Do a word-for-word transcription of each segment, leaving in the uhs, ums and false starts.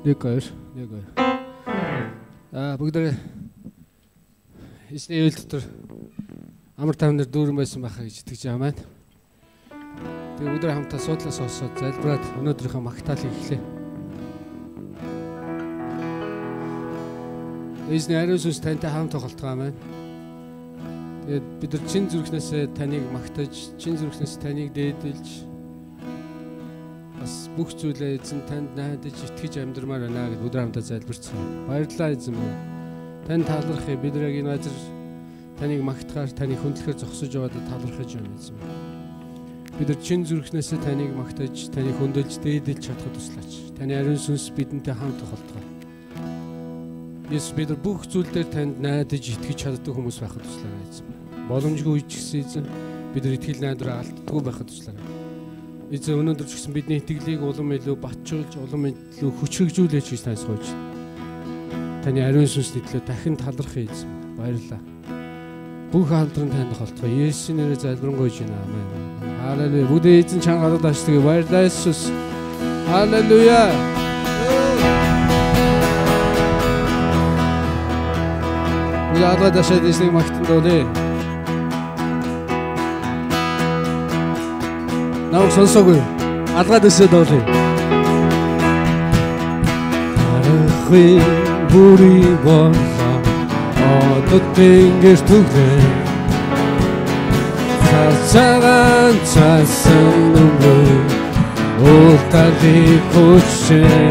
Нэг хоёр, нэг хоёр. Аа бүгдээ эзний үйл дотор амар тайвнаар дүүрэн байсан байхаа гэж итгэж байгаа маань. Тэгээ бүгдээ хамтаа суудлаа сонсоод залбираад өнөөдрийнхөө магтаалыг эхлэе. Эзний ариун сүнс тантай хамт тоглолтгоо маань. Тэгээд бид нар чин зүрхнээсээ таныг магтаж, чин зүрхнээс таныг дээдэлж бас бүх зүйлээ эзэн танд найдаж итгэж амьдрмаар байна гэж бүгд хамтаа залбирцгаая. Баярлалаа эзэн минь. Танд талархъя. Бид нар энэ газар таныг магтахаар, таныг хүндлэхээр зогсож байгаадаа талархаж байна эзэн минь. Бид нар чин зүрхнээсээ таныг магтаж, таныг хөндөөлж дээдэлж чадхад туслаач. Таны ариун сүнс бидэнтэй хамт тоглолтгоо. Есүс бид нар бүх зүйл дээр танд найдаж итгэж чаддаг хүмүүс байхад туслаарай эзэн. Боломжгүй ч гэсэн эзэн бид нар итгэл найдраа алддаггүй байхад туслаарай. Эзэн өнөөдөр ч гэсэн бидний итгэлийг улам илүү батжуулж, улам илүү хүчрхэгжүүлээч гэж тансгойж. Таны ариун сүнсний төлөө дахин талархъя эзэн. Баярлалаа. Бүх хамтран танд холтгоо. Есүсийн нэрээр залбирanгуйж байна. Амен. Халелуя. Бүгдээ эзэн чангараад ашигтай. Баярлалаа Иесус. Халелуя. Бүгдээ дашаад эзнийг магтандуулъя. Наваг сонсоогүй. Алгаад өсөд оолъя. Харахын бүрий болоо одод тэнгэр түглээ. Цацагаан цасан нүмээ улталыг хүчээ.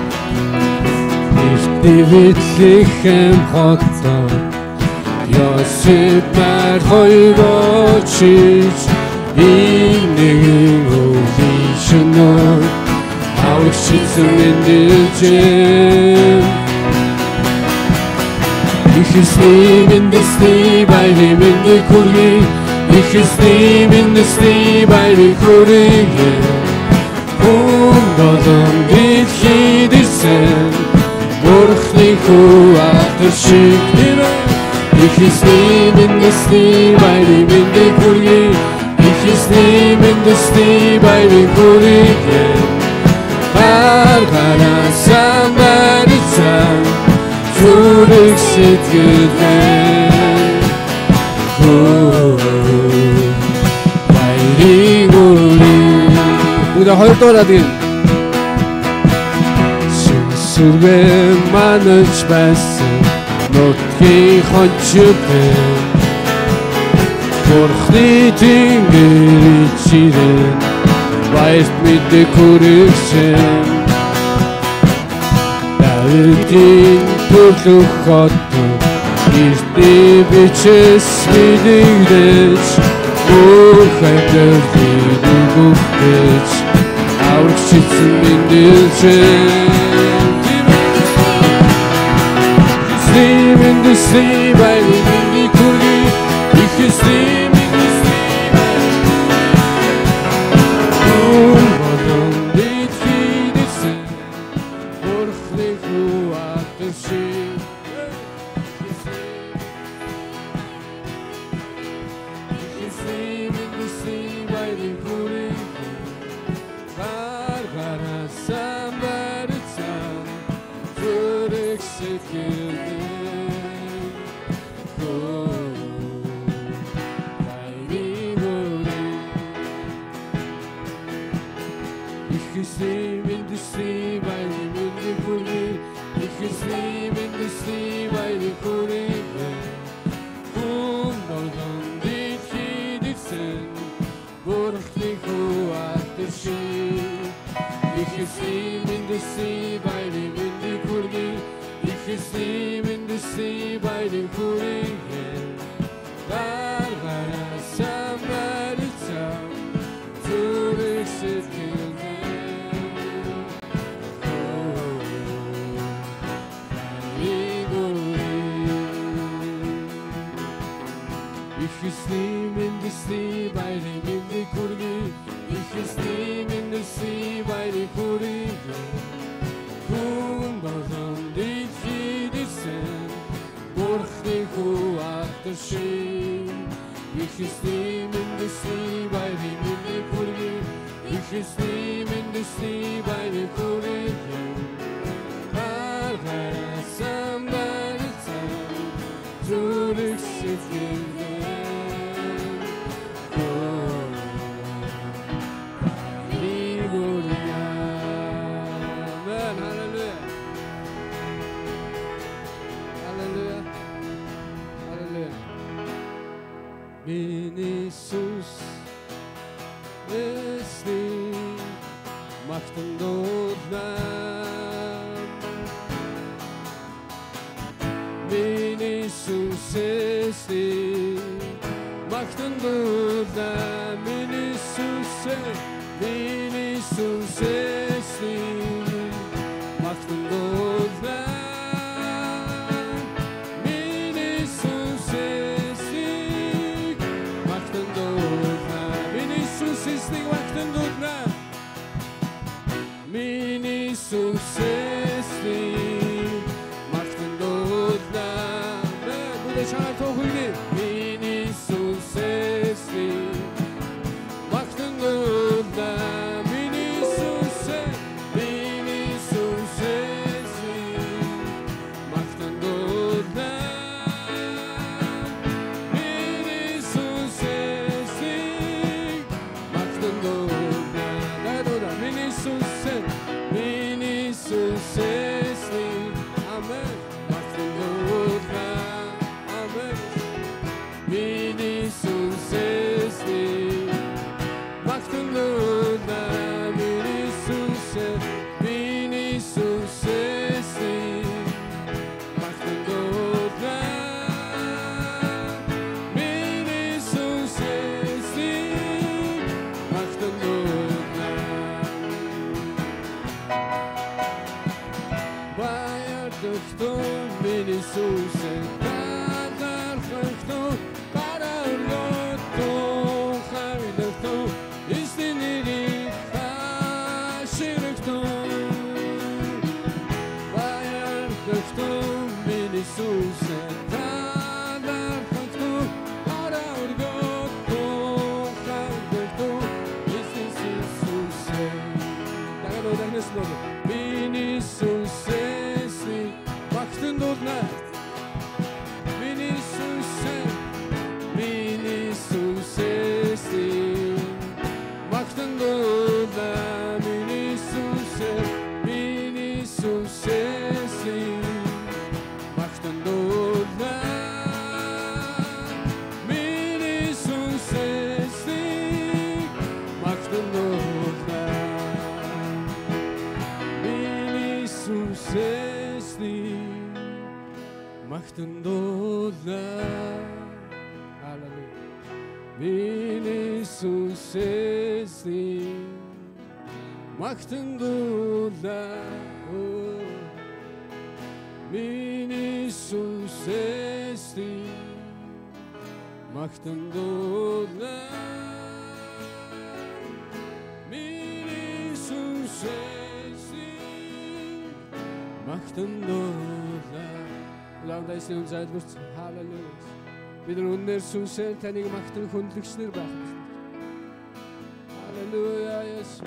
Нэртэвэтлэхэм хотоо Йосеф нар хоёроо чиж Игнэгэн өвлишнөө Аушицэн мэндэлжэм Ихэсний мэндэлсний байрын мэндэл хүргий Ихэсний мэндэлсний байрын хүргий Хүн болон дэлхийд ирсэн Бурхны хүү атар шиг Ихэсний мэндэлсний байрын мэндэл хүргий Ихэсний мэндэлсний байрын хүргий Гаргараасан барицсан зүрх сэтгэлээ Байрын хүргий Бүгдээ хоёр дуурайд гин Сүргэн манаж байсан нутгийн хончтой Бурхны тэнгэр чирэн баярт мэдээ хүргэсэн Давидын төлөв хот эртний бичээс мэдэгдэж бүх амьдралыг өгөхөж аврагч эзэн мэндэлжээ Ихэсний мэндэлсний байрын мэндэл хүргий Ихэсний мэндэлсний байрын Хүн болон дэлхийд ирсэн Бурхны хүү атар шиг Ихэсний мэндэлсний байрын хүргий Гаргараасан барицсан зүрх сэтгэлээ Ихэсний мэндэлсний байрын мэндэл хүргий Ихэсний мэндэлсний байрын хүргий Хүн болон дэлхийд ирсэн Бурхны хүү атар шиг Ихэсний мэндэлсний байрын мэндэл хүргий Ихэсний мэндэлсний байрын хүргий Гаргараасан барицсан зүрх сэтгэлээ Ихэсний мэндэлсний байрын мэндэл хүргий Ихэсний мэндэлсний байрын хүргий Хүн болон дэлхийд ирсэн Бурхны хүү атар шиг Ихэсний мэндэлсний байрын мэндэл хүргий Ихэсний мэндэлсний байрын хүргий Бид нар үнээр сүнсээр таныг магтан хүндлэгчнэр байх болно. Халелуя Есүс.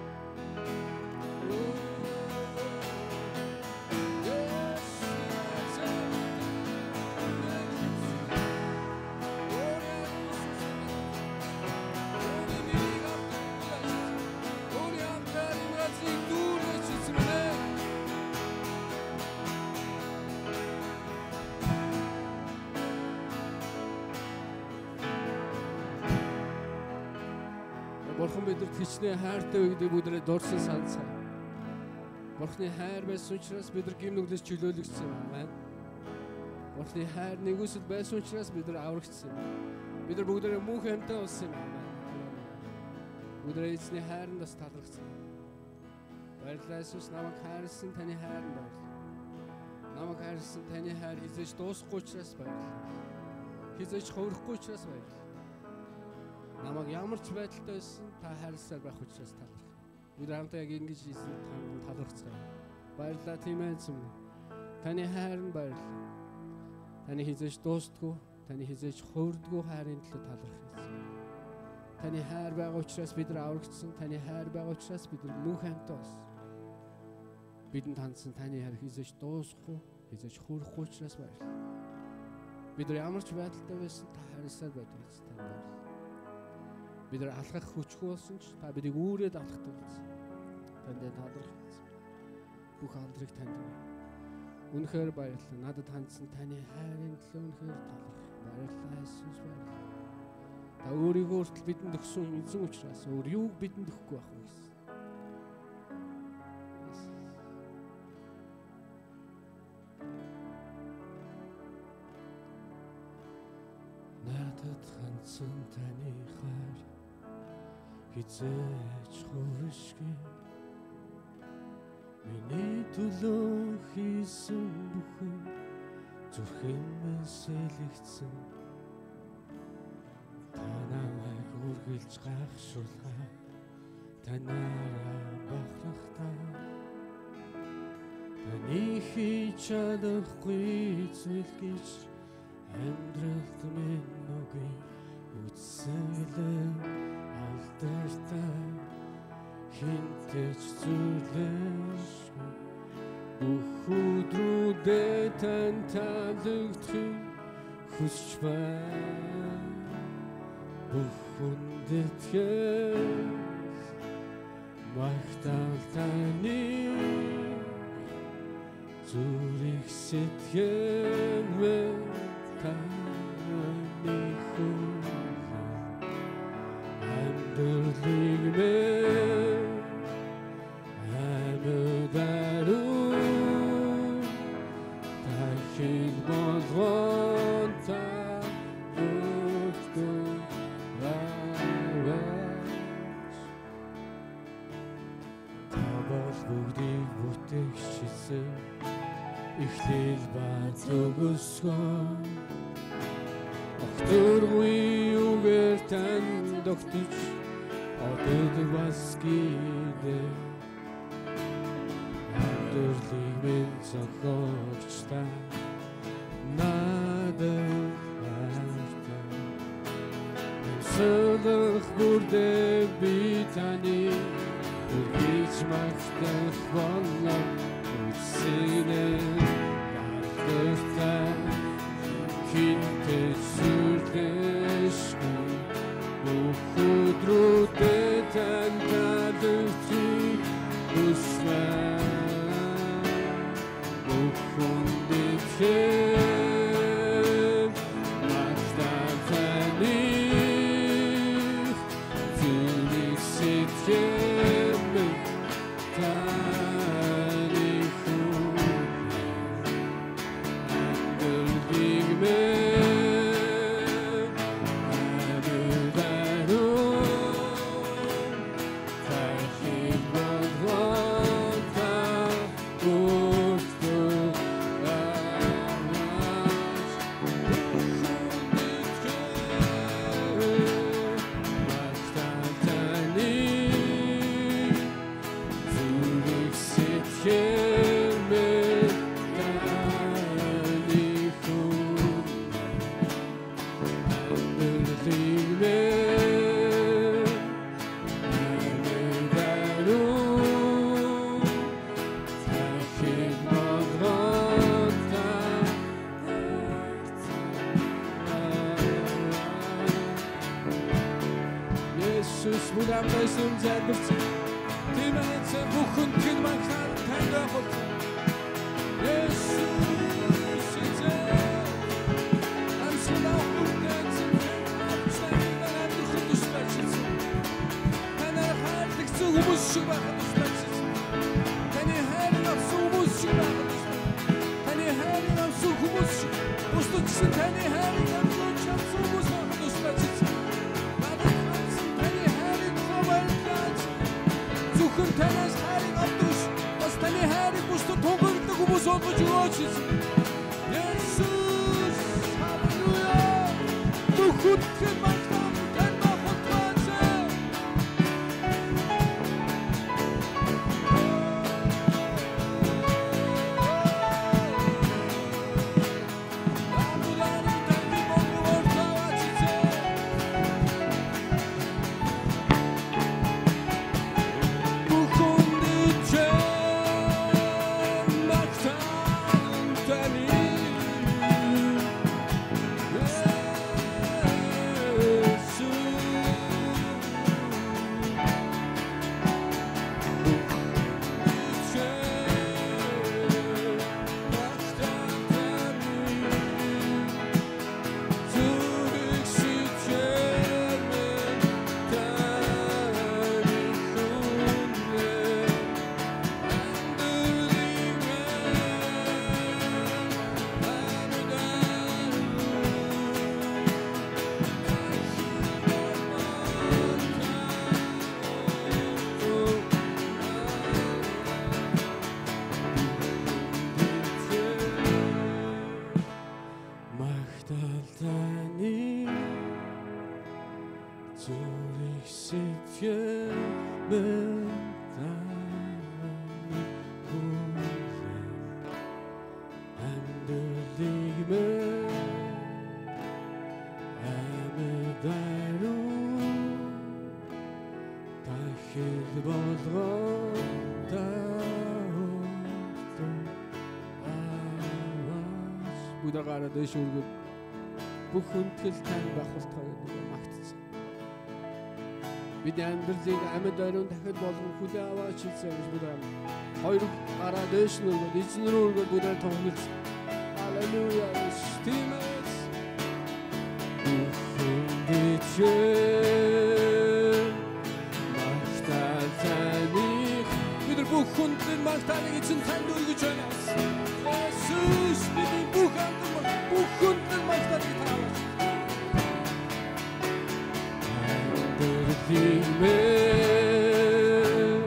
Бурхан бидэнд хичнээн хайртай өгдөг бүдрээ дурсан сансаа. Бурханы хайр байсан учраас бид нар гим нүглээс чөлөөлөгдсөн юм. Амен. Бурханы хайр нэгүсэл байсан учраас бид нар аврагдсан юм. Бид нар бүгдээрээ мөнх амьтаа болсон юм. Амен. Бүгдээрээ эзний хайранд бас талархсан. Баярлалаа Иесус, намайг хайрлсан таны хайранд баярлалаа. Намайг хайрлсан таны хайр хизээж дуусахгүй учраас баярлалаа. Хизээж хувирахгүй учраас баярлалаа. Намайг ямар ч байдалтай байсан та хайрласаар байх учраас талархав. Бид хамтаа яг ингэж эзэнд танд талархцгаая. Баярлалаа тийм ээ эзэм. Таны хайр нь баярлалаа. Таны хизээж дуустдаггүй, таны хизээж хувирдаггүй хайрын төлөө талархав. Таны хайр байгаа учраас бид нар аврагдсан. Таны хайр байгаа учраас бид нар мөнх амьтаа болсон. Бидэнд хандсан таны хайр хизээж дуусахгүй, хизээж хувирахгүй учраас баярлалаа. Бид нар ямар ч байдалтай байсан та харьсаар байдаг эцэг танд баярлалаа. Бид нар алхах хүчгүй болсон ч та бидийг үүрээд алхдаг эцэг. Танд талархах эцэг. Бүх алдрыг танд өгье. Үнэхээр баярлалаа. Надад хандсан таны хайрын төлөө үнэхээр талархах. Баярлалаа Иесус баярлалаа. Та өөрийгөө хүртэл бидэнд өгсөн эзэн учраас өөр юуг бидэнд өгөхгүй байх вэ гэсэн. Надад хандсан таны хайр хизээч хувиршгүй. Миний төлөө хийсэн бүхэн зүрхэмээс элэгдсэн. Та намайг үргэлж гайхшуулгаа танаараа бахархтаа. Таны хийж чадахгүй зүйл гэж амьдралд минь үгүй үтсэлэн алдартай хинтэж зүйлэшгүй. Бүх өдрүүдэд тань таалагдахыг хүсч байна. Бүх хүндэтгэл магтаал таны зүрх сэтгэл таны хүн амьдралыг минь амьдаруу тахиг болгон та өгдөг аваач. Та бол бүгдийг бүтээгчсэн эхлэл ба төгсгөө. Огтөргүй үгээр танд огтж одод бас гидэ. Амьдралыг минь зохиогч та надад хайртай. Амьсгалах бүрдээ би таны үргэлж магтах болно. Үсэнэн алдартай хинтэж сүрдэшгүй. Бүх өдрүүдэд тань таалагдахыг хүсвэн. Бүх хүндэтгэл магтаал таны зүрх сэтгэл минь таны хүн амьдралыг минь амьдаруу тахиг болгон та өгдөг аваач. Магтаал таны зүрх сэтгэл минь таны хүн амьдралыг минь амьдаруу тахиг болгон та Иесус бүдамтайсан залбирсан тиймээс бүхэн тэр магтаал танд өгөх. Иесус эзэн амсгалах бүрдээ амсгалах амдах тусмачсан. Танай хайрлах хүмүүс шиг байхад тусмачсан. Таны хайр авсан хүмүүс шиг байхад тусмачсан. Таны хайр авсан хүмүүс шиг бусдын таны хайр авсан хүмүүс байхад тусмачсан. Зөвхөн танаас хайрыг авдагч бас таны хайрыг бусдад тунхагладаг хүмүүс олгож өгөөч. Иесус халелуя. Бүхэл тэр магтаал танд багтааж. Амуланы таны бонгор таваач. Бүдэ гараад дэш өргөд бүх хүндэтгэл тань байх болтойг магтсан. Бидний амьдралыг амьд ариун дахид болгон хүлээн аваач хэлсэн гэж бүдэ хоёр гараад дэш өргөд эзэн рүү өргөд бүдэ томгилс. Халелуя стимэс. Бид бүх хүндэтгэл магтаалыг эзэн танд өргөж байна. Есүс бидний бүх амьдрал бүх хүндэтгэл магтаалыг таавал. Амьдралыг мэн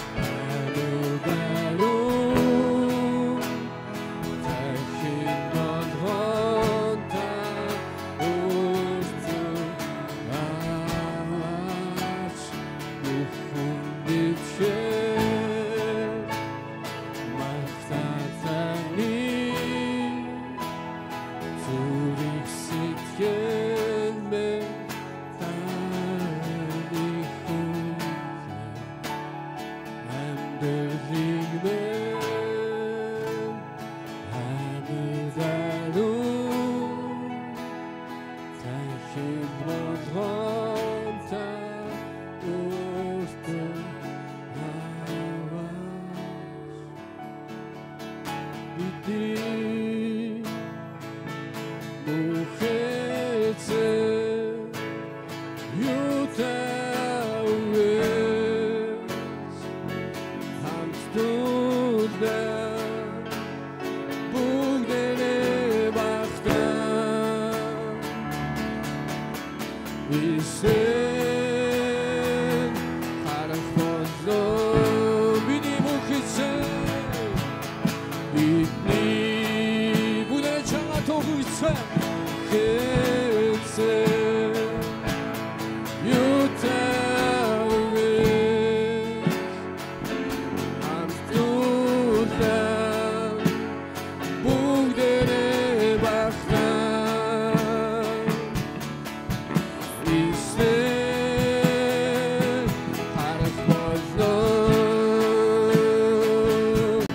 амидаруу тахин болгон та өрцөө аваач бүх хүндэтгэл магтаалыг зүрх сэтгэл мэн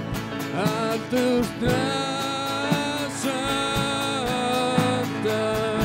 the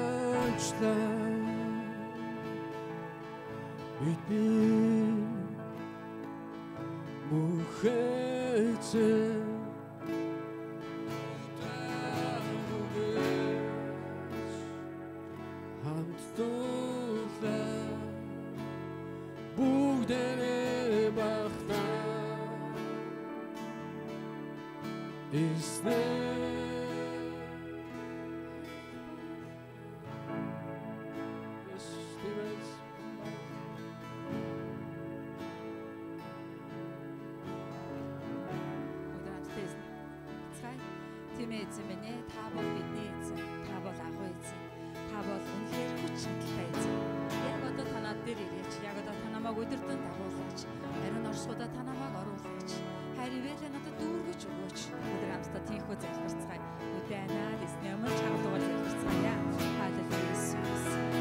аачлаа бидний мөхөцөө is there. Yes, Stevens. Өдрөмтээс цай тэмээ зэмэнэ та бол бидний эзэн, та бол агуу эзэн, та бол үнэхээр хүч чадалтай эзэн. Яг одоо та над дээр ирээч, яг одоо та намайг өдөртөн дагуулаач, ариун оршуудаа та намайг оруулаач. Хайрвэлээ надад дүүргэж өгөөч. Өдөр хамтдаа тийхүү залбирцгаая. Үдэнаа дэсний өмнө чамдгаа залбирцгаая. Халелуя Иесус.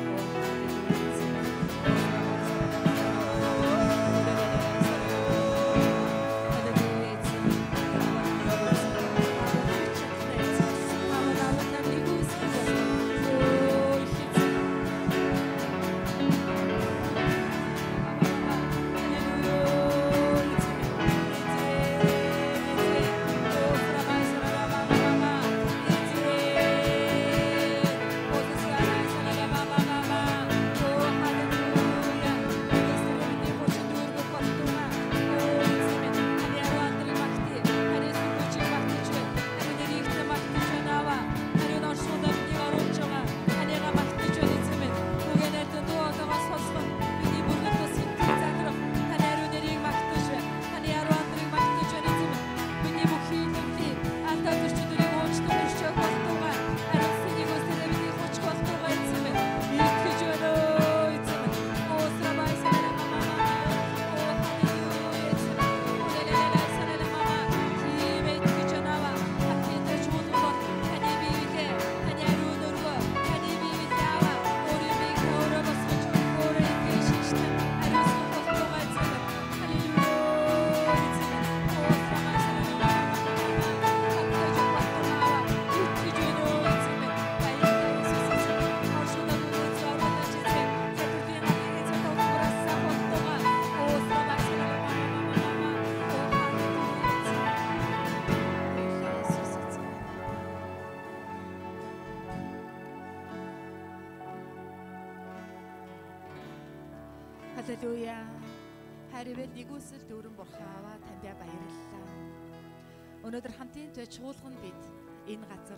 Халелуя. Хайрвал нэгүсэл дүүрэн бурхааваа таньдаа баярлалаа. Өнөөдөр хамтын төв чуулган бид энэ газар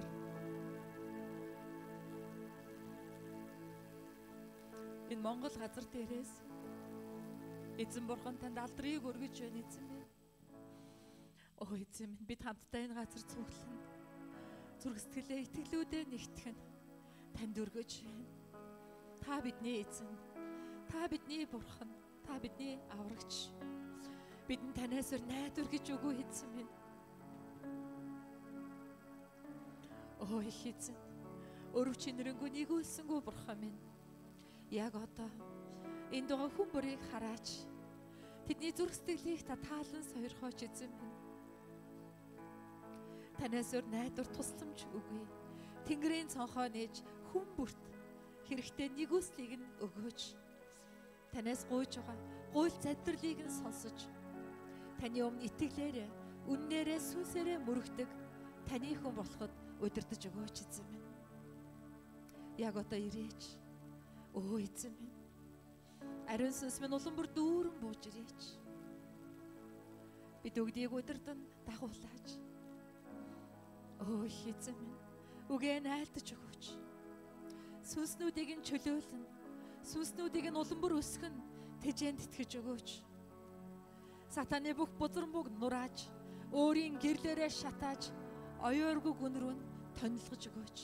энэ Монгол газар дээрээс эзэн бурхан танд алдрыг өргөж байна эзэн минь. Оо эзэн минь бид хамтдаа энэ газар цуглан зүрх сэтгэлээ итгэлүүдээ нэгтгэн танд өргөж байна. Та бидний эзэн, та бидний бурхан, та бидний аврагч. Бидэнд танаас өр найдвар гэж үгүй эзэн минь. Оо их эзэн, өрөв чинрэнгүү нэгүүлсэнгүү бурхан минь. Яг одоо энэ дугаа хүн бүрийг хараач. Тэдний зүрх сэтгэлийг та таалан сойрхооч эзэн минь. Танаас өр найдвар тусламж үгүй. Тэнгэрийн цонхоо нээж хүн бүрт хэрэгтэй нэгүслийг нь өгөөч. Танаас гуйж байгаа гуйл залбирлыг нь сонсож, таны өмнө итгэлээрээ, үннээрээ, сүнсээрээ мөрөгдөг таны хүн болоход удирдах өгөөч эзэн минь. Яг одоо ирээч. Өө эзэн минь. Ариун сүнс минь улам бүр дүүрэн бууж ирээч. Бид өгдгийг удирдан дагуулаач. Өө эзэн минь. Үгээ найлдаж өгөөч. Сүнснүүдийг нь чөлөөлнө. Сүнснүүдийг нь улам бүр өсгөн тэжээнд итгэж өгөөч. Сатаны бүх бузармбуг нурааж, өөрийн гэрлээрээ шатааж, оёоргүй гүн рүү тонилгож өгөөч.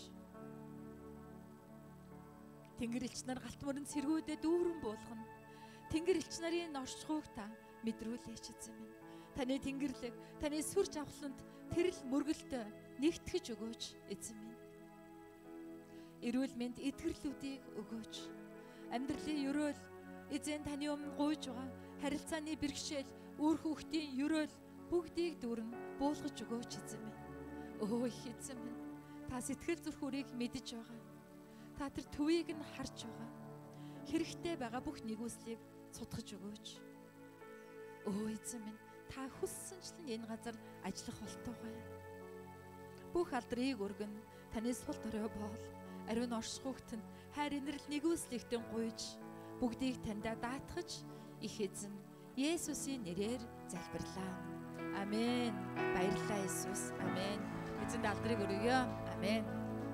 Тэнгэр элч нар галт мөрөнд сэргүүдээ дүүрэн буулгана. Тэнгэр элч нарын оршихуйг та мэдрүүлээч эзэн минь. Таны тэнгэрлэг, таны сүрж авахланд тэрл мөргөлтөй нэгтгэж өгөөч эзэн минь. Эрүүл мэнд эдгэрлүүдийг өгөөч. Амьдралын ерөөл эзэн таны өмнө гуйж байгаа харилцааны бэрхшээл, үр хүүхдийн ерөөл бүгдийг дүүрэн буулгаж өгөөч эзэн минь. Өө их эзэн минь. Та сэтгэл зүрхүүрийг мэдэж байгаа. Та Та тэр төвийг нь харж байгаа. Хэрэгтэй байгаа бүх нэгүслийг цутгаж өгөөч. Өө эзэн минь, та хүссэнчлэн энэ газар ажиллах болтугай. Бүх алдрыг өргөн таны сул дорой боол, ариун оршихугт нь хайр инэрл нэгүслэгтэн гуйж, бүгдийг таньда даатгаж их эзэн Есүсийн нэрээр залбирлаа. Амен. Баярлалаа Есүс. Амен. Эзэнд алдрыг өргөё. Амен.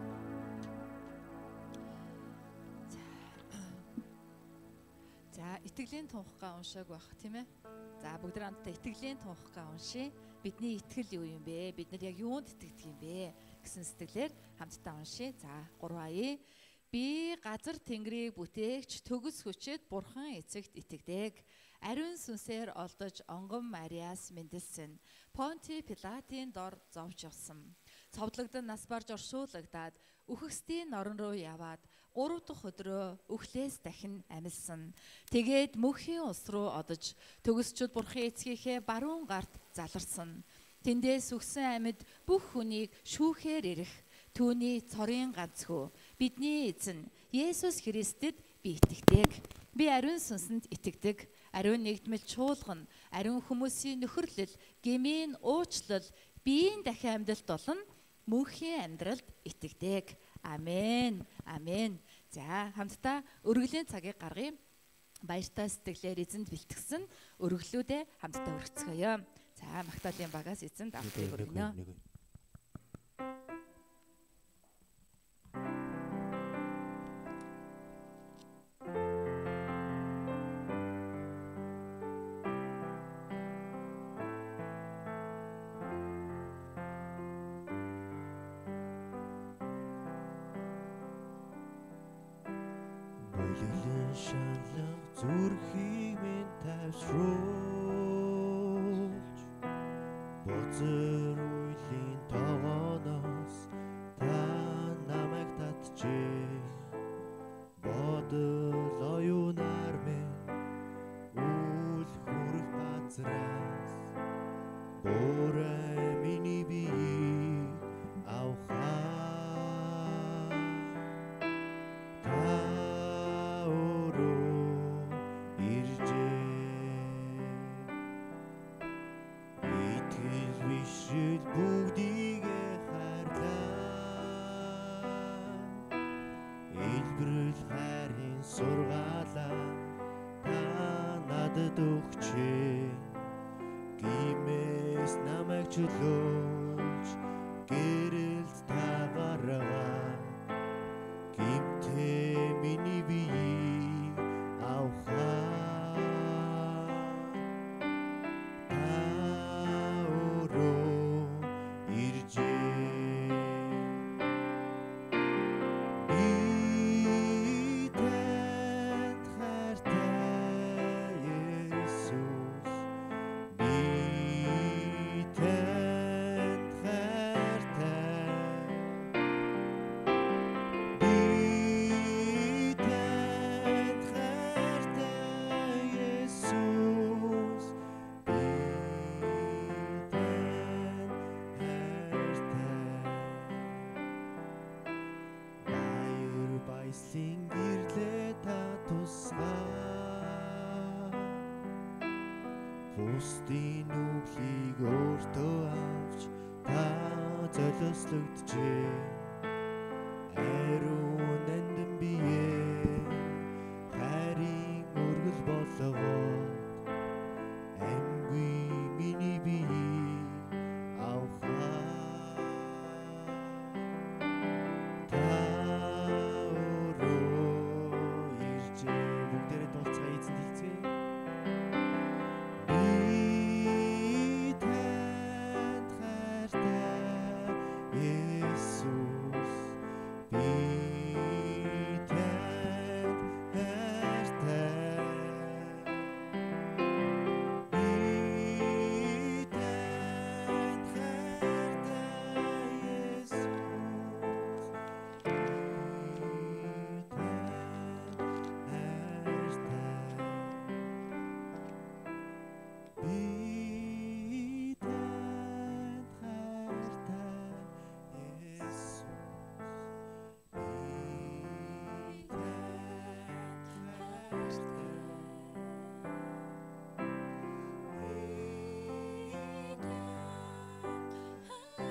За, итгэлийн тунхагаа уншааг байх тийм ээ. За, бүгд хамтдаа итгэлийн тунхагаа уншия. Бидний итгэл юу юм бэ? Бид нар яг юунд итгэдэг юм бэ гэсэн сэтгэлээр хамтдаа уншия. За, гурван ая. Би газар тэнгэрийг бүтээгч төгс хүчит Бурхан эцэгт итгэдэг. Ариун сүнсээр олдож онгон Мариас мэндэлсэн. Понти Пилатын дор зовж явсан. Цовдлогдсон нас барж оршуулгадаад үхэгсдийн норон руу яваад гурав дахь өдрөө үхлээс дахин амилсан. Тэгээд мөнхийн ус руу одож төгсчүүд Бурхан эцгийнхээ баруун гарт заларсан. Тэндээс үхсэн амьд бүх хүнийг шүүхээр ирэх. Түүний цорын ганцхүү бидний эзэн Есүс Христэд би итгэдэг. Би ариун сүнсэнд итгэдэг. Ариун нэгдмэл чуулган, ариун хүмүүсийн нөхөрлөл, гмийн уучлал, биеийн дахин амьдралд болон мөнхийн амьдралд итгэдэг. Амен. Амен. За, хамтдаа өргөлийн цагийг гаргая. Баяртай сэтгэлээр эзэнд бэлтгэсэн өргөлүүдээ хамтдаа өргөцгөөё. За, Магдалины багаас эзэнд авралыг өргөнө. Бүлэглэн шалах зүрхийг минь тавьшруулж бузар үеийн тогооноос та намайг татжээ. Бодол оюунаар минь үл хүрэх газраас бүрээ миний биеийг авахаа. Бүгдийгээ харлаа. Илбэрэл хайрын сургаалаа та надад өгчээ. Гимээс намайг чөлөөлж гэрэлд та гаргаа. Гимтээ миний биеийг авахаа. Сингирлээ та тусгай. Бусдын нүглийг өөртөө авч та золиослогджээ. Ариун нандин бие хайрын өргөл болгоод амьгүй миний биеийг авахаа. Есүс би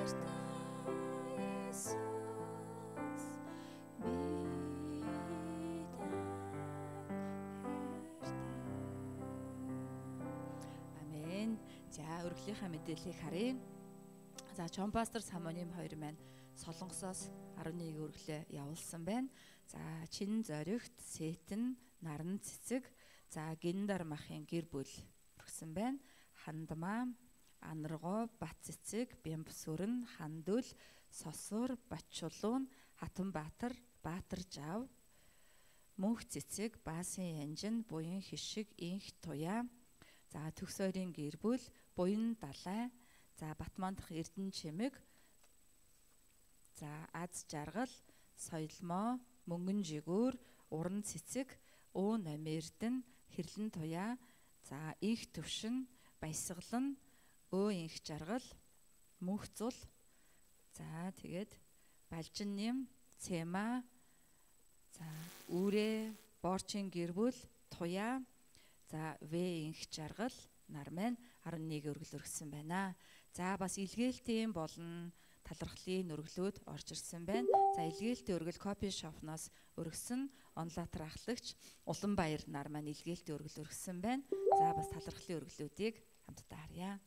За өргөлийнхаа мэдээллийг харъя. За Чон пастор Самоним хоёр маань Солонгосоос арван нэг өргөлөө явуулсан байна. За Чин зоригт, Сэтэн, Наран цэцэг, за Гиндар махын гэр бүл өргсөн байна. Хандмаа, Анаргоо, Бат цэцэг, Бямбсүрэн, Хандүл, Сосур, Батчулуун, Хатанбаатар, Баатар жав, Мөнх цэцэг, Баасын янжин, Буян хишиг, Инх туяа, за Төгсөөрийн гэр бүл, Буян далай, за Батмандах Эрдэнэ чимэг, за Аз жаргал, Соёлмоо, Мөнгөн жигүүр, Уран цэцэг, Уу намирдэн, Хэрлэн туяа, за Их төвшин, Баясгалан, Өө инх жаргал, Мөнх зул, за тэгээд Балжин нэм, Цэма, за Үрэ, Борчин гэр бүл, Туяа, за В инх жаргал, нар маань арван нэг өргөл өргсөн байна. За бас илгээлтийн болон талархлын өргөлүүд орж ирсэн байна. За илгээлтийн өргөл копи шопноос өргсөн онлатар ахлагч Уланбаяр нар маань илгээлтийн өргөл өргсөн байна. За бас талархлын өргөлүүдийг хамтдаа харъя.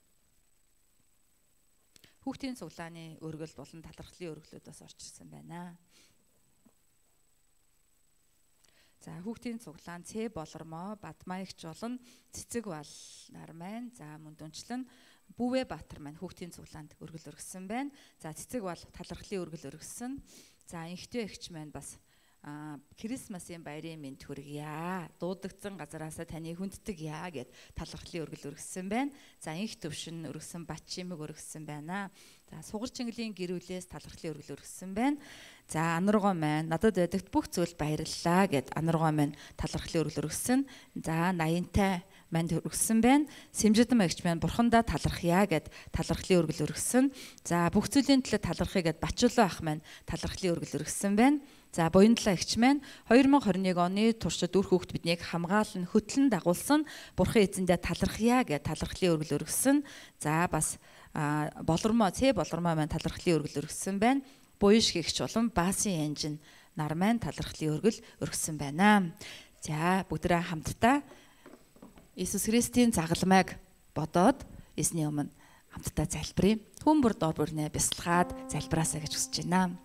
Хүүхдийн цуглааны өргөл болон талархлын өргөлүүдээс орж ирсэн байна. За хүүхдийн цуглаан Цэ болормоо, Бадмаягч болон Цэцэг бол нар маань, за мөн дүнчлэн Бүвэ Баатар маань хүүхдийн цуглаанд өргөл өргсөн байна. За Цэцэг бол талархлын өргөл өргсөн. За Инхтэй эгч маань бас Крисмасын баярын мэнд хүргье. Дуудагдсан газараасаа таны хүнддэг яа гэд талархлын өргөл өргсөн байна. За Инх төвшин өргсөн, Бат чимэг өргсөн байна. За Сугар Чингэлийн гэрүүлээс талархлын өргөл өргсөн байна. За Анаргоо маань надад байдагт бүх зүйлд баярлалаа гэд Анаргоо маань талархлын өргөл өргсөн. За Наянтай манд өргсөн байна. Сэмжидэн магч маань бурхандаа талархъя гэд талархлын өргөл өргсөн. За бүх зүйлийн төлөө талархъя гэд Бачулуу ах маань талархлын өргөл өргсөн байна. За Буяндлаа эгч маань хоёр мың хорин нэг оны туршид үр хүүхд биднийг хамгаалан хөтлөн дагуулсан бурхан эзэндээ талархъя гэд талархлын өргөл өргсөн. За бас болормоо Цэ болормоо маань талархлын өргөл өргсөн байна. Буяшг эгч болон Баасын янжин нар маань талархлын өргөл өргсөн байна. За бүгдээ хамтдаа Иесус Христийн загалмайг бодоод эзний өмнө хамтдаа залбирая. Хүн бүр дор бүрнээ бясалгаад залбираасаа гэж хүсэж байна.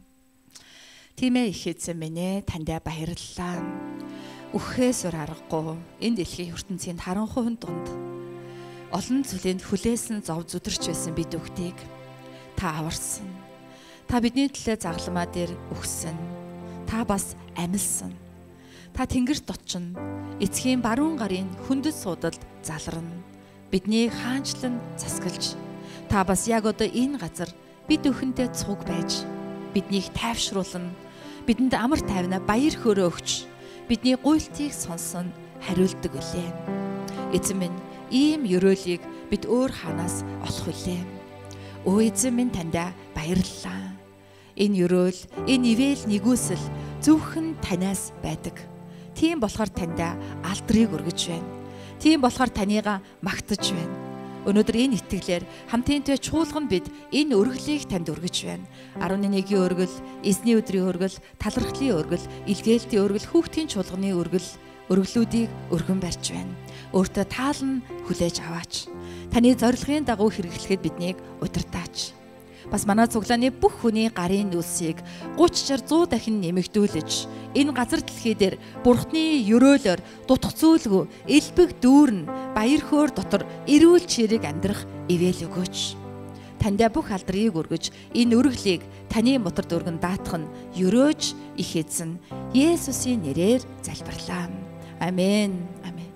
Тийм ээ их эзэн минь ээ, таньдаа баярлалаа. Үхээс өр аргагүй энэ дэлхийн ертөнцийн харанхуй дунд олон зүйлэнд хүлээсэн зов зүдэрч байсан бид бүхнийг та аварсан. Та бидний төлөө загалмаа дээр өгсөн. Та бас амилсан. Та тэнгэрт очино. Эцгийн баруун гарын хөндөс суудалд залрна. Бидний хаанчлан засгалж. Та бас яг одоо энэ газар бид өхөндөө цуг байж биднийг тайвшруулна. Бидэнд амар тайвна баяр хөөрөө өгч бидний гуйлтыг сонсон хариулдаг үлээ. Эзэн минь ийм ёроолыг бид өөр ханаас олох үлээ. Өө эзэн минь таньдаа баярлалаа. Энэ ёроол, энэ ивэл нэгүсэл зөвхөн танаас байдаг. Тийм болохоор таньдаа алдрыг өргөж байна. Тийм болохоор танийгаа магтаж байна. Өнөөдөр энэ итгэлээр хамтынтэй чуулган бид энэ өргөлийг танд өргөж байна. арван нэгний өргөл, эзний өдрийн өргөл, талархлын өргөл, илгээлтийн өргөл, хүүхдийн чуулганы өргөл, өргөлүүдийг өргөн барьж байна. Өөртөө таалан хүлээж аваач. Таны зорилгын дагуу хэрэглэхэд биднийг удирдаач. Бас манай цуглааны бүх хүний гарын нүсийг гуч чар зуун дахин нэмэгдүүлж энэ газар дэлхий дээр Бурхны ёроолоор дутх зүйлгүй элбэг дүүрэн баяр хөөр дотор эрүүл чирэг амьдрах ивэл өгөөч. Таньдаа бүх алдрыг өргөж энэ өргөлийг таны мотор дөргөн даатах нь ёроож их эзэн Есүсийн нэрээр залбирлаа. Амен. Амен.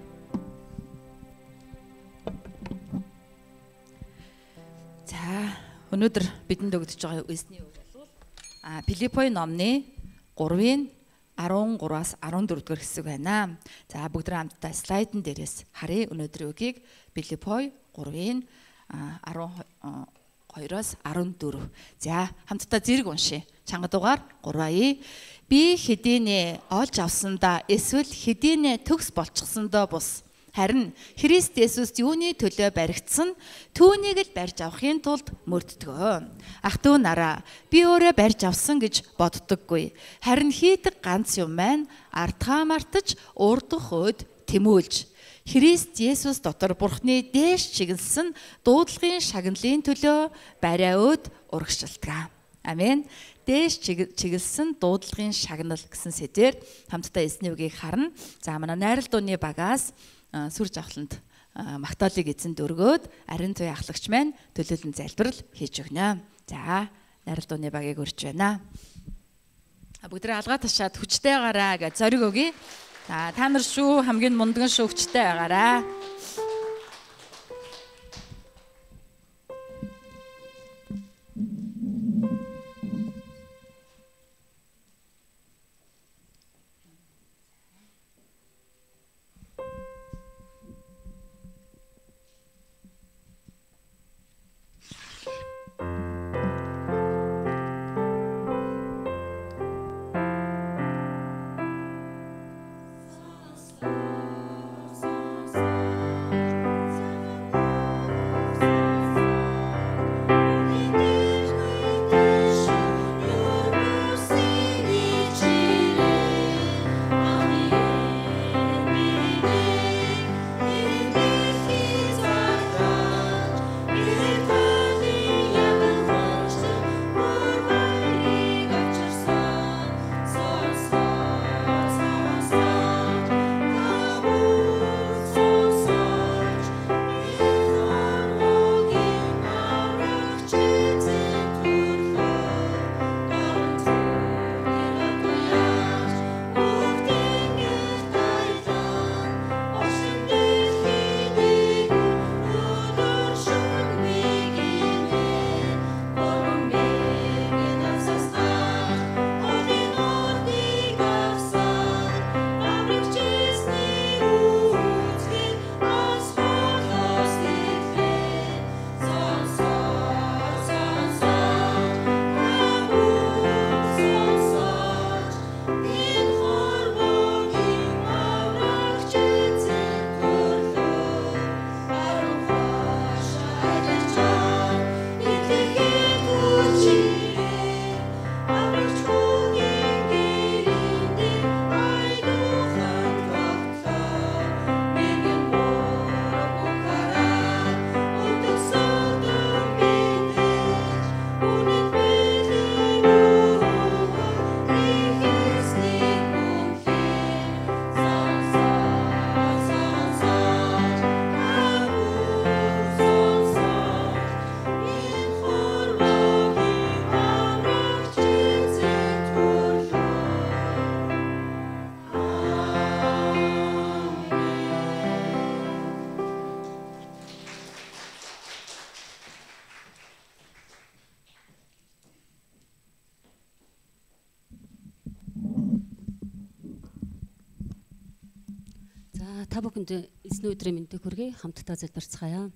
За өнөөдөр бидэнд өгдөж байгаа эзний үг бол а Филиппой номны гурвын арван гураас арван дөрөв дугаар хэсэг байна. За бүгд хамтдаа слайдн дээрээс харъя өнөөдрийн үгийг. Филиппой гурвын арван хоёроос арван дөрөв. За хамтдаа зэрэг уншия. Чанга дугаар гурваа. Би хэдийнэ олж авсандаа эсвэл хэдийнэ төгс болчихсондоо бус Харин Христ Есүст юуны төлөө баригдсан түүнийг л барьж авахын тулд мөрддгөө. Ах дүү нараа, би өөрөө барьж авсан гэж боддоггүй. Харин хийдэг ганц юм маань ардгаа мартаж урдах өд тэмүүлж Христ Есүс дотор Бурхны дээш чиглэсэн дуудлагын шагналын төлөө бариа өд урагшилдаг. Амен. Дээш чиглэсэн дуудлагын шагнал гэсэн сэдвээр хамтдаа эзний үгийг харна. За манай найрал дууны багаас сүр жавхланд магтаалыг эзэнд өргөөд ариун туяа ахлагч маань төлөөлөн залбирал хийж өгнө. За найрал дууны багийг өрж байна. Бүгдээ алгаа ташаад хүчтэй гараа гэж зориг өгье. За та нар шүү хамгийн мундаг шүү хүчтэй байгаарай. Та бүхэнд эзний өдрийн мэндийг хүргэе. Хамтдаа залбирцгаая.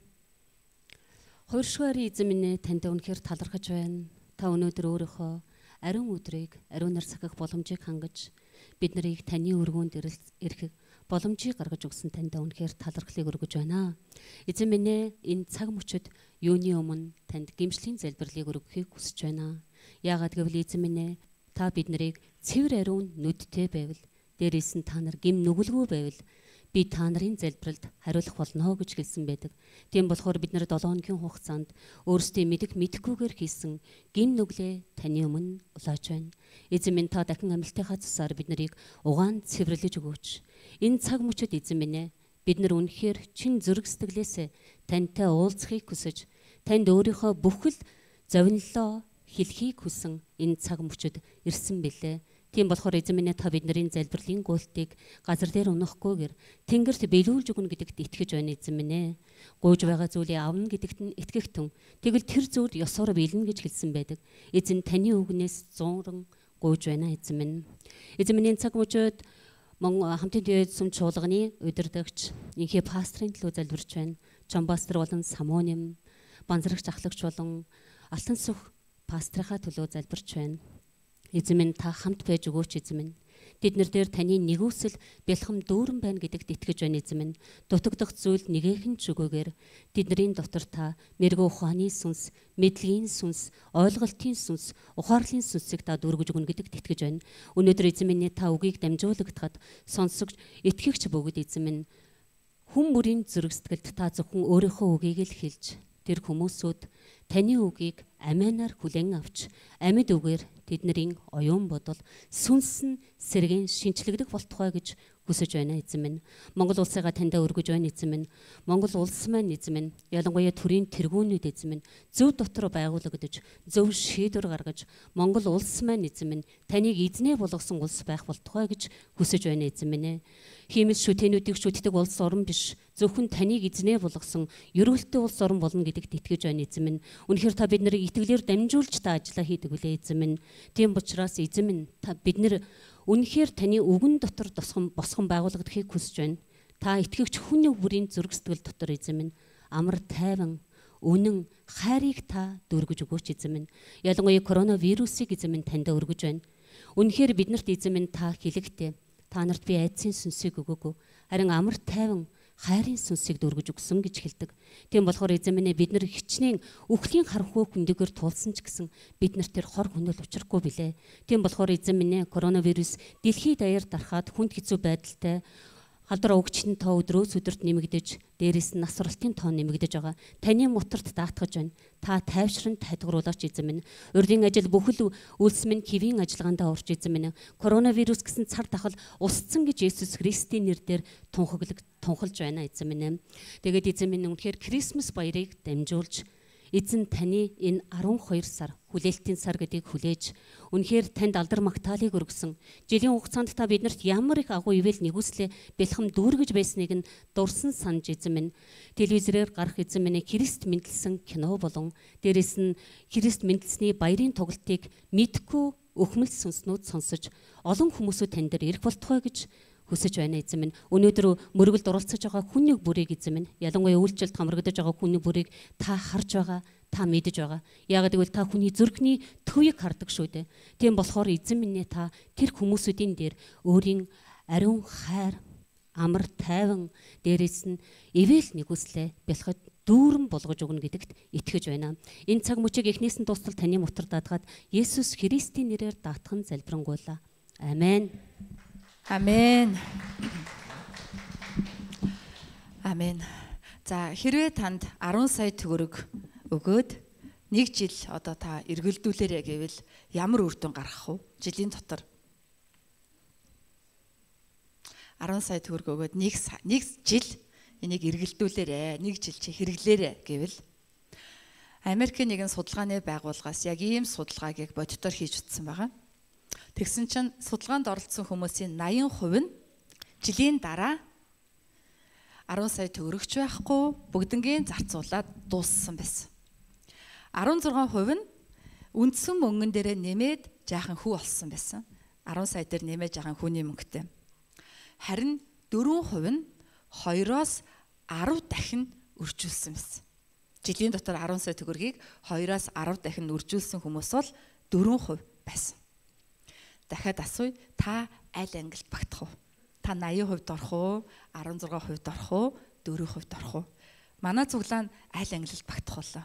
Хоёршгаар эзэн минь ээ, танд үнэхээр талархаж байна. Та өнөөдөр өөрийнхөө ариун өдрийг ариунаар сахих боломжийг хангаж бид нарыг таны өргөөнд ирэх боломжийг гаргаж өгсөн танд үнэхээр талархлыг өргөж байна. Эзэн минь ээ, энэ цаг мөчид юуны өмнө танд гимшлийн залбирлыг өргөхийг хүсэж байна. Яагаад гэвэл эзэн минь ээ, та бид нарыг цэвэр ариун нүдтэй байвал, дээрээс нь та нар гим нүгэлгүй байвал би та нарын залбиралд хариулах болно гэж хэлсэн байдаг. Тийм болохоор бид нар долоо хоногийн хугацаанд өөрсдөө мэдэх мэдэхгүйгээр хийсэн гин нүглээ таны өмнө улааж байна. Эзэн минь, та дахин амилтынхаа цусаар бид нарыг угаан цэвэрлэж өгөөч. Энэ цаг мөчид эзэн минь ээ, бид нар үнэхээр чин зүрх сэтгэлээсээ тантай уулзахыг хүсэж, танд өөрийнхөө бүхэл зовнилоо хэлхийг хүсэн энэ цаг мөчид ирсэн билээ. Тийм болохоор эзэн минь, та бидний залбирлын гуйлтыг газар дээр унахгүйгээр тэнгэрт биелүүлж өгнө гэдэгт итгэж байна эзэн минь. Гуйж байгаа зүйлийг авна гэдэгт нь итгэх тун. Тэгвэл тэр зүйлд ёсоор биелнэ гэж хэлсэн байдаг. Эзэн, таны үгнээс зууран гуйж байна эзэн минь. Эзэн минь, цаг мөчид мөн хамтын дээд сүм чуулганы удирдагч инхээ пастрын төлөө залбирч байна. Чон пастор болон Самоним, банзрагч ахлагч болон Алтан сүх пастрынхаа төлөө залбирч байна. Эзэн минь, та хамт байж өгөөч эзэн минь. тэднэр дээр таны нэгүсэл бэлхэм дүүрэн байна гэдэгт итгэж байна эзэн минь. Дутагдах зүйл нэгэн ч өгөөгээр тэдний дотор та мэрэгэн ухааны сүнс, мэдлэгийн сүнс, ойлголтын сүнс, ухаарлын сүнсийг та дүүргэж өгнө гэдэгт итгэж байна. Өнөөдөр эзэн минь та үгийг дамжуулагдахад сонсогч итгэгч бүгд эзэн минь хүн бүрийн зүрх сэтгэлд та зөвхөн өөрийнхөө үгийг л хэлж тэр хүмүүсүүд таны үгийг амианаар хүлээн авч амьд үгээр тэдний оюун бодол сүнс нь сэргэн шинчлэгдэх болтугай гэж хүсэж байна эзэн минь. Монгол улсыгаа таньдаа өргөж байна эзэн минь. Монгол улс маань эзэн минь ялангуяа төрийн тэргүүнүүд эзэн минь зөв дотор байгуулагдаж зөв шийдвэр гаргаж Монгол улс маань эзэн минь таныг эзнээ болгосон улс байх болтугай гэж хүсэж байна эзэн минь. Хиймэл шүтэнүүдийг шүтдэг улс орн биш зөвхөн таныг эзнээ болгосон ерөөлтөй улс орн болно гэдэгт итгэж байна эзэн минь. Үнэхээр та бид нарыг итгэлээр дамжуулж та ажиллаа хийдэг үлээ эзэн минь. Тийм учраас эзэн минь та бид нар үнэхээр таны үгэн дотор босгон босгон байгуулагдахыг хүсэж байна. Та итгэгч хүн нэг бүрийн зүрх сэтгэл дотор эзэн минь амар тайван үнэн хайрыг та дүүргэж өгөөч эзэн минь. Ялангуяа коронавирусыг эзэн минь таньд өргөж байна. Үнэхээр биднэрт эзэн минь та хэлэхдээ та нарт би айдсын сүнсийг өгөөгүй. Харин амар тайван хайрын сүнсийг дүүргэж өгсөн гэж хэлдэг. Тийм болохоор эзэн минь бид нар хичнээн үхлийн харанхуй хүндэгээр тулсан ч гэсэн бид нар тэр хор хүнэл учрахгүй билээ. Тийм болохоор эзэн минь коронавирус дэлхийд даяар дарахад хүнд хэцүү байдалтай халдвар өгчтэн тоо өдрөөс өдөрт нэмэгдэж, дээрээс нь насварлтын тоо нэмэгдэж байгаа. Таны мутарт даатгаж байна. Та тайвшран тайлгруулаач эзэн минь. Урдын ажил бүхэл үйлс минь хэвийн ажиллагаандаа орж эзэн минь. Коронавирус гэсэн цар тахал устсан гэж Есүс Христийн нэрээр тунхаглаг тунхалж байна эзэн минь. Тэгээд эзэн минь үнэхээр Крисмас баярыг дамжуулж эзэн таны энэ арван хоёр сар хүлээлтийн сар гэдгийг хүлээж үнэхээр танд алдар магтаалыг өргөсөн. Жилийн хугацаанд та биднэрт ямар их агуу ивэл нэгүслээ бэлхэм дүүргэж байсныг нь дурсан санаж эзэн минь. Телевизээр гарах эзэн минь Христ мэндэлсэн кино болон дээрэс нь Христ мэндэлсний баярын тоглолтыг мэдгүй өхмөл сүнснүүд сонсож олон хүмүүсүүд тань дээр ирэх болтугай гэж хүсэж байна эзэн минь. Өнөөдөр мөргөлд оролцож байгаа хүн нэг бүрийг эзэн минь ялангуяа үйлчлэлд хамрагдаж байгаа хүн нэг бүрийг та харж байгаа, та мэдэж байгаа. Яагаад гэвэл та хүний зүрхний төвийг хардаг шүү дээ. Тийм болохоор эзэн минь та тэр хүмүүсүүдийн дээр өөрийн ариун хайр, амар тайван дээрээс нь ивэл нэгүслээ бэлхэж дүүрэн болгож өгнө гэдэгт итгэж байна. Энэ цаг мөчийг эхнээс нь дуустал таны мотор даатгаад Есүс Христийн нэрээр даатхан залбирanгуйлаа. Амен. Амен. Амен. За хэрвээ танд арван сая төгрөг өгөөд нэг жил одоо та эргэлдүүлээрэ гэвэл ямар үр дүн гарах вэ? Жилийн дотор арван сая төгрөг өгөөд нэг нэг жил энийг эргэлдүүлээрэ, нэг жил чи хэрэглээрэ гэвэл Америкийн нэгэн судалгааны байгууллагаас яг ийм судалгааг бодитоор хийж утсан байгаа. Тэгсэн чинь судалгаанд оролцсон хүмүүсийн наян хувь нь жилийн дараа арван сая төгрөгч байхгүй бүгднгийн зарцуулаад дууссан байсан. арван зургаан хувь нь үндсэн мөнгөн дээрээ нэмээд жаахан хүү олсон байсан. арван сая дээр нэмээд жаахан хүүний мөнгөтэй. Харин дөрвөн хувь нь хоёроос арав дахин үржүүлсэн байсан. Жилийн дотор арван сая төгрөгийг хоёроос арав дахин үржүүлсэн хүмүүс бол дөрвөн хувь байсан. Дахиад асууя, та аль ангилд багтах вэ? Та наян хувьд орох уу, арван зургаан хувьд орох уу, дөрвөн хувьд орох уу? Манай цуглаан аль ангилд багтах болоо?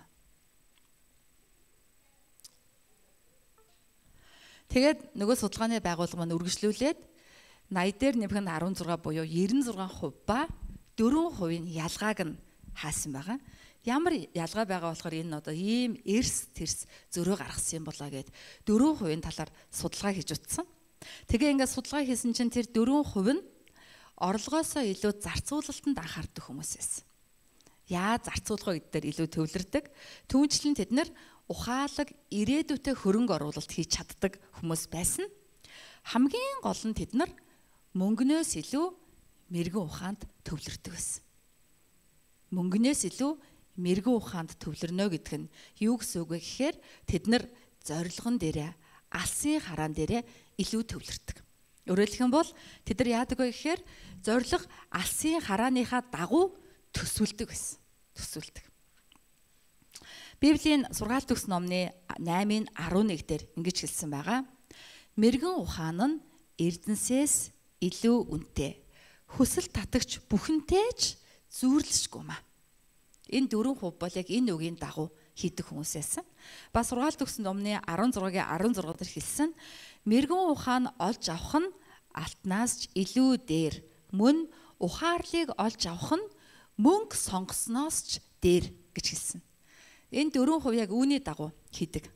Тэгээд нөгөө судалгааны байгууллага маань үргэлжлүүлээд наяа дээр нэмэх нь арван зургаан буюу девяносто зургаан хувь ба дөрвөн хувийн ялгааг нь хаасан байгаа. Ямар ялгаа байгаа болохоор энэ одоо ийм эрс тэрс зөрөө гаргасан юм болоо гэд дөрвөн хувийн талаар судалгаа хийж утсан. Тэгээ ингээд судалгаа хийсэн чинь тэр дөрвөн хувь нь орлогоосоо илүү зарцуулалтанд анхаардаг хүмүүс байсан. Яа зарцуулах вэ гэдгээр илүү төвлөрдөг. Түүнчлэн тэд нар ухаалаг ирээдүйтэй хөрөнгө оруулалт хийж чаддаг хүмүүс байсан. Хамгийн гол нь тэд нар мөнгнөөс илүү мэрэгэн ухаанд төвлөрдөг байсан. Мөнгнөөс илүү мэрэгэн ухаанд төвлөрнө гэдэг нь юу гэсэн үг вэ гэхээр тэд нар зорилгон дээрээ алсын хараан дээрээ илүү төвлөрдөг. Өөрөөр хэлэх юм бол тэд нар яадаг вэ гэхээр зорилго алсын харааныхаа дагуу төсвөлдөг байсан. Төсвөлдөг. Библийн сургаалт төгс номны наймын арван нэг дээр ингэж хэлсэн байгаа. Мэрэгэн ухаан нь эрдэнсээс илүү үнэтэй. Хүсэл татагч бүхэнтэй ч зүүрлэшгүй маа. Энэ дөрвөн хувь бол яг энэ үгийн дагуу хийдэг хүмүүс байсан. Ба сургаалт өгсөн номны арван зургагийн арван зурга дээр хэлсэн мэрэгэн ухаан олж авах нь алтнаас ч илүү дээр, мөн ухаарлыг олж авах нь мөнгө сонгосноос ч дээр гэж хэлсэн. Энэ дөрвөн хувь яг үүний дагуу хийдэг.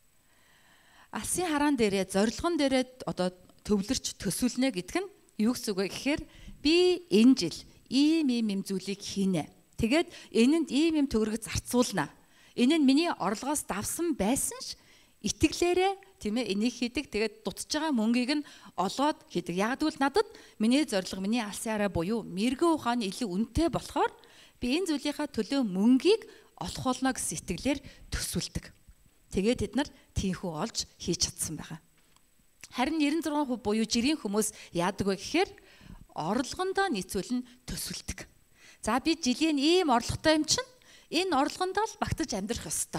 Алсын хараан дээрээ зорилгон дээрээ одоо төвлөрч төсвөлнэ гэдэг нь юу гэсэн үг вэ гэхээр би энэ жил ийм ийм юм зүйлийг хийнэ. Тэгээд энэнд ийм ийм төгрөг зарцуулна. Энэ нь миний орлогоос давсан байсан ш итгэлээрээ тийм ээ энийг хийдэг. Тэгээд дутж байгаа мөнгийг нь олоод хийдэг. Яг гэвэл надад миний зорилго миний алсын хараа буюу мэрэгэн ухааны илүү үнэтэй болохоор би энэ зүйлийнхаа төлөө мөнгийг олох болно гэсэн итгэлээр төсвөлдөг. Тэгээд бид нар тийхүү олж хийж чадсан байгаа. Харин девяносто шесть процент буюу жирийн хүмүүс яадаг вэ гэхээр орлогондоо нийцүүлэн төсвөлдөг. За би жилийн ийм орлоготой юм чинь энэ орлогондоо л багтаж амьдрах ёстой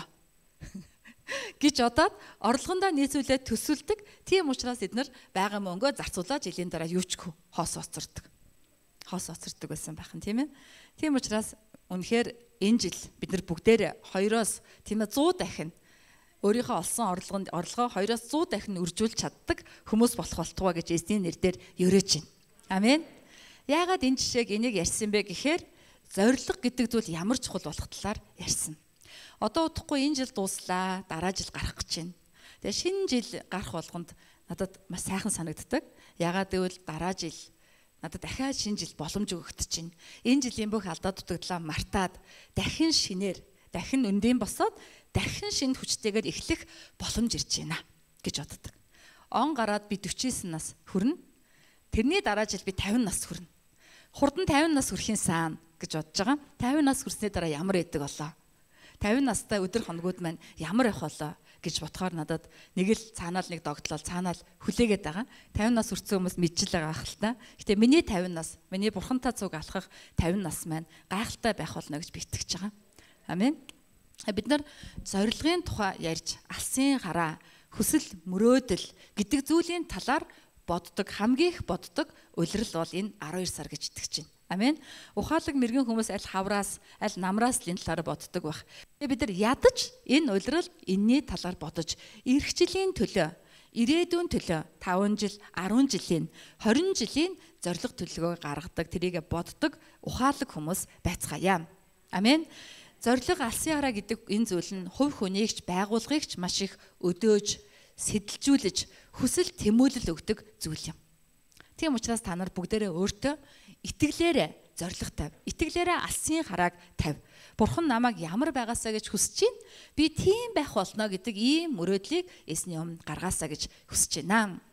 гэж бодоод орлогондоо нийцүүлээд төсвөлдөг. Тийм учраас бид нар байгаа мөнгөө зарцуулаад жилийн дараа юу ч хөө хоос оцордог. Хоос оцордог байсан байх нь тийм ээ. Тийм учраас үнэхээр энэ жил бид нар бүгдээр хоёроос тийм ээ сто дахин өөрийнхөө олсон орлогонд орлогоо хоёроос сто дахин үржүүлж чаддаг хүмүүс болох болтугай гэж эзний нэрээр ерөөж байна. Амен. Яагаад энэ жишээг энийг ярьсан бэ гэхээр зориг гэдэг зүйл ямар чухал болох талаар ярьсан. Одоо удахгүй энэ жил дууслаа, дараа жил гарах гэж байна. Тэгээ шинэ жил гарах болгонд надад маш сайхан санагддаг. Яагаад гэвэл дараа жил надад дахиад шинэ жил боломж өгөгдөж байна. Энэ жилийн бүх алдаа дутагдлаа мартаад дахин шинээр, дахин өндөөн босоод дахин шинэ хүчтэйгээр эхлэх боломж ирж байна гэж боддог. Он гараад би дөрвөн нас хүрнэ. Тэрний дараа жил би тавин нас хүрнэ. Хурдан тавин нас хүрэхин сан гэж бодож байгаа. тавин нас хүрсний дараа ямар байдаг болоо? тавин настай өдөр хоногуд маань ямар явах болоо гэж бодохоор надад нэг л цаанаал нэг догтлол цаанаал хүлээгээд байгаа. тавин нас хүрсэн хүмүүс мэдчил байгаа хэл та. Гэтэ миний тавин нас, миний бурхантай цуг алхах тавин нас маань гайхалтай байх болно гэж би итгэж байгаа. Амен. Бид нар зорилгын тухай ярьж алсын хараа, хүсэл мөрөөдөл гэдэг зүйлийн талаар боддог, хамгийн их боддог улирал бол энэ арван хоёр сар гэж итгэж байна. Амен. Ухаалаг мэрэгэн хүмүүс аль хавраас, аль намраас л энэ талаар боддог байх. Тэгээ бид нар ядаж энэ улирал энэний талаар бодож, ирэх жилийн төлөө, ирээдүйн төлөө таван жил, арван жилийн, хорин жилийн зорилго төлөвлөгөө гаргадаг, тэрийг боддог ухаалаг хүмүүс байцгаая. Амен. Зорилго алсын хараа гэдэг энэ зүйл нь хувь хүнийгч байгууллагыгч маш их өдөөж, сэтэлжүүлж, хүсэл тэмүүлэл өгдөг зүйл юм. Тийм учраас та нар бүгдээрээ өөртөө итгэлээрээ зорилго тавь. Итгэлээрээ алсын харааг тавь. Бурхан намайг ямар байгаасаа гэж хүсэж байна. Би тийм байх болно гэдэг ийм мөрөөдлийг эзний өмнө гаргаасаа гэж хүсэж байна.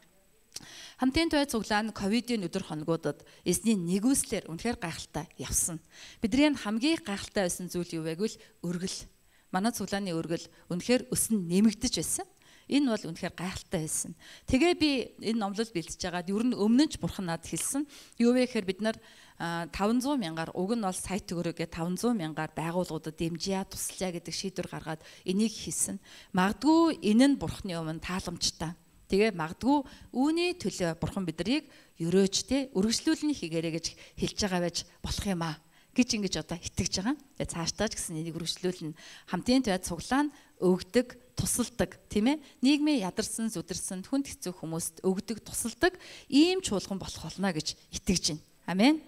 Хамтын туй цуглаан ковидын өдөр хоногудад эзний нэгүслэр үнэхээр гайхалтай явсан. Бидний хамгийн гайхалтай байсан зүйл юу вэ гэвэл өргөл. Манай цуглааны өргөл үнэхээр өснө нэмэгдэж байсан. Энэ бол үнэхээр гайхалтай байсан. Тэгээ би энэ номлол бэлдэж байгаад ер нь өмнө нь ч бурхан надад хэлсэн. Юу вэ гэхээр бид нар таван зуун мянгаар, уг нь бол сая төгрөгээ таван зуун мянгаар байгууллагуудад дэмжиж туслая гэдэг шийдвэр гаргаад энийг хийсэн. Магадгүй энэ нь бурханы өмнө тааламжтай. Тэгээ магадгүй үүний төлөө бурхан бидрийг өрөөж те үргэлжлүүлэн хийгээрэй гэж хэлж байгаа байж болох юм аа гэж ингэж одоо итгэж байгаа. Тэгээ цаашдаа ч гэсэн энийг үргэлжлүүлэн хамтын туйд цуглаан өгдөг, тусалдаг тийм ээ. Нийгмийн ядарсан, зүдэрсэн, хүнд хэцүү хүмүүст өгдөг, тусалдаг ийм чуулган болох болно гэж итгэж байна. Амен.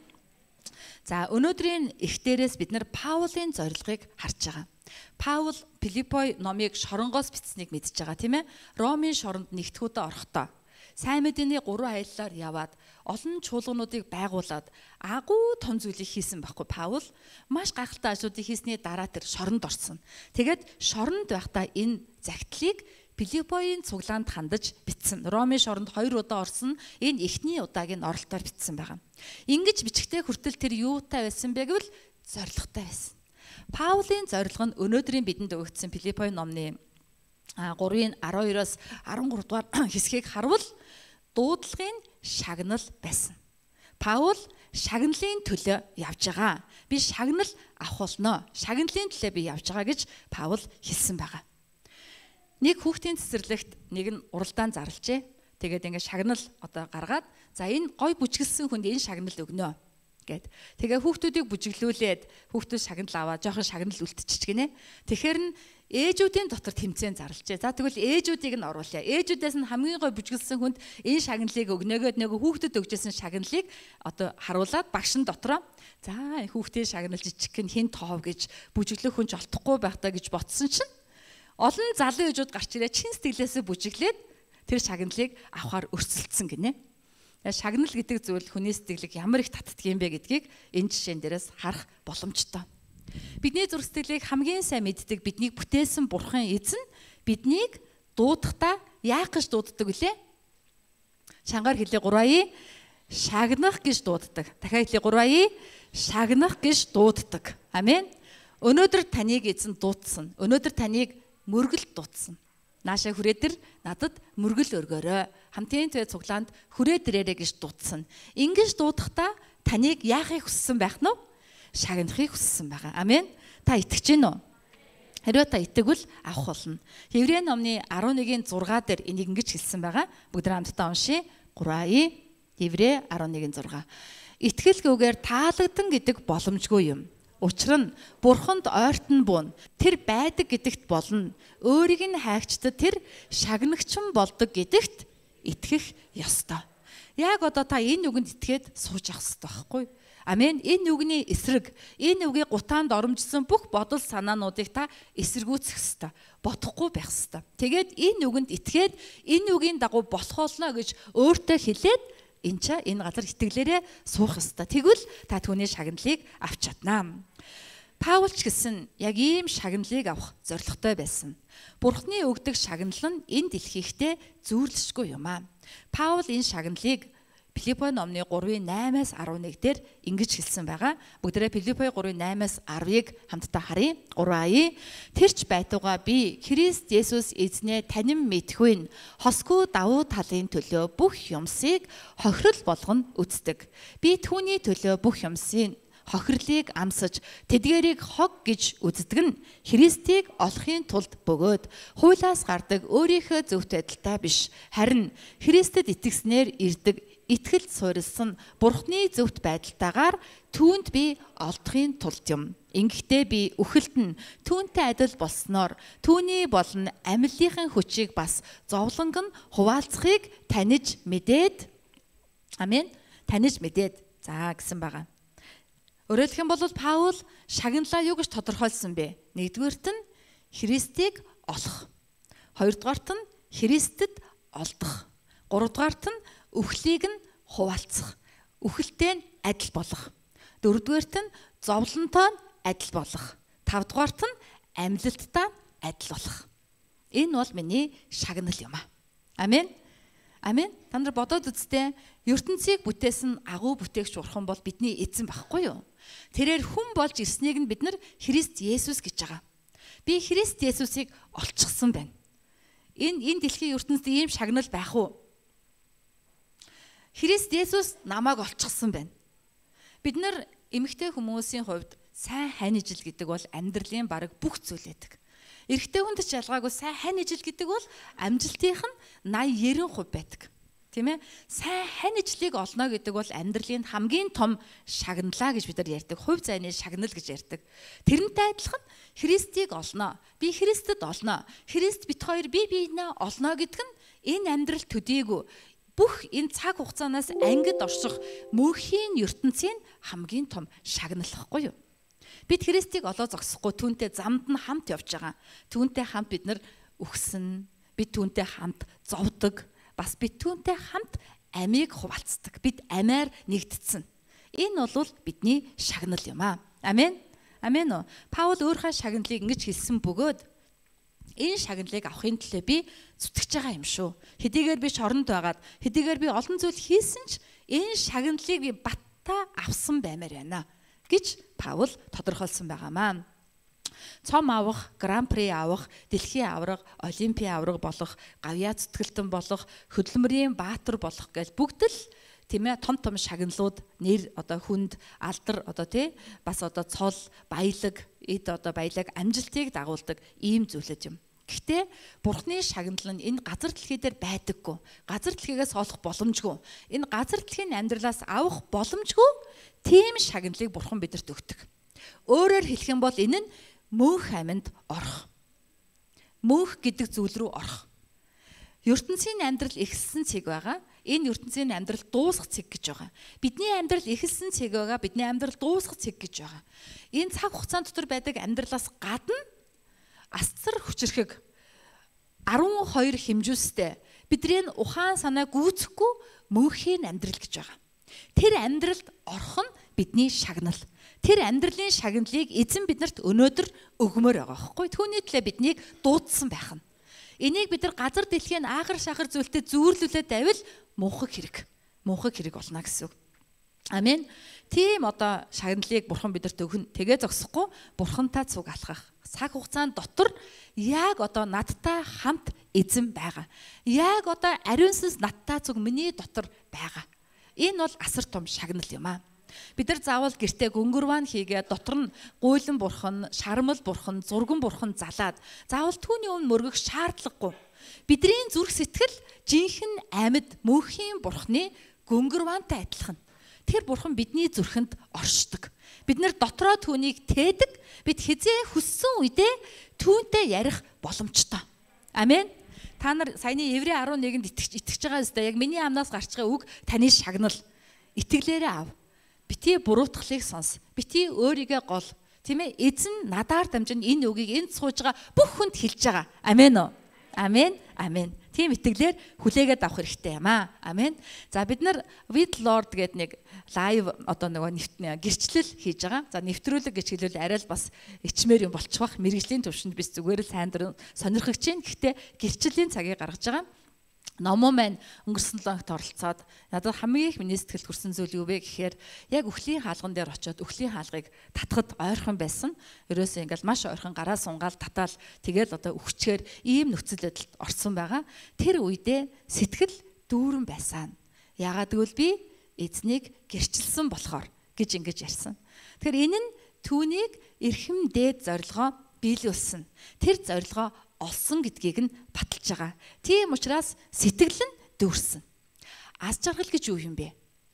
За өнөөдрийн эхтээрээс бид нар Паулийн зорилгыг харж байгаа. Паул Филиппой номыг шоронгоос бичсэнийг мэдж байгаа тийм ээ. Ромын шоронд нэгтгэхүүдэд орохдоо сайн мэдээний гурван аяллаар яваад олон чуулгануудыг байгуулад агуу том зүйлийг хийсэн байхгүй Паул. Маш гайхалтай ажлуудыг хийсний дараа тэр шоронд орсон. Тэгээд шоронд байхдаа энэ загтлыг Филиппойн цуглаанд хандаж бичсэн. Ромын шоронд хоёр удаа орсон. Энэ эхний удаагийн оролтоор бичсэн байгаа. Ингиж бичгтээ хүртэл тэр юутай байсан бэ гэвэл зоригтой байсан. Паулийн зорилго нь өнөөдрийн бидэнд өгөгдсөн Филиппойн номны гурвын арван хоёроос арван гурав дугаар хэсгийг харвал дуудлагын шагнал байсан. Паул шагналын төлөө явж байгаа. Би шагнал авах болно. Шагналын төлөө би явж байгаа гэж Паул хэлсэн байгаа. Нэг хүүхдийн цэцэрлэгт нэг нь уралдаан зарлжээ. Тэгээд ингээд шагнал одоо гаргаад за энэ гой бүжгэлсэн хүнд энэ шагнал өгнө гэд. Тэгээ хүүхдүүдийг бүжиглүүлээд хүүхдүүд шагнал аваад жоохон шагнал үлдчихэж гинэ. Тэгэхээр нь ээжүүдийн дотор тэмцээн зарлжээ. За тэгвэл ээжүүдийг нь оруулъя. Ээжүүдээс нь хамгийн гой бүжгэлсэн хүнд энэ шагналыг өгнөгөөд нөгөө хүүхдэд өгчээсэн шагналыг одоо харуулад багшин дотроо за хүүхдийн шагнал жижиг гэн хин тоов гэж бүжиглэх хүн ч олдохгүй байх та гэж ботсон чинь олон залуу ээжүүд гарч ирээ чин сэтгэлээсээ бүжиглээд тэр шагналыг авахар өрсөлдсөн гинэ. Шагнал гэдэг зүйл хүний сэтгэлийг ямар их татдаг юм бэ гэдгийг энэ жишээн дээрээс харах боломжтой. Бидний зүрх сэтгэлийг хамгийн сайн мэддэг биднийг бүтээсэн Бурхан Эзэн биднийг дуудахдаа яах гэж дууддаг вүлээ? Чангаар хэлээ гурваа шагнах гэж дууддаг. Дахиад хэлээ гурваа шагнах гэж дууддаг. Амен. Өнөөдөр таныг эзэн дуудсан. Өнөөдөр таныг мөргөл дуудсан. Наашаа хүрээдэр надад мөргөл өргөөрэй. Хамтын твэ цуглаанд хүрээдэрээрээ гэж дуудсан. Ингэж дуудахдаа таныг яахыг хүссэн байх нь вэ? Шагнахыг хүссэн байгаа. Амен. Та итгэж гин үү? Хэрвээ та итгэвэл авах болно. Хеврей номны арван нэгэн зургаа дээр энийг ингэж хэлсэн байгаа. Бүгд хамтдаа уншия. гурваа Хеврей арван нэгэн зургаа. Итгэл гүгээр таалагдсан гэдэг боломжгүй юм. Учир нь Бурханд ойртон буун тэр байдаг гэдэгт болно. Өөрийг нь хайгчдад тэр шагнагчин болдог гэдэгт итгэх ёстой. Яг одоо та энэ үгэнд итгээд сууж явах ёстой байхгүй? Амен. Энэ үгний эсрэг, энэ үгийг гутаанд оромжсон бүх бодол санаануудыг та эсэргүүцэх ёстой. Бодохгүй байх ёстой. Тэгээд энэ үгэнд итгээд энэ үгийн дагуу болох болно гэж өөртөө хэлээд энэ ча энэ газар итгэлээрээ суух ёстой. Тэгвэл та түүний шагналыг авч чаднаа. Паул ч гэсэн яг ийм шагналыг авах зорилготой байсан. Бурхны өгдөг шагнал нь энэ дэлхийгтээ зүйрлэшгүй юм аа. Паул энэ шагналыг Филиппо номны гурвын наймаас арван нэг дээр ингэж хэлсэн байгаа. Бүгдээрээ Филиппо гурвын наймаас арвыг хамтдаа харъя. гурваа Тэрч байтугай би Христ Есүс эзнээ танин мэдхүйн хосгүй давуу талын төлөө бүх юмсыг хохирол болгон үздэг. Би түүний төлөө бүх юмсыг хохирлыг амсаж тэдгэрийг хог гэж үздэг нь Христийг олохын тулд бөгөөд хуулиас гардаг өөрийнхөө зөвхт байдалтай биш харин Христэд итгэснээр ирдэг итгэл суурилсан Бурхны зөвхт байдалтайгаар түүнд би олдохын тулд юм. Ингэхдээ би үхэлдэн түүнтэй адил болсноор түүний болон амьлынхын хүчийг бас зовлонг нь хуваалцахыг таниж мэдээд амен таниж мэдээд за гэсэн байгаа. Өөрөөр хэлэх юм бол Паул шагналаа юу гэж тодорхойлсон бэ? Нэгдүгээрт нь Христийг олох. Хоёрдугаарт нь Христэд олдох. Гуравдугаарт нь үхлийг нь хуваалцах. Үхэлтэй нь адил болох. Дөрөвдүгээрт нь зовлонтой нь адил болох. Тавдугаарт нь амьлалттай адил болох. Энэ бол миний шагнал юм аа. Амен. Амен. Та нар бодоод үзтээ ертөнцийг бүтээсэн агуу бүтээгч Бурхан бол бидний эзэн байхгүй юу? Тэрээр хүн болж ирснийг нь бид нар Христ Есүс гэж байгаа. Би Христ Есүсийг олчихсан байна. Энэ энэ дэлхийн ертөнцид ийм шагнал байх уу? Христ Есүс намайг олчихсан байна. Бид нар эмэгтэй хүмүүсийн хувьд сайн хань ижил гэдэг бол амьдралын бараг бүх зүйл байдаг. Эрэгтэй хүнд ч ялгаагүй сайн хань ижил гэдэг бол амжилтынх нь найман ерэн хувь байдаг. Тийм ээ? Сайн хань ижлийг олно гэдэг бол амьдралын хамгийн том шагналаа гэж бид нар ярьдаг. Хувь зайны шагнал гэж ярьдаг. Тэрнтэй адилхан Христийг олно. Би Христэд олно. Христ бит хоёр бие биенээ олно гэдэг нь энэ амьдрал төдийгүй бүх энэ цаг хугацаанаас ангид орших мөнхийн ертөнцийн хамгийн том шагналахгүй юу? Бид Христийг олоо зогсохгүй түүнтэй замд нь хамт явж байгаа. Түүнтэй хамт бид нар үхсэн. Бид түүнтэй хамт зовдөг. Бас бид түүнтэй хамт амийг хуваалцдаг. Бид амиар нэгдсэн. Энэ бол бидний шагнал юм аа. Амен. Амен уу. Паул өөрийнхөө шагналыг ингэж хэлсэн бөгөөд энэ шагналыг авахын төлөө би зүтгэж байгаа юм шүү. Хэдийгээр би шоронд байгаад, хэдийгээр би олон зүйл хийсэн ч энэ шагналыг би баттаа авсан баймаар байна гэж Паул тодорхойлсон байгаамаа. Цом авах, гран-при авах, дэлхийн авраг, олимпийн авраг болох, гавьяа зүтгэлтэн болох, хөдөлмөрийн баатар болох гэж бүгд л тийм ээ том том шагналууд нэр одоо хүнд алдар одоо тий бас одоо цол баялаг эд одоо баялаг амжилтыг дагуулдаг ийм зүйлүүд юм. Гэхдээ Бурхны шагнал нь энэ газар дэлхий дээр байдаггүй. Газар дэлхийгээс олох боломжгүй. Энэ газар дэлхийн амьдралаас авах боломжгүй тийм шагналыг Бурхан бидэнд өгдөг. Өөрөөр хэлэх юм бол энэ нь мөнх амьд орох. Мөнх гэдэг зүйл рүү орох. ертөнцийн амьдрал эхэлсэн цэг байгаа. Энэ ертөнцийн амьдрал дуусах цэг гэж байгаа. Бидний амьдрал эхэлсэн цэг байгаа. Бидний амьдрал дуусах цэг гэж байгаа. Энэ цаг хугацаанд дотор байдаг амьдралаас гадна асцар хүчрхэг арван хоёр хэмжүүстэй бидний ухаан санаа гүйцэхгүй мөнхийн амьдрал гэж байгаа. Тэр амьдралд орох нь бидний шагнал. Тэр амьдралын шагналыг эзэн биднэрт өнөөдөр өгмөр байгаа байхгүй. Түүний төлөө биднийг дуудсан байх нь. Энийг бид нар газар дэлхийн аагар шахар зүйлтэй зүүрлүүлээд байвал мунхаг хэрэг. Мунхаг хэрэг болно гэсэн үг. Амен. Тийм одоо шагналыг Бурхан бидэрт өгнө. Тэгээ зогсохгүй Бурхантай цуг алхах. Цаг хугацаанд дотор яг одоо надтай хамт эзэн байгаа. Яг одоо ариунсанс надтай цуг миний дотор байгаа. Энэ бол асар том шагнал юм аа. Бид нар заавал гэртээ гөнгөрван хийгээд дотор нь гуйлан бурхан, шармал бурхан, зурган бурхан залаад заавал түүний өмнө мөргөх шаардлагагүй. Бидний зүрх сэтгэл жинхэнэ амьд мөнхийн бурханы гөнгөрвантай адилхан. Тэр бурхан бидний зүрхэнд оршдог. Бид нар дотроо түүнийг тээдэг. Бид хизээ хүссэн үедээ түүнтэй ярих боломжтой. Амен. Та нар саяны Еврей арван нэгэнд итгэж итгэж байгаа зү яг миний амнаас гарч байгаа үг таны шагнал. Итгэлээрээ ав. Бити буруутгалыг сонс. Бити өөрийгөө гол. Тийм ээ? Эзэн надаар дамжин энэ үгийг энд сууж байгаа бүх хүнд хэлж байгаа. Амен уу? Амен. Амен. Тийм итгэлээр хүлээгээд авах хэрэгтэй юм аа. Амен. За бид нар with Lord гэдэг нэг лайв одоо нөгөө гэрчлэл хийж байгаа. За нэвтрүүлэг гэж хэлвэл арай л бас ичмээр юм болчих бах. Мэргэжлийн төвшөнд bis зүгээр л сайн дурын сонирхогч чинь. Гэхдээ гэрчлийн цагийг гаргаж байгаа. Номон маань өнгөрсөн лонгт оролцоод надад хамгийн их миний сэтгэлд хүрсэн зүйл юу вэ гэхээр яг үхлийн хаалган дээр очиод үхлийн хаалгыг татхад ойрхон байсан. Ерөөсөө ингээл маш ойрхон гараа сунгаал татаал тэгэл одоо үхчээр ийм нөхцөл байдалд орсон байгаа. Тэр үедээ сэтгэл дүүрэн байсан. Яагаад гэвэл би эзнийг гэрчилсэн болохоор гэж ингэж ярьсан. Тэгэхээр энэ нь түүнийг эрхэм дээд зорилгоо биелүүлсэн. Тэр зорилгоо олсон гэдгийг нь баталж байгаа. Тийм учраас сэтгэл нь дүүрсэн. Аз жаргал гэж юу юм бэ?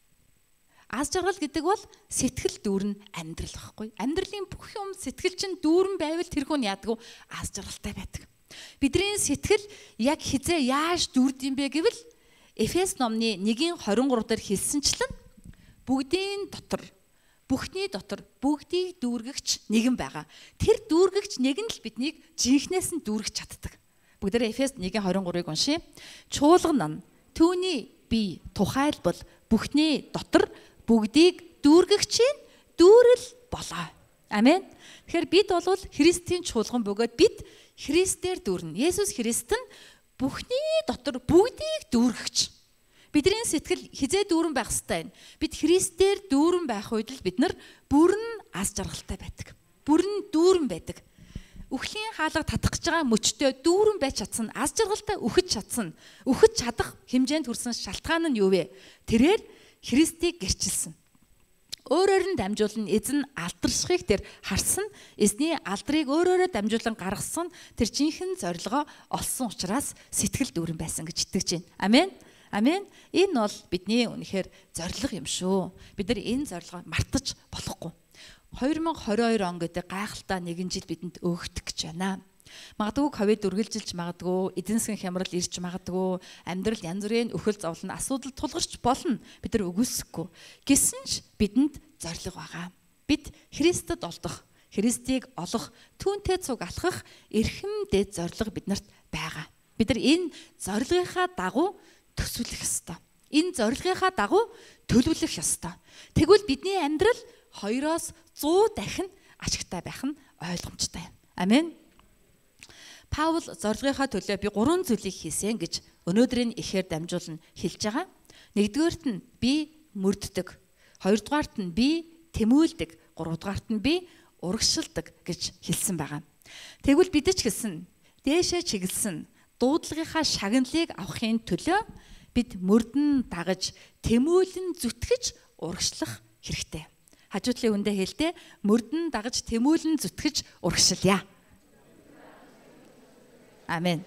Аз жаргал гэдэг бол сэтгэл дүүрэн амьдрал байхгүй. Амьдралын бүх юм сэтгэл чинь дүүрэн байвал тэр хүн яадаг вэ? Аз жаргалтай байдаг. Бидний сэтгэл яг хизээ яаж дүүрд юм бэ гэвэл Эфес номны нэгin двадцать три дээр хэлсэнчлэн бүгдийн дотор Бүхний дотор бүгдийг дүүргэгч нэгэн байгаа. Тэр дүүргэгч нэг нь л биднийг жинхнээс нь дүүргэж чаддаг. Бүгдээрээ Эфес нэгin двадцать три-ыг уншия. Чуулган нь түүний бие тухайлбал бүхний дотор бүгдийг дүүргэгчийн дүүрэл болоо. Амен. Тэгэхээр бид бол Христийн чуулган бөгөөд бид Христээр дүүрнэ. Есүс Христ нь бүхний дотор бүгдийг дүүргэгч. Бидний сэтгэл хизээ дүүрэн байх ёстой юм. Бид Христээр дүүрэн байх үед л бид нар бүрэн аз жаргалтай байдаг. Бүрэн дүүрэн байдаг. Үхлийн хаалга татах гэж байгаа мөчтөө дүүрэн байж чадсан, аз жаргалтай үхэж чадсан. Үхэж чадах хэмжээнд хүрсэн шалтгаан нь юу вэ? Тэрээр Христийг гэрчилсэн. Өөрөөр нь дамжуулан эзэн алдаршихыг тэр харсан, эзний алдрыг өөрөөрөө дамжуулан гаргасан тэр жинхэнэ зорилгоо олсон учраас сэтгэл дүүрэн байсан гэж итгэж байна. Амен. Амен. Энэ бол бидний үнэхээр зорилго юм шүү. Бид нар энэ зорилгоо мартаж болохгүй. две тысячи двадцать two он гэдэг гайхалтай нэгэн жил бидэнд өөгдөх гэж байна. Магадгүй ковид үргэлжилж магадгүй, эдийн засгийн хямрал ирж магадгүй, амьдрал янз бүрийн өхөл зовлон асуудал тулгарч болно. Бид нар үгүйсэхгүй. Гэсэн ч бидэнд зорилго байгаа. Бид Христэд олдох, Христийг олох, түүнтэй цуг алхах эрхэм дээд зорилго биднэрт байгаа. Бид нар энэ зорилгынхаа дагуу төсвөлөх ёстой. Энэ зорилгынхаа дагуу төлөвлөх ёстой. Тэгвэл бидний амьдрал хоёроос сто дахин ашигтай байх нь ойлгомжтой юм. Амен. Паул зорилгынхаа төлөө би гурван зүйлийг хийсэн гэж өнөөдрийн ихээр дамжуулан хэлж байгаа. Нэгдүгээрт нь би мөрддөг. Хоёрдугаарт нь би тэмүүлдэг. Гуравдугаарт нь би урагшилдаг гэж хэлсэн байгаа. Тэгвэл бид ч гэсэн дээшээ чиглэсэн дуудлагынхаа шагналыг авахын төлөө бид мөрдөн дагаж, тэмүүлэн зүтгэж урагшлах хэрэгтэй. Хажуудлын үндэ хэлдэ мөрдөн дагаж, тэмүүлэн зүтгэж урагшилъя. Амен.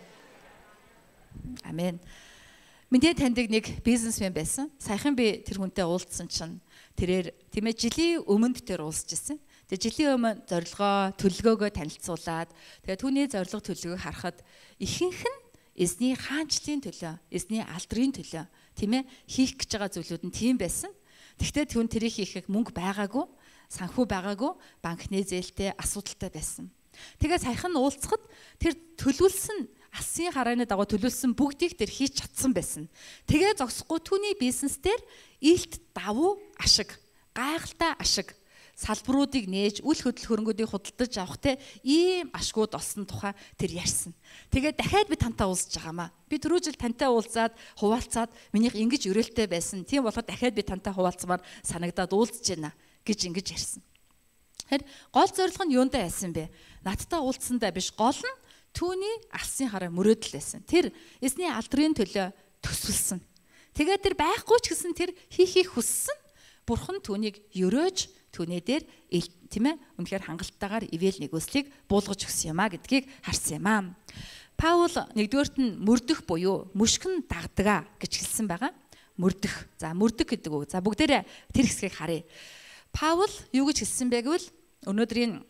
Амен. Миний таньдаг нэг бизнесмен байсан. Саяхан би тэр хүнтэй уулзсан чинь тэрээр тийм ээ жилийн өмнөд тэр уулзж ирсэн. Тэгээ жилийн өмнө зорилгоо, төлөвлөгөөгөө танилцуулаад тэгээ түүний зорилго төлөвлөгөөг харахад ихэнх нь эзний хаанчлалын төлөө, эзний алдрын төлөө тийм ээ хийх гэж байгаа зүйлүүд нь тийм байсан. Тэгвэл түн тэрийг хийхийг мөнгө байгаагүй, санхүү байгаагүй, банкны зээлтэй асуудалтай байсан. Тэгээ саяхан уулзахад тэр төлөвлөсөн алсын харааны дагуу төлөвлөсөн бүгдийг тэр хийж чадсан байсан. Тэгээ зогсохгүй түүний бизнес дээр илт давуу ашиг, гайхалтай ашиг, салбаруудыг нээж, үл хөдлөл хөрөнгөдийг худалдаж авах те ийм ашгууд олсон тухай тэр ярьсан. Тэгээ дахиад би тантай уулзж байгаамаа. Би түрүү жил тантай уулзаад хуваалцаад минийх ингэж өрөөлтэй байсан. Тийм болохоор дахиад би тантай хуваалцмаар санагдаад уулзж байна гэж ингэж ярьсан. Тэгэхээр гол зорилго нь юундаа байсан бэ? Надтай уулзсандаа биш, гол нь түүний алсын хараа мөрөөдөл байсан. Тэр эзний алдрын төлөө төсвөлсөн. Тэгээд тэр байхгүй ч гэсэн тэр хийхийг хүссэн. Бурхан түүнийг өрөөж түүний дээр тийм ээ үнэхээр хангалттайгаар ивэл нэгүслийг буулгаж өгсөн юм а гэдгийг харсан юм а. Паул нэгдүгээрт нь мөрдөх буюу мөшгөн дагдагаа гэж хэлсэн байгаа. Мөрдөх. За мөрдөх гэдэг үг. За бүгдээрээ тэр хэсгийг харъя. Паул юу гэж хэлсэн бэ гэвэл өнөөдрийн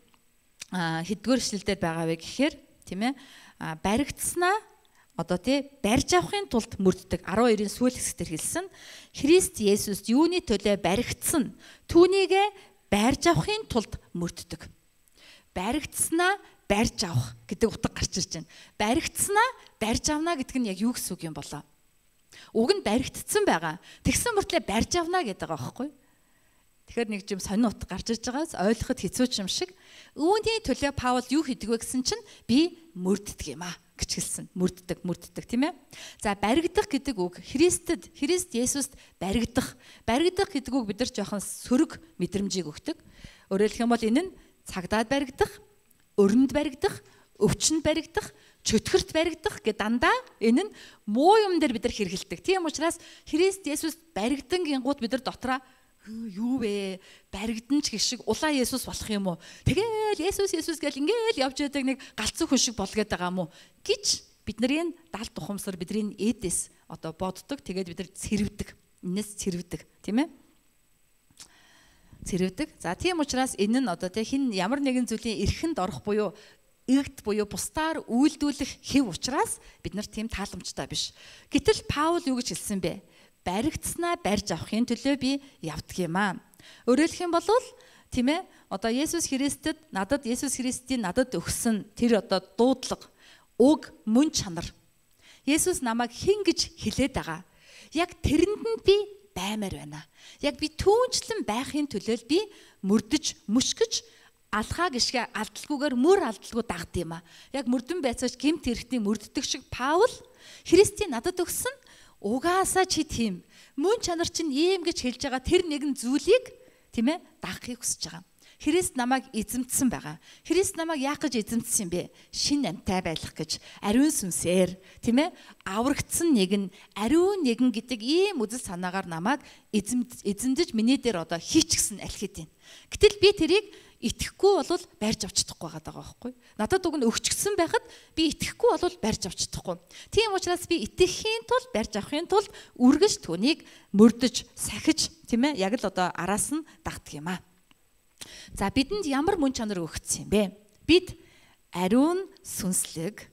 хэдгээр эшлэлдэр байгаа вэ гэхээр тийм ээ баригдснаа одоо тий барьж авахын тулд мөрддөг. арван хоёрын сүүл хэсгээр хэлсэн. Христ Есүст юуны төлөө баригдсан түүнийгээ барьж авахын тулд мөрддөг. Баригдснаа барьж авах гэдэг утга гарч ирж байна. Баригдснаа барьж авна гэдэг нь яг юу гэсэн үг юм болоо? Уг нь баригдсан байгаа. Тэгсэн мөртлөө барьж авна гэдэг байгаа байхгүй юу? Тэгэхээр нэг юм сонин утга гарч ирж байгаас ойлгоход хэцүү юм шиг. Үүний төлөө Паул юу хийдэг вэ гэсэн чинь би мөрддөг юм аа гэж хэлсэн. Мөрддөг, мөрддөг тийм ээ. За баригдах гэдэг үг Христэд, Христ Есүст баригдах. Баригдах гэдэг үг бид нар жоохон сөрөг мэдрэмжийг өгдөг. Өөрөөр хэлэх юм бол энэ нь цагдаад баригдах, өрөнд баригдах, өвчнөд баригдах, чөтгөрт баригдах гэдэг дандаа энэ нь муу юм дээр бид нар хэрэгэлдэг. Тийм учраас Христ Есүст баригдан гингууд бид нар дотроо юу вэ? Баригдан ч гişиг улаан Есүс болох юм уу? Тэгэл Есүс Есүс гэл ингээл явж байдаг нэг галзуу хүн шиг болгоод байгаа юм уу гэж бидний далд тухамсар бидний эдээс одоо боддог. Тэгээд бид нар цэрвдэг. Энэс цэрвдэг, тийм ээ? Цэрвдэг. За тийм учраас энэ нь одоо тэ хин ямар нэгэн зүйлийн эрхэнд орох буюу игт буюу бусдаар үйлдүүлэх хэв учраас бид нар тийм тааламжтай биш. Гэтэл Паул юу гэж хэлсэн бэ? Баригдснаа барьж авахын төлөө би явдаг юм аа. Өөрөөр хэлэх юм бол тийм ээ одоо Есүс Христэд надад Есүс Христийн надад өгсөн тэр одоо дуудлага, уг, мөн чанар. Есүс намайг хэн гэж хэлээд байгаа. Яг тэрэнд нь би баймаар байна. Яг би түүнчлэн байхын төлөө би мөрдөж, мөшгөж алхаа гიშгэ алдалгүйгээр мөр алдалгүй дагд юм аа. Яг мөрдөн байцаач гэмт хэрэгтний мөрддөг шиг Паул Христийн надад өгсөн угаасаа чи тийм мөн чанар чинь ийм гэж хэлж байгаа тэр нэгэн зүйлийг тийм ээ дагахыг хүсэж байгаа. Христ намайг эзэмдсэн байгаа. Христ намайг яах гэж эзэмдсэн юм бэ? Шин амьтай байх гэж ариун сүнсээр тийм ээ аврагдсан нэгэн ариун нэгэн гэдэг ийм үзэл санаагаар намайг эзэмдэж миний дээр одоо хийчихсэн алхид юм. Гэтэл би тэрийг итгэхгүй бол барьж авч чадахгүй байгаа байхгүй. Надад уг нь өгчгсөн байхад би итгэхгүй бол барьж авч чадахгүй. Тийм учраас би итгэхийн тулд барьж авахын тулд үргэж түүнийг мөрдөж, сахиж тийм ээ яг л одоо араас нь дагдаг юм аа. За бидэнд ямар мөн чанар өгсөн юм бэ? Бид ариун сүнслэг,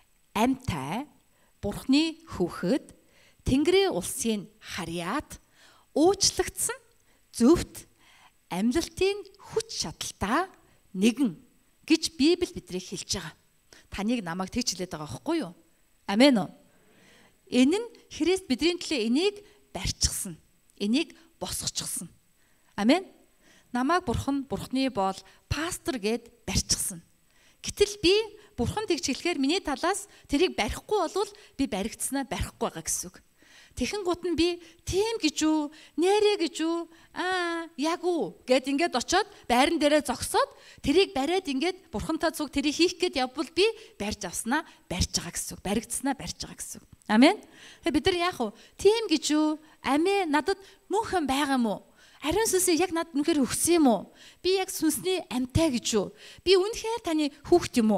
амьтай, Бурхны хүүхэд, Тэнгэрийн улсын харьяат, уучлагдсан, зөвхт амьлалтын хүч чадaltaа нэгэн гэж Библи бидрийг хэлж байгаа. Таныг намайг тэгж хэлээд байгаа байхгүй юу? Амен үү? Энэ нь Христ бидний төлөө энийг барьчихсан. Энийг босгочихсон. Амен. Намайг Бурхан Бурхны боол пастор гэд барьчихсан. Гэтэл би Бурхан тэгж хэлэхээр миний талаас тэрийг барихгүй болвол би баригдсанаа барихгүй байгаа гэсэн үг. Тэхэн гут нь би тийм гэж үү, нэрэ гэж үү, аа яг үү гэд ингээд очиод байран дээрээ зогсоод тэрийг бариад ингээд Бурхантай зүг тэрийг хийх гээд явбал би барьж авснаа барьж байгаа гэсэн үг. Баригдснаа барьж байгаа гэсэн үг. Амен. Тэгээ бид нар яах вэ? Тийм гэж үү? Амээ надад мөнхөн байгаа юм уу? Ариун сүнсийг яг надад үнэхээр өгсөн юм уу? Би яг сүнсний амьтаа гэж үү? Би үнэхээр таны хүүхэд юм уу?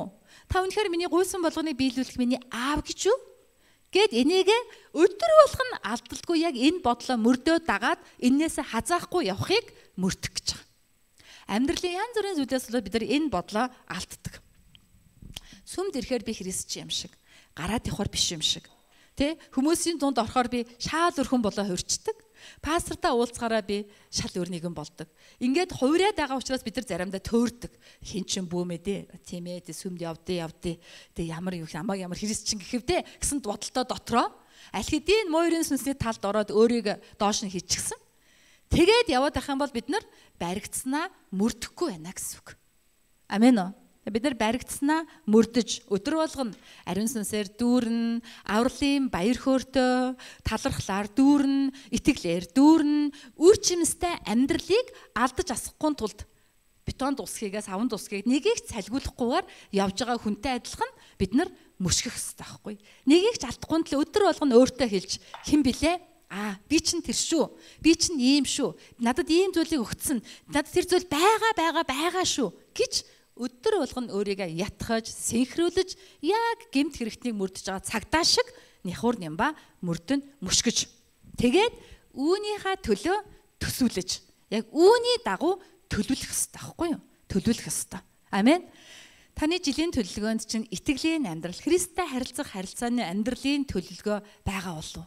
Та үнэхээр миний гуйсан болгоныг биелүүлэх миний аав гэж юу? Гэт энийг өдөр болгон алдалгүй яг энэ бодлоо мөрдөө дагаад эннээс хазаахгүй явахыг мөрдөх гэж байгаа. Амьдралын янз бүрийн зүйлээс болоод бид нар энэ бодлоо алддаг. Сүмд ирэхээр би христч юм шиг, гараад явахаар биш юм шиг. Тэ хүмүүсийн дунд орохоор би шаал өрхөн болоо хувирчдаг. Пастортай уулзгаараа би шал өрнийгэн болдог. Ингээд хувираад байгаа учраас бид нар заримдаа төөрдөг. Хин чин бүүмээ дээ. Тийм ээ, тэ сүмд явдээ, явдээ. Тэ ямар юу ямар ямар христчин гэхэвдээ гэсэн бодолтой дотроо аль хэдийн муурын сүнсний талд ороод өөрийг доош нь хийчихсэн. Тэгээд яваад байх юм бол бид нар баригдсанаа мөрдөхгүй байна гэсэн үг. Амен уу? Бид нар баригдсанаа мөрдөж өдөр болгоно ариун сүнсээр дүүрэн, авралын баяр хөөртэй, талархлаар дүүрэн, итгэлээр дүүрэн, үр жимстэй амьдралыг алдаж асахгүй тулд бетон дусхийгээс савн дусхийг нэгийг цалгиулахгүйгээр явж байгаа хүнтэй адилхан бид нар мөшгөх хэрэгтэй байхгүй. Нэгийг ч алдахгүй тул өдөр болгоно өөртөө хэлж хэн блэ? Аа, би чинь тэр шүү. Би чинь ийм шүү. Надад ийм зүйлийг өгсөн. Надад тэр зүйл байгаа байгаа байгаа шүү гэж өдөр болгоно өөрийгөө ятгахж, синхруулж, яг гэмт хэрэгтнийг мөрдөж байгаа цагдаа шиг няхуур нямба мөрдөн мөшгөж. Тэгээд үүнийхээ төлөө төсөөлөж, яг үүний дагуу төлөвлөх хэрэгтэй байхгүй юу? Төлөвлөх хэрэгтэй. Амен. Таны жилийн төлөвлөгөөнд чинь итгэлийн амьдрал, Христтэй харилцах харилцааны амьдралын төлөвлөгөө байгаа болов уу?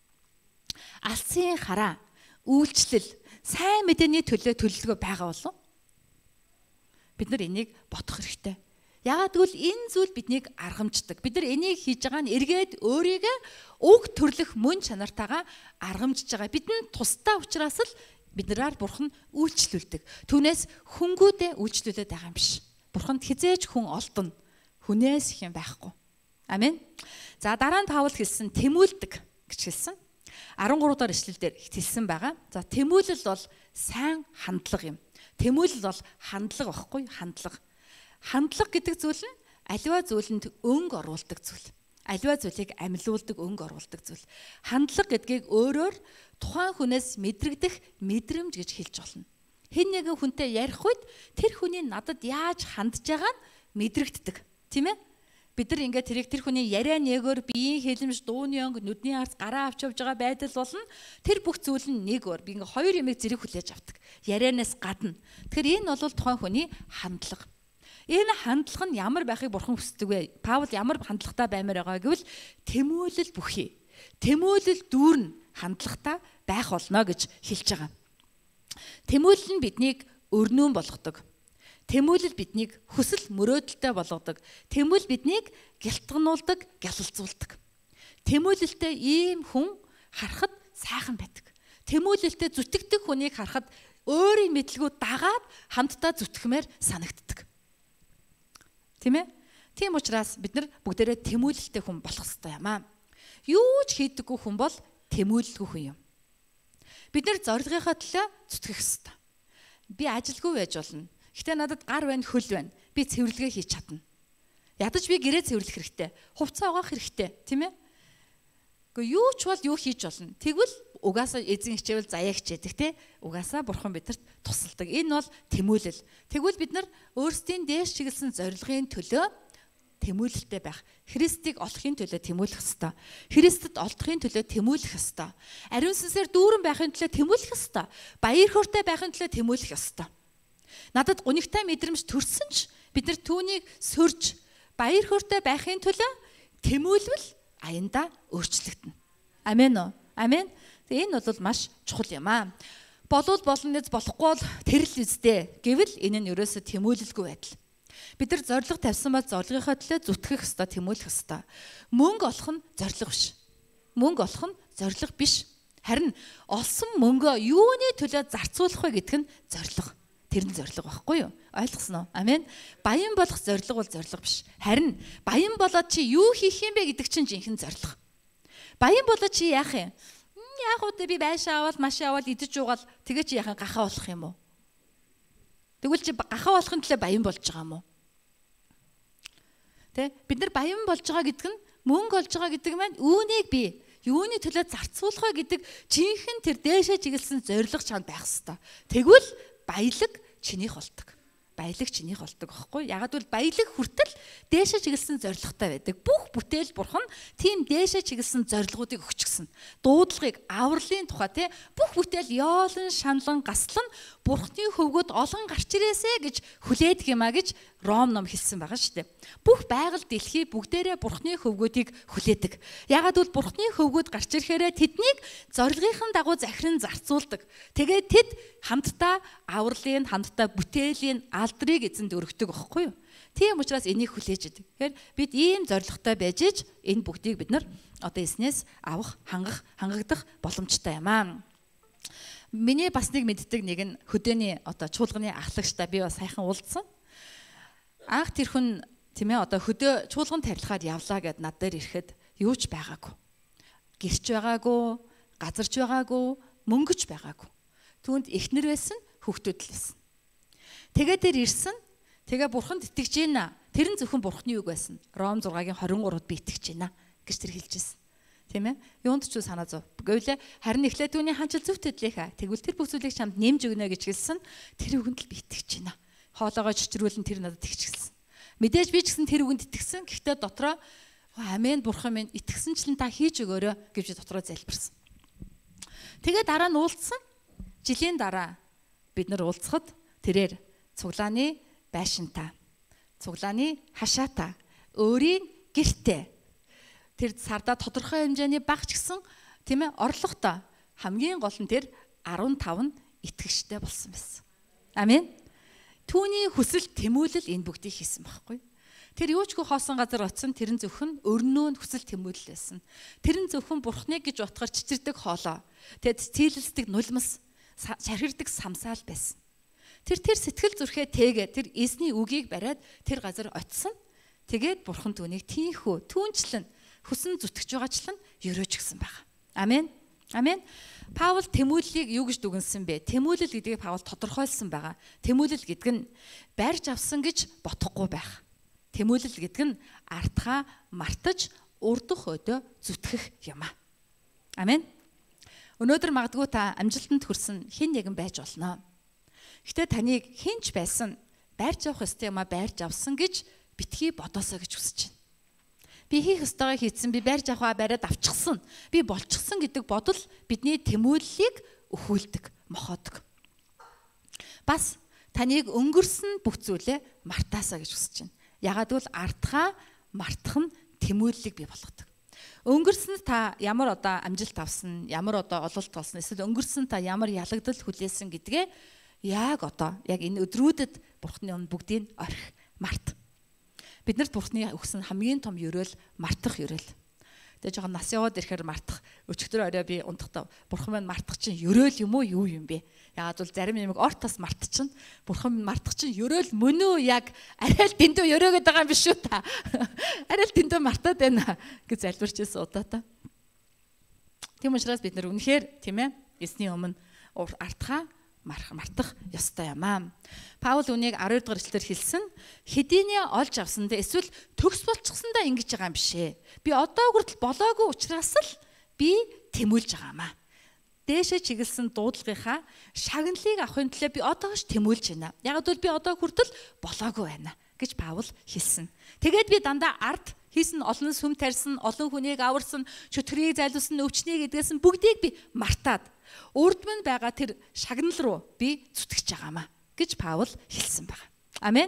Алсын хараа, үйлчлэл, сайн мэдээний төлөө төлөвлөгөө байгаа болов уу? Бид нар энийг бодох хэрэгтэй. Яагаад гэвэл энэ зүйл биднийг аргамждаг. Бид нар энийг хийж байгаа нь эргээд өөрийгөө уг төрлөх мөн чанартайгаа аргамжиж байгаа. Бидний тусдаа учраас л биднээр Бурхан үйлчлүүлдэг. Түүнээс хөнгүүдээ үйлчлүүлээд байгаа юм биш. Бурханд хизээж хүн олдоно. Хүнээс их юм байхгүй. Амен. За дараа нь Паул хэлсэн тэмүүлдэг гэж хэлсэн. арван гурав дахь ишлэлдэр хэлсэн байгаа. За тэмүүлэл бол сайн хандлага юм. Тэмүүлэл бол хандлага багхгүй, хандлага. Хандлага гэдэг зүйл нь аливаа зүйлэнд өнгө оруулдаг зүйл. Аливаа зүйлийг амьлуулдаг, өнгө оруулдаг зүйл. Хандлага гэдгийг өөрөөр тухайн хүнээс мэдрэгдэх мэдрэмж гэж хэлж болно. Хэн нэгэн хүнтэй ярих үед тэр хүний надад яаж хандж байгааг мэдрэгддэг, тийм ээ? Бид нар ингээд тэрийг тэр хүний яриа нэгээр биеийн хэлэмж, дууны онг, нүдний харц гараа авч явж байгаа байдал болно. Тэр бүх зүйл нь нэг өөр. Би ингээд хоёр юмыг зэрэг хүлээж авдаг. Ярианаас гадна. Тэгэхээр энэ бол тухайн хүний хандлага. Энэ хандлага нь ямар байхыг Бурхан хүсдэг вэ? Паул ямар хандлагатай баймаар байгаа гэвэл тэмүүлэл бүхий. Тэмүүлэл дүүрэн хандлагатай байх болно гэж хэлж байгаа. Тэмүүлэл нь биднийг өрнөөн болгодог. Тэмүүлэл биднийг хүсэл мөрөөдөлтэй болгодог. Тэмүүлэл биднийг гялтгануулдаг, гялалзуулдаг. Тэмүүлэлтэй ийм хүн харахад сайхан байдаг. Тэмүүлэлтэй зүтгэдэг хүнийг харахад өөрийн мэдлгүүд дагаад хамтдаа зүтгэмээр санагддаг. Тийм ээ? Тийм учраас бид нар бүгдээрээ тэмүүлэлтэй хүн болох хэрэгтэй юм аа. Юу ч хийдэггүй хүн бол тэмүүлэлгүй хүн юм. Бид нар зорилгынхаа төлөө зүтгэх хэрэгтэй. Би ажилгүй байж болно. Гэтэ надад гар байна, хөл байна. Би цэвэрлэгээ хийж чадна. Ядаж би гэрээ цэвэрлэх хэрэгтэй. Хувцас угаах хэрэгтэй, тийм ээ? Гэхдээ юу ч бол юу хийж болно. Тэгвэл угаасаа эзэн хичээвэл заяа хичээдэг, те? Угаасаа Бурхан бидэнд тусалдаг. Энэ бол тэмүүлэл. Тэгвэл бид нар өөрсдийн дээш чиглэсэн зорилгын төлөө тэмүүлэлтэй байх. Христийг олохын төлөө тэмүүлэх ёстой. Христэд олдохын төлөө тэмүүлэх ёстой. Ариун сүнсээр дүүрэн байхын төлөө тэмүүлэх ёстой. Баяр хөөртэй байхын төлөө тэмүүлэх ёстой. Надад гунигтай мэдрэмж төрсөн ч бид нар түүнийг сөрж баяр хөөртэй байхын төлөө тэмүүлвэл аяндаа өөрчлөгдөнө. Амен уу? Амен. Энэ бол маш чухал юм аа. Болвол болно гэж болохгүй бол тэрл үстэй гэвэл энэ нь ерөөсө тэмүүлэлгүй байдал. Бид нар зориг тавьсан бол зоригынхаа төлөө зүтгэх ёстой, тэмүүлэх ёстой. Мөнгө олох нь зориг биш. Мөнгө олох нь зориг биш. Харин олсон мөнгөө юуны төлөө зарцуулах вэ гэдг нь зориг. Тэр нь зориг байхгүй юу? Ойлгосноо? Амен. Баян болох зориг бол зориг биш. Харин баян болоод чи юу хийх юм бэ гэдэг чинь жинхэнэ зориг. Баян болоод чи яах юм? Яг уу би байшаа аваад, машин аваад идэж уугаал тэгээ чи яхан гахаа болох юм уу? Тэгвэл чи гахаа болохын төлөө баян болж байгаа юм уу? Тэ? Бид нар баян болж байгаа гэдэг нь мөнгө олж байгаа гэдэг маань үүнийг би юуны төлөө зарцуулах вэ гэдэг жинхэнэ тэр дээшээ чиглэсэн зориг чанд байх хэвээр. Тэгвэл баялаг чинийх болдог. баялаг чинийх болдог байхгүй. Ягаад бол баялаг хүртэл дээшээ чиглэсэн зорилготой байдаг. Бүх бүтээл бурхан тийм дээшээ чиглэсэн зорилгоодыг өгчихсөн. Дуудлагыг, авралын тухай тий бүх бүтээл ёолон, шаналн, гаслан бурхны хөвгөд олон гарч ирээсэ гэж хүлээдэг юм а гэж Ром ном хэлсэн байгаа шүү дээ. Бүх байгаль дэлхий бүгдээрээ бурхны хөвгүүдийг хүлээдэг. Ягаад бол бурхны хөвгүүд гарч ирэхээр тэднийг зорилгын дагуу захиран зарцуулдаг. Тэгээд тэд хамтдаа авралын, хамтдаа бүтээлийн алдрыг эзэнд өргөдөг байхгүй юу? Тийм учраас энийг хүлээж идэг. Тэгэхээр бид ийм зорилготой байж иж энэ бүгдийг бид нар одоо эснээс авах, хангах, хангагдах боломжтой юм аа. Миний бас нэг мэддэг нэг нь хөдөөний одоо чуулганы ахлагчтай би бас сайхан уулзсан. Анх тэр хүн тийм ээ одоо хөдөө чуулган тарилахад явлаа гэд над дээр ирэхэд юу ч байгаагүй. Гэрч байгаагүй, газарч байгаагүй, мөнгөч байгаагүй. Түүнд эхнэр байсан, хүүхдүүд л байсан. Тэгээд тэр ирсэн. Тэгээ бурханд итгэж байна. Тэр нь зөвхөн бурхны үг байсан. Ром зургагийн хорин гурав би итгэж байна гэж тэр хэлжсэн. Тийм ээ? Юунд ч санаа зов. Гэвлээ харин эхлээд түүний ханчил зөв төдлийнхаа. Тэгвэл тэр бүх зүйлийг чамд нэмж өгнө гэж хэлсэн. Тэр үгэнд л би итгэж байна. Хоолоогоо чичрүүлэн тэр надад тэгчихсэн. Мэдээж би ч гэсэн тэр үгэнд итгэсэн. Гэхдээ дотроо амен бурхан минь итгэсэнчлэн та хийж өгөөрэй гэж дотроо залбирсан. Тэгээ дараа нь уулзсан. Жилийн дараа бид нар уулзахад тэрээр цуглааны байшинтаа, цуглааны хашаатаа, өөрийн гэртээ тэр сардаа тодорхой хэмжээний багч гисэн тийм ээ орлоготой хамгийн гол нь тэр арван тав нь итгэжтэй болсон байсан. Амен. Түүний хүсэл тэмүүлэл энэ бүгдийг хийсэн байхгүй. Тэр юучгүй хоосон газар очсон тэр нь зөвхөн өрнөө нь хүсэл тэмүүлэл байсан. Тэр нь зөвхөн бурхныг гэж утгаар чичирдэг хоолоо. Тэгэд цэцэлсдэг нулимс, шархирдаг самсаал байсан. Тэр тэр сэтгэл зүрхээ тээгээ тэр эзний үгийг бариад тэр газар очсон. Тэгээд бурхан түүнийг тийхүү түүнчлэн хүсэн зүтгэж байгаачлан өрөөж гисэн байна. Амен. Амен. Паул тэмүүллийг юу гэж дүгнсэн бэ? Тэмүүлэл гэдгийг Паул тодорхойлсон байгаа. Тэмүүлэл гэдэг нь барьж авсан гэж бодохгүй байх. Тэмүүлэл гэдэг нь артхаа мартаж урдах өдөө зүтгэх юм аа. Амен. Өнөөдөр магадгүй та амжилтанд хүрсэн хэн нэгэн байж болно. Гэтэ таныг хинч байсан барьж авах ёстой юм а барьж авсан гэж битгий бодосоо гэж хүсэж байна. Би хийх ёстойгоо хийцэн, би барьж авахаа бариад авчихсан, би болчихсон гэдэг бодол бидний тэмүүллийг өхүүлдэг, мохоодог. Бас таныг өнгөрсөн бүх зүйлээ мартаасаа гэж хүсэж байна. Ягаад гэвэл артхаа мартах нь тэмүүллийг бий болгодог. Өнгөрсөнд та ямар одоо амжилт авсан, ямар одоо ололт олсон, эсвэл өнгөрсөн та ямар ялагдал хүлээсэн гэдгээ яг одоо яг энэ өдрүүдэд бурхны өмнө бүгдийг орхих, март. Биднэрт бурхны өгсөн хамгийн том ёроол мартах ёроол. Тэгээ жоохон нас яваад ирэхээр мартах. Өчигдөр орой би унтахдаа бурхан минь мартах чинь ёроол юм уу юу юм бэ? Ягаад бол зарим юмыг орт тас мартчихна. Бурхан минь мартах чинь ёроол мөн үү яг арай л дэндүү ёроогод байгаа юм биш үү та? Арай л дэндүү мартаад байна гэж залбирч ирсэн удаа та. Тийм учраас бид нар үнэхээр тийм ээ эсний өмнө артхаа мартах ёстой юм аа. Паул үнийг аравдугаар эшлэлээр хэлсэн. Хэдийнэ олж авсандаа эсвэл төгс болчихсондоо ингэж байгаа юм бишээ. Би одоо хүртэл болоогүй учраас л би тэмүүлж байгаа юм аа. Дээшээ чиглэсэн дуудлагынхаа шагналыг авахын төлөө би одоогош тэмүүлж байна. Яг бол би одоо хүртэл болоогүй байна гэж Паул хэлсэн. Тэгээд би дандаа ард хийсэн олон сүм тарьсан, олон хүнийг аварсан, чөтгөрийг зайлуулсан, өвчнийг эдгэсэн бүгдийг би мартаад урд минь байгаа тэр шагнал руу би зүтгэж байгаамаа гэж Паул хэлсэн байна. Амен.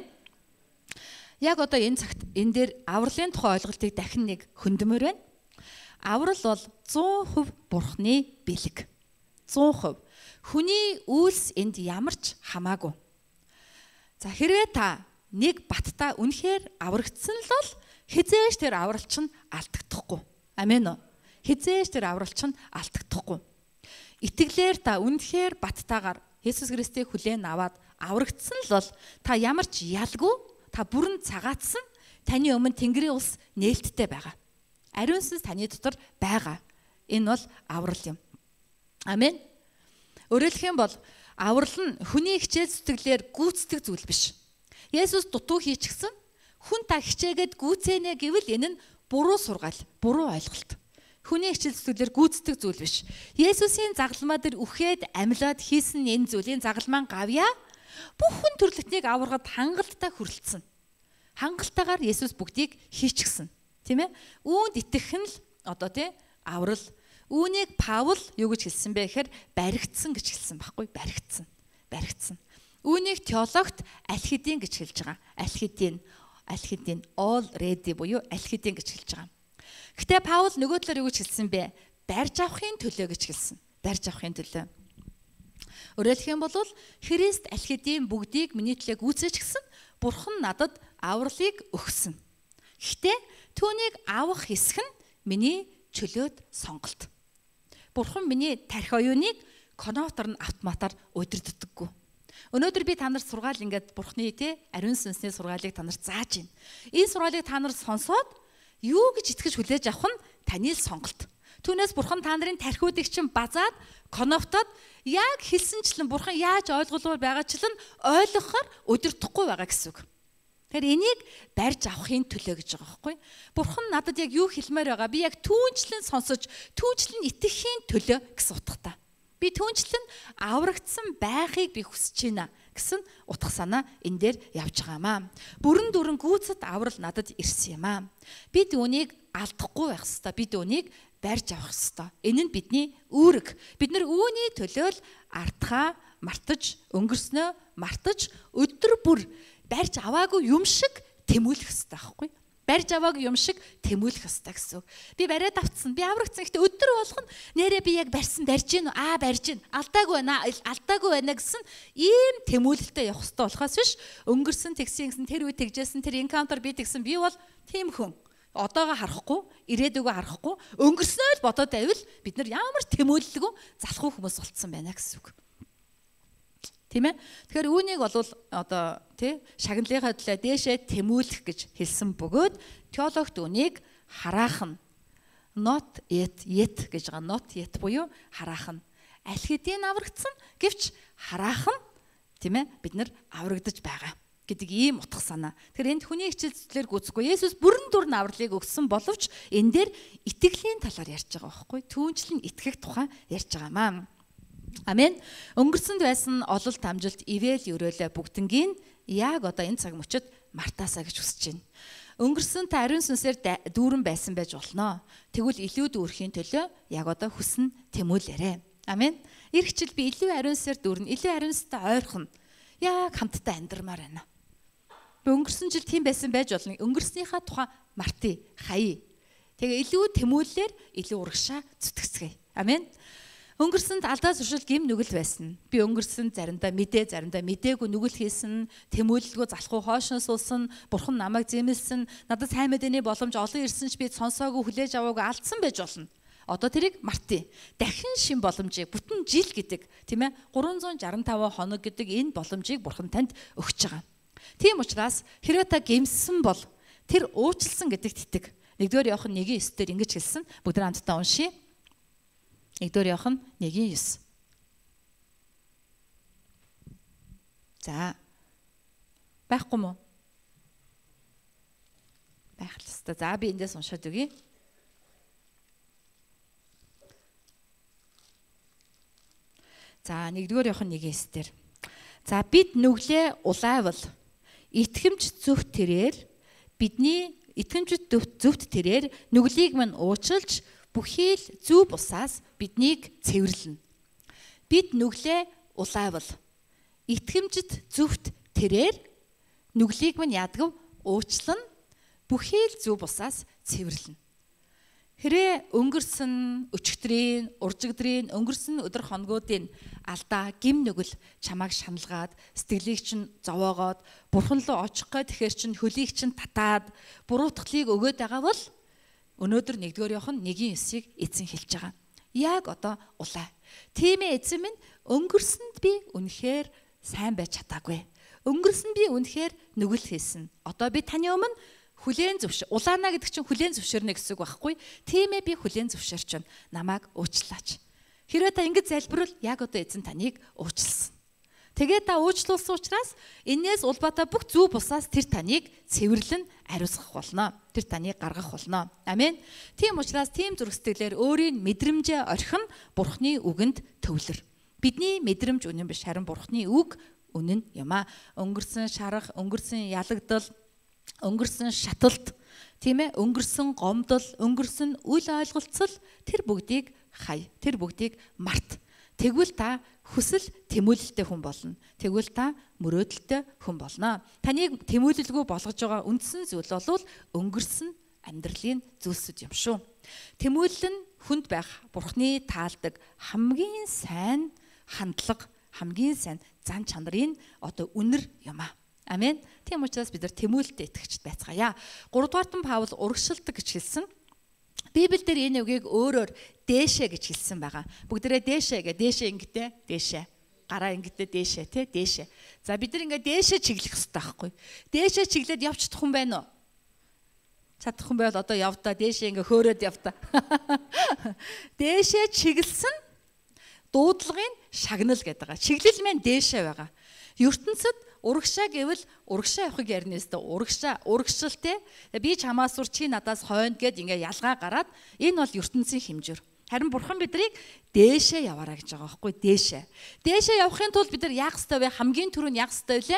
Яг одоо энэ цагт энэ дээр авралын тухай ойлголтыг дахин нэг хөндөмөр байна. Аврал бол зуун хувь бурхны бэлэг. зуун хувь. Хүний үйлс энд ямар ч хамаагүй. За хэрвээ та нэг баттай үнэхээр аврагдсан л бол хизээш тэр авралч нь алдагдахгүй. Амен уу? Хизээш тэр авралч нь алдагдахгүй. Итгэлээр та үнэхээр баттайгаар Есүс Христийг хүлээн аваад аврагдсан л бол та ямар ч ялгүй, та бүрэн цагаатсан, таны өмнө Тэнгэрийн улс нээлттэй байгаа. Ариун сүнс таны дотор байгаа. Энэ бол аврал юм. Амен. Өөрөөр хэлбэл аврал нь хүний хичээл зүтгэлээр гүйцэтгэх зүйл биш. Есүс дутуу хийчихсэн. Хүн та хичээгээд гүйцэнэ гэвэл энэ нь буруу сургаал, буруу ойлголт. Хүний хичээл зүтгэлээр гүйцэтгэх зүйл биш. Есүсийн загалмаа дээр үхээд амьлаад хийсэн энэ зүйлийн загалмаа гавья. Бүх хүн төрлөختнийг аврагад хангалттай хүрэлцэн. Хангалтайгаар Есүс бүгдийг хийчихсэн. Тийм ээ? Үүнд итгэх нь л одоо тий аврал. Үүнийг Паул юу гэж хэлсэн бэ гэхээр баригдсан гэж хэлсэн байхгүй? Баригдсан. Баригдсан. Үүнийг теологт альхидин гэж хэлж байгаа. Альхидин, альхидин already буюу альхидин гэж хэлж байгаа. Гэтэ Паул нөгөө талаар юу гэж хэлсэн бэ? Барьж авахын төлөө гэж хэлсэн. Барьж авахын төлөө. Өөрөөр хэлэх юм бол Христ альхидин бүгдийг миний төлөө гүйцээж гисэн. Бурхан надад авралыг өгсөн. Гэхдээ түүнийг авах хэсэг нь миний чөлөөт сонголт. Бурхан миний тархи оюуныг коннотор нь автоматар удирддаггүй. Өнөөдөр би та нарт сургаал ингээд Бурханы тий ариун сүнсний сургаалыг та нарт зааж байна. Энэ сургаалыг та нар сонсоод юу гэж итгэж хүлээж авах нь таны л сонголт. Түүнээс Бурхан та нарын тархиудыг чинь базаад коннотод яг хэлсэнчлэн Бурхан яаж ойлгуулвал байгаачлан ойлгохоор удирдахгүй байгаа гэсэн үг. Тэгэхээр энийг барьж авахын төлөө гэж байгаа байхгүй. Бурхан надад яг юу хэлмээр байгаа? Би яг түүнчлэн сонсож, түүнчлэн итгэхийн төлөө гэсэн утгатай. Би түүнчлэн аврагдсан байхыг би хүсэж байна гэсэн утга санаа энэ дээр явж байгаамаа. Бүрэн дүрэн гүйцэд аврал надад ирсэн юм аа. Бид үүнийг алдахгүй байх ёстой. Бид үүнийг барьж авах ёстой. Энэ нь бидний үүрэг. Бид нар үүний төлөө л артхаа мартаж, өнгөрснөө мартаж, өдөр бүр барьж аваагүй юм шиг тэмүүлэх ёстой байхгүй. Барьж аваагүй юм шиг тэмүүлэх ёстой гэсэн. Би бариад авцсан. Би аврагдсан. Гэхдээ өдөр болгоно нэрээ би яг барьсан барьж гин үү? Аа барьж гин. Алдаагүй байна. Алдаагүй байна гэсэн ийм тэмүүлэлтэд явах ёстой болохоос биш. Өнгөрсөн тэгсэн гэсэн тэр үе тэгжсэн тэр энкаунтер би тэгсэн би бол тийм хүн. Одоогоо харахгүй, ирээдүгөө харахгүй, өнгөрснөө л бодоод байвал бид нар ямар тэмүүлэлгүй залхуу хүмүүс болцсон байна гэсэн үг. Тийм ээ. Тэгэхээр үүнийг бол одоо тий шагналынхаа төлөө дээшээ тэмүүлэх гэж хэлсэн бөгөөд теологт үүнийг хараах нь not yet yet гэж байгаа not yet буюу хараах нь аль хэдийн аврагдсан гэвч хараах нь тийм ээ бид нар аврагдаж байгаа гэдэг ийм утга санаа. Тэгэхээр энд хүний хичээл зүтлэр гүцэхгүй Есүс бүрэн дүр нь авралыг өгсөн боловч энэ дээр итгэлийн талаар ярьж байгаа байхгүй түүнчлэн итгэх тухай ярьж байгаамаа. Амен. Өнгөрсөнд байсан ололт амжилт ивэл өрөөлөө бүгднгийн яг одоо энэ цаг мөчид мартаасаа гэж хүсэж байна. Өнгөрсөн та ариун сүнсээр дүүрэн байсан байж болно. Тэгвэл илүү дүүрхийн төлөө яг одоо хүснэ тэмүүлээрэ. Амен. Ирэх жил би илүү ариун сүнсээр дүүрнэ, илүү ариун сүнстэй ойрхон яг хамтдаа амьдрмаар байна. Би өнгөрсөн жил тийм байсан байж болно. Өнгөрснийхаа тухай мартъя, хаяа. Тэгээ илүү тэмүүлэлээр илүү урагшаа зүтгэцгээе. Амен. Өнгөрсөнд алдаа зуршил гим нүгэл байсан. Би өнгөрсөн заримдаа мэдээ, заримдаа мэдээгүй нүгэл хийсэн, тэмүүлэлгүй залхуу хоошин суусан, Бурхан намайг зэмлсэн, надад сайн мэдээний боломж олон ирсэн ч би сонсоогүй хүлээж аваагүй алдсан байж болно. Одоо тэрийг мартъя. Дахин шин боломжийг бүтэн жил гэдэг, тийм ээ, гурван зуун шарсан таван хоног гэдэг энэ боломжийг Бурхан танд өгч байгаа. Тийм учраас хэрвээ та гэмссэн бол тэр уучлсан гэдэгт итэг. Нэгдүгээр Иохан нэгэн эсдэр ингэж хэлсэн. Бүгд хамтдаа уншия. Нэгдүгээр Иохан нэгэн девять. За. Байхгүй мó? Байх л ёстой. За би эндээс уншаад өгье. За нэгдүгээр Иохан нэгэн девять дээр. За бид нүглээ улайвал итгэмж зөвхт тэрээр бидний итгэмж зөвхт тэрээр нүглийг мань уучлж бүхий л зүв бусаас биднийг цэвэрлэнэ. Бид нүглээ улайвал итгэмжид зөвхт тэрээр нүглийг мань ядгав уучлан бүхий л зүв бусаас цэвэрлэнэ. Хэрэ өнгөрсөн өчигдрийн, уржигдрийн, өнгөрсөн өдөр хоногуудын алдаа, гим нүгэл чамайг шаналгаад, сэтгэлийг чинь зовоогоод, Бурхан руу очих гээд тэгэхээр чинь хөлийг чинь татаад, буруутгалыг өгөөд байгаа бол өнөөдөр нэгдүгээр Иохан нэгэн девять-ийг эзэн хэлж байгаа. Яг одоо улай. Тийм ээ эзэн минь өнгөрсөнд би үнэхээр сайн байж чадаагүй. Өнгөрсөнд би үнэхээр нүгэл хийсэн. Одоо би таны өмнө хүлээн зөвшөөр. Улаана гэдэг чинь хүлээн зөвшөөрнө гэсэн үг байхгүй. Тийм ээ би хүлээн зөвшөөрч байна. Намайг уучлаач. Хэрвээ та ингэж залбирвал яг одоо эзэн таныг уучлсан. Тэгээд та уучлуулсан учраас энээс улбатаа бүх зүв бусаас тэр таныг цэвэрлэн ариусгах болно. Тэр таныг гаргах болно. Амен. Тийм учраас тийм зүрх сэтгэлээр өөрийн мэдрэмжээ орхин Бурхны үгэнд төвлөр. Бидний мэдрэмж үнэн биш харин Бурхны үг үнэн юм а. Өнгөрсөн шарах, өнгөрсөн ялагдал, өнгөрсөн шаталт, тийм ээ, өнгөрсөн гомдол, өнгөрсөн үл ойлголцол тэр бүгдийг хай. Тэр бүгдийг март. Тэгвэл та хүсэл тэмүүлэлтэй хүн болно. Тэгвэл та мөрөөдөлтэй хүн болно. Таныг тэмүүлэлгүй болгож байгаа үндсэн зүйл бол өнгөрсөн амьдралын зүйлсүүд юм шүү. Тэмүүлэл нь хүнд байх Бурхны таалдаг хамгийн сайн хандлага, хамгийн сайн зан чанарын одоо үнэр юм а. Амен. Тийм учраас бид нар тэмүүлэлтэд итгэж байцгаая. гуравдугаар нь Паул урагшилдаг гэж хэлсэн. Библиэлд энэ үгийг өөрөөр дээшээ гэж хэлсэн байгаа. Бүгдээрээ дээшээ гэ дээшээ ингэдэ дээшээ. Гараа ингэдэ дээшээ тий дээшээ. За бид нар ингээ дээшээ чиглэх хэрэгтэй байхгүй. Дээшээ чиглээд явж чадах хүн байна уу? Чадахгүй байвал одоо явдаа дээшээ ингээ хөөрөөд явдаа. Дээшээ чиглэсэн дуудлагын шагнал гэдэг байгаа. Чиглэл маань дээшээ байгаа. ертөнцид урагшаа гэвэл урагшаа явахыг ярина өстө урагшаа урагшил те би чамаас сур чи надаас хойно гэд ингээ ялгаа гараад энэ бол ертөнцийн хэмжээр. Харин бурхан бидрийг дээшээ яваарай гэж байгаа байхгүй дээшээ. Дээшээ явахын тулд бид нар яах ёстой вэ? Хамгийн түрүүнд яах ёстой вэ?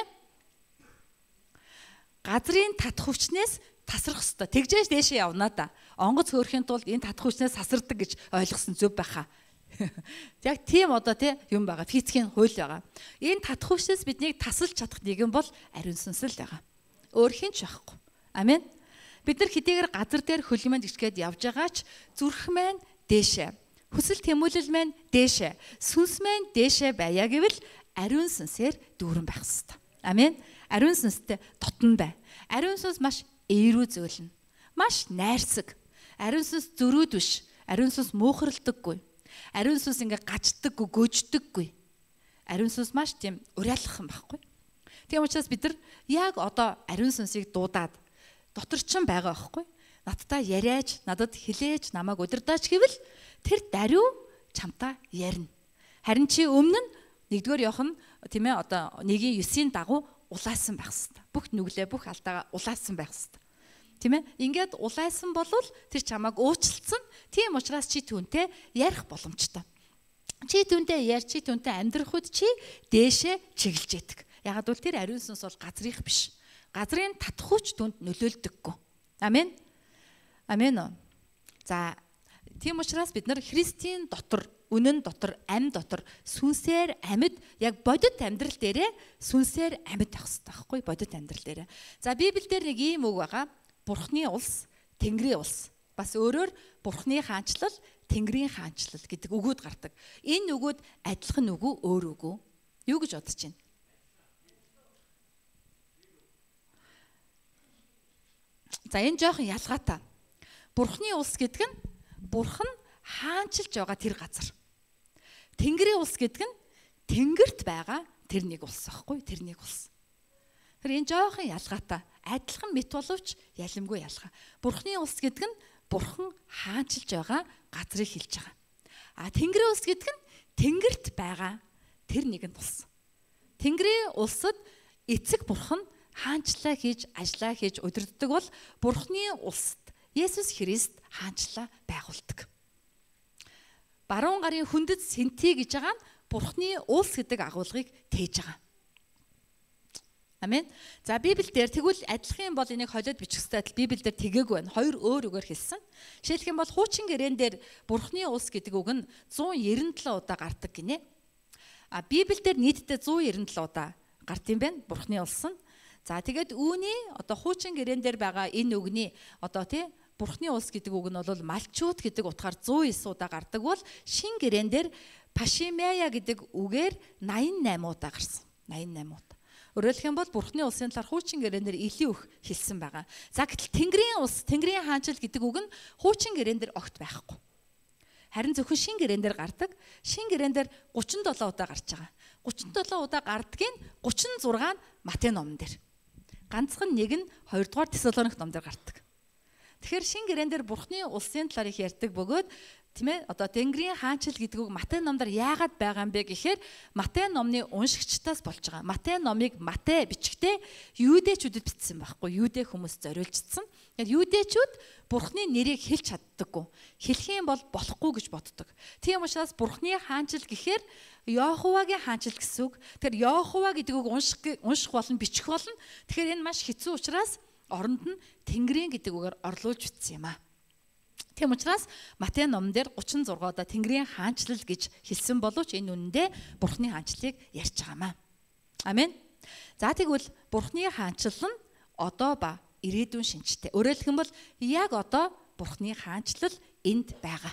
Газрын татах хүчнээс тасрах ёстой. Тэгжээж дээшээ явна да. Онгоц хөөрхийн тулд энэ татах хүчнээс тасардаг гэж ойлгосон зөв байхаа. Яг тийм одоо тий юм байгаа. Физикийн хууль байгаа. Энэ татах хүчнээс биднийг тасалж чадах нэгэн бол ариун сүнсэл байгаа. Өөр хинч байхгүй. Амен. Бид нар хэдийгээр газар дээр хөлмөнд ичгээд явж байгаач зүрх маань дээшээ. Хүсэл тэмүүлэл маань дээшээ. Сүнс маань дээшээ байя гэвэл ариун сүнсээр дүүрэн байх ёстой. Амен. Ариун сүнстэй дотн бай. Ариун сүнс маш эерүү зөөлнө. Маш найрсаг. Ариун сүнс зөрүүд биш. Ариун сүнс муухралдаггүй. Ариун сүнс ингээ гачдаггүй, гөөждөггүй. Ариун сүнс маш тийм уриалгах юм байхгүй. Тийм учраас бид нар яг одоо ариун сүнсийг дуудаад дотор ч байгаа байхгүй. Надтай яриач, надад хэлээч, намайг удирдаач гэвэл тэр даруй чамтай ярина. Харин чи өмнө нь нэгдүгээр явах нь тийм ээ одоо нэгийн есийн дагуу улаасан байх хэвээр. Бүх нүглээ, бүх алдаага улаасан байх хэвээр. Тийм ээ? Ингээд улаасан болвол тэр чамайг уучлалцсан. Тийм учраас чи түүнтэй ярих боломжтой. Чи түүнтэй ярь, чи түүнтэй амьдрах үед чи дээшээ чиглэж яадаг. Ягаад гэвэл тэр ариун сүнс бол газрынх биш. Газрын татах хүч түүнд нөлөөлдөггүй. Амен. Амен. За тийм учраас бид нар Христийн дотор, үнэн дотор, амьд дотор сүнсээр амьд яг бодит амьдрал дээрээ сүнсээр амьд байх хэрэгтэй байхгүй бодит амьдрал дээрээ. За Библиэлд нэг ийм үг байгаа. Бурхны улс, Тэнгэрийн улс. Бас өөрөөр Бурхны хаанчлал, Тэнгэрийн хаанчлал гэдэг үгүүд гардаг. Энэ үгүүд адилхан үгүй, өөр үгүй. Юу гэж бодож байна? За энэ жоохон ялгаатай. Бурхны улс гэдэг нь Бурхан хаанчилж байгаа тэр газар. Тэнгэрийн улс гэдэг нь Тэнгэрт байгаа тэр нэг улс аахгүй тэр нэг улс. Тэр энэ жоохон ялгаатай. Адилхан мэт боловч ялимгүй ялгаа. Бурхны улс гэдэг нь Бурхан хаанчилж байгаа газрыг хэлж байгаа. А Тэнгэрийн улс гэдэг нь Тэнгэрт байгаа тэр нэгэн улс. Тэнгэрийн улсад эцэг Бурхан хаанчлаа хийж, ажиллаа хийж удирддаг бол Бурхны улсад Есүс Христ хаанчлаа байгуулдаг. Баруун гарын хүндэт Синти гэж байгаа нь Бурхны улс гэдэг агуулгыг тээж байгаа. Амен. За Библиэлд тэгвэл адилхан бол энийг холиод бичих ёстой. Библиэлд тэгээгүй байна. Хоёр өөр үгээр хэлсэн. Жишээлх юм бол хуучин гэрээн дээр Бурхны улс гэдэг үг нь зуун нэрэн долоо удаа гардаг гинэ. А Библиэлд нийтдээ зуун нэрэн долоо удаа гард юм байна. Бурхны улс нь. За тэгээд үүний одоо хуучин гэрээн дээр байгаа энэ үгний одоо тий Бурхны улс гэдэг үг нь бол малчууд гэдэг утгаар зуун девять удаа гардаг бол шин гэрээн дээр Пашимяя гэдэг үгээр найман и восемь удаа гарсан. найман и восемь удаа. Өөрөөр хэлбэл бол Бурхны улсын талаар хуучин гэрээн дээр илүү их хэлсэн байгаа. За гэтэл Тэнгэрийн улс, Тэнгэрийн хаанчил гэдэг үг нь хуучин гэрээн дээр огт байхгүй. Харин зөвхөн шин гэрээн дээр гардаг. Шин гэрээн дээр гучин долоо удаа гарч байгаа. гучин долоо удаа гардгийг гучин зураг нь Матай номон дээр. Ганцхан нэг нь хоёрдугаар Тесалоник ном дээр гардаг. Тэгэхээр шин гэрээн дээр Бурхны улсын талаар их ярьдаг бөгөөд Тийм ээ? Одоо Тэнгэрийн хаанчил гэдэг үг Матай номдор яагаад байгаа юм бэ гэхээр Матай номны уншигчдаас болж байгаа. Матай номыг Матай бичгтээ юудэчүүдэд бичсэн байхгүй. Юудэ хүмүүс зориулжсэн. Тэгэхээр юудэчүүд Бурхны нэрийг хэлж чаддаггүй. Хэлэх юм бол болохгүй гэж боддог. Тийм учраас Бурхны хаанчил гэхээр Йоховагийн хаанчил гэсэн үг. Тэгэхээр Йохова гэдэг үг унших унших болон бичих болно. Тэгэхээр энэ маш хэцүү учраас оронд нь Тэнгэрийн гэдэг үгээр орлуулж бичсэн юм аа. Тийм учраас Матай номон дээр гучин зургаадаа Тэнгэрийн хаанчлал гэж хэлсэн боловч энэ үнэндээ Бурхны хаанчлалыг ярьж байгаамаа. Амен. За тэгвэл Бурхны хаанчлал нь одоо ба ирээдүйн шинжтэй. Өөрөөр хэлбэл яг одоо Бурхны хаанчлал энд байгаа.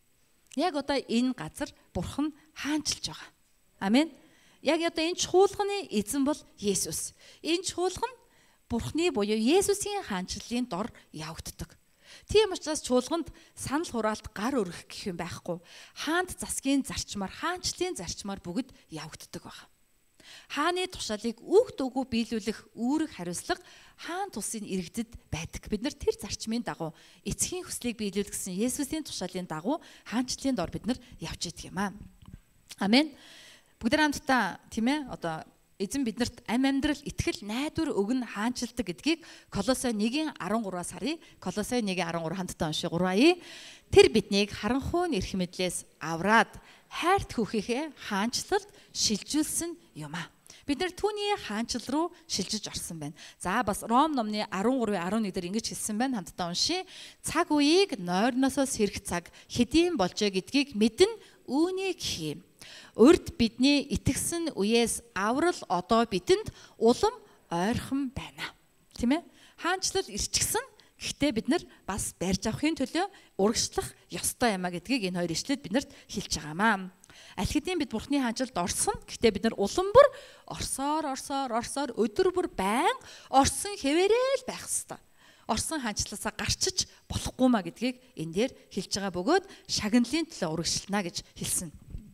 Яг одоо энэ газар Бурхан хаанчилж байгаа. Амен. Яг одоо энэ чуулганы эзэн бол Есүс. Энэ чуулган нь Бурхны буюу Есүсийн хаанчлалын дор явагддаг. Тийм учраас чуулганд санал хураалт гар өргөх гэх юм байхгүй. Хаант засгийн зарчмаар, хаанчлалын зарчмаар бүгд явагддаг байна. Хааны тушаалыг үгт үгүй биелүүлэх үүрэг хариуцлага хаан тусын иргэдэд байдаг. Бид нар тэр зарчмын дагуу эцгийн хүслийг биелүүлэх гэсэн Есүсийн тушаалын дагуу хаанчлалын дор бид нар явж идэг юм аа. Амен. Бүгд хамтдаа тийм ээ одоо эзэн биднэрт ам амьдрал итгэл найдвар өгн хаанчилдаг гэдгийг Колосой нэгin арван гураас харъя. Колосой нэгin арван гурав хамтдаа уншия гурваа. Тэр биднийг харанхуй нэрх мэдлээс авраад хайрт хүүхийнхээ хаанчлалд шилжүүлсэн юм аа. Бид нар түүний хаанчил руу шилжиж орсон байна. За бас Ром номны арван гурвын арван нэг дээр ингэж хэлсэн байна. Хамтдаа уншия. Цаг үеийг нойрносоо сэрэх цаг хэдийн болжээ гэдгийг мэдэн үүнийг хийм. Урд бидний итгэсэн үеэс аврал одоо бидэнд улам ойрхон байна. Тийм ээ? Хаанчлал ирчихсэн. Гэхдээ бид нар бас барьж авахын төлөө урагшлах ёстой юм а гэдгийг энэ хоёр ишлэлд биднэрт хэлж байгаамаа. Аль хэдийн бид Бурхны хаанчлалд орсон. Гэхдээ бид нар улам бүр орсоор орсоор орсоор өдөр бүр байн орсон хэвээрээ л байх ёстой. Орсон хаанчлалаасаа гарчиж болохгүй маа гэдгийг энэ дээр хэлж байгаа бөгөөд шагналын төлөө урагшлана гэж хэлсэн.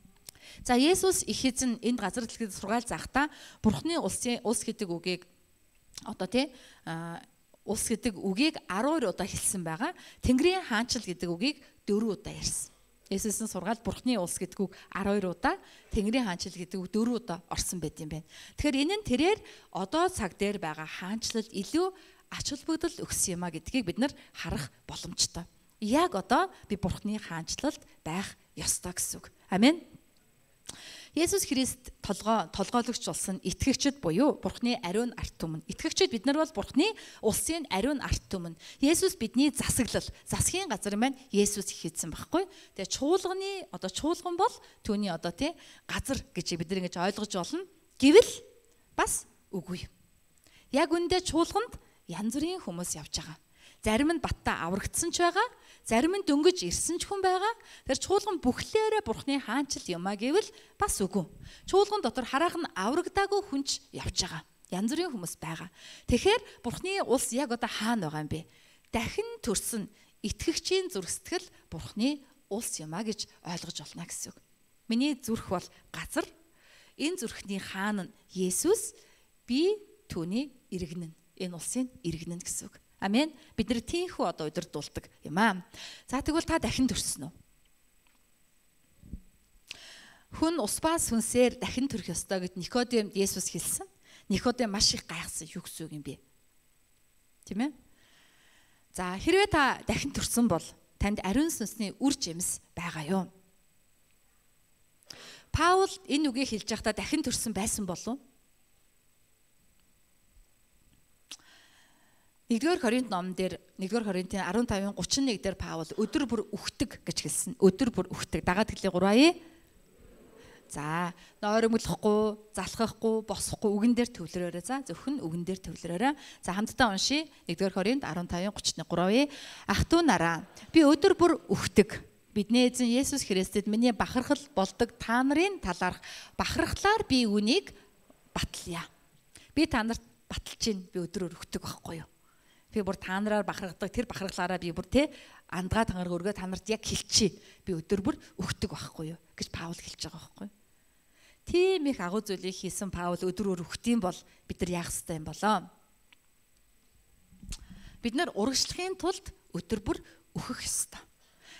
За Есүс их эзэн энд газар дэлхийд сургаал заахта Бурхны улсын улс гэдэг үгийг одоо тий улс гэдэг үгийг арван удаа хэлсэн байгаа. Тэнгэрийн хаанчил гэдэг үгийг дөрвөн удаа ярьсан. Есүсийн сургаалд Бурхны улс гэдэг үг арван удаа, Тэнгэрийн хаанчил гэдэг үг дөрвөн удаа орсон байт юм байна. Тэгэхээр энэ нь тэрээр одоо цаг дээр байгаа хаанчлал илүү ач холбогдол өгсөн юм а гэдгийг бид нар харах боломжтой. Яг одоо би Бурхны хаанчлалд байх ёстой гэсэн үг. Амен. Есүс Христ толгой толгойлогч болсон итгэгчид буюу Бурхны ариун арт түмэн. Итгэгчид бид нар бол Бурхны улсын ариун арт түмэн. Есүс бидний засаглал, засгийн газар маань Есүс их эзэн баггүй. Тэгээ чуулганы одоо чуулган бол түүний одоо тий газар гэж бид нар ингэж ойлгож болно. Гэвэл бас үгүй. Яг үндэ чуулганд янз бүрийн хүмүүс явж байгаа. Зарим нь батта аврагдсан ч байгаа, зарим нь дөнгөж ирсэн ч хүн байгаа. Тэр чуулган бүхлээрээ Бурхны хаанчил юм а гэвэл бас үгүй. Чуулган дотор харах нь аврагдаагүй хүнч явж байгаа. Янз бүрийн хүмүүс байгаа. Тэгэхээр Бурхны улс яг одоо хаана байгаа юм бэ? Дахин төрсөн итгэгчийн зүрх сэтгэл Бурхны улс юм а гэж ойлгож олно гэсэн үг. Миний зүрх бол газар. Энэ зүрхний хаан нь Есүс, би түүний иргэнэн. Энэ улсын иргэнэн гэсэн үг. Амен. Бид нэр тийхүү одоо удирдуулдаг юм аа. За тэгвэл та дахин төрсөн үү? Хүн усбаас хүнсээр дахин төрөх ёстой гэд Никодемд Есүс хэлсэн. Никодем маш их гайхсан юу гэсэн үг юм бэ? Тийм ээ? За хэрвээ та дахин төрсөн бол танд ариун сүнсний үр жимс байгаа юу? Паул энэ үгийг хэлж байхдаа дахин төрсөн байсан болов уу? нэгдүгээр Коринт номон дээр нэгдүгээр Коринтын арван тавын гучин нэг дээр Паул өдөр бүр үхдэг гэж хэлсэн. Өдөр бүр үхдэг. Дагаад хэлээ гурваа. За, нойрмоглохгүй, залхахгүй, босохгүй үгэн дээр төвлөрөөрэй. За, зөвхөн үгэн дээр төвлөрөөрэй. За, хамтдаа уншия. нэгдүгээр Коринт арван тавын гучин гурваа. Ах トゥ нараа, би өдөр бүр үхдэг. Бидний эзэн Есүс Христэд миний бахархал болдог та нарын талаарх бахархлаар би үнийг батлая. Би та нарт баталж чинь би өдрөөр үхдэг байхгүй юу? Би бүр та нараар бахархдаг тэр бахархлаараа би бүр те андгаа тангараг өргөө та нарт яг хэлчихье. Би өдөр бүр үхдэг байхгүй юу гэж Паул хэлж байгаа байхгүй юу? Тийм их агуу зүйлийг хийсэн Паул өдрөөр үхтiin бол бид нар яах ёстой юм болоо? Бид нар урагшлахын тулд өдөр бүр үхэх ёстой.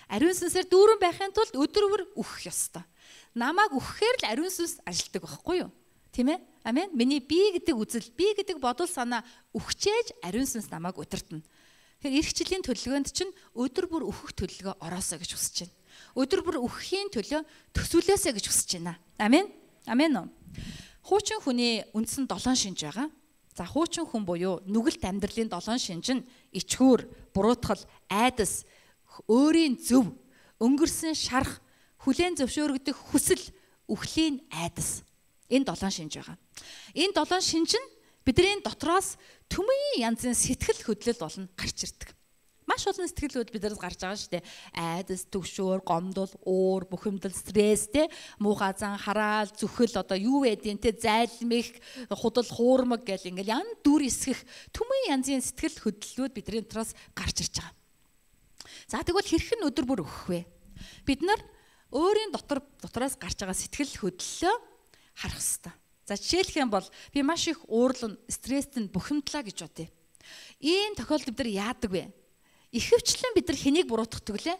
Ариун сүнсээр дүүрэн байхын тулд өдөр бүр үхэх ёстой. Намайг үхэхээр л ариун сүнс ажилтдаг байхгүй юу? Тийм ээ? Амен. Миний би гэдэг үзэл, би гэдэг бодол санаа үхчээж ариун сүнс намайг удирдна. Тэгэхээр эх жилийн төлөвлөгөөнд чинь өдөр бүр үхэх төлөвлөгөө ороосоо гэж хүсэж байна. Өдөр бүр үхэхийн төлөө төсвөлөөсэй гэж хүсэж байна. Амен. Амен уу? Хуучин хүний үндсэн долоон шинж байгаа. За хуучин хүн буюу нүгэлт амьдралын долоон шинж нь ичхүүр, буруутгал, айдас, өөрийн зөв, өнгөрсөн шарах, хүлээн зөвшөөрөгдөх хүсэл, үхлийн айдас. Энэ долоон шинж байгаа. Энэ долоон шинж нь бидний дотроос төмөн янзын сэтгэл хөдлөл болон гарч ирдэг. Маш олон сэтгэл хөдлөл биднээс гарч байгаа шүү дээ. Айдас, төгшөөр, гомдол, уур, бухимдал, стресс, те, муухай зан, хараал, зүхэл, одоо юу байдیں те, зайлмих, худал, хуурмаг гэл ингээл ян дүр эсгэх төмөн янзын сэтгэл хөдлөлүүд бидний дотроос гарч ирж байгаа. За тэгвэл хэрхэн өдөр бүр өгөх вэ? Бид нар өөрийн дотор дотроос гарч байгаа сэтгэл хөдлөлөө харах хэрэгтэй. За жишээлх юм бол би маш их уурлан, стресстэн бухимдлаа гэж бодъё. Ийм тохиолдолд бид нар яадаг вэ? Ихэвчлэн бид нар хэнийг буруутгадаг лээ?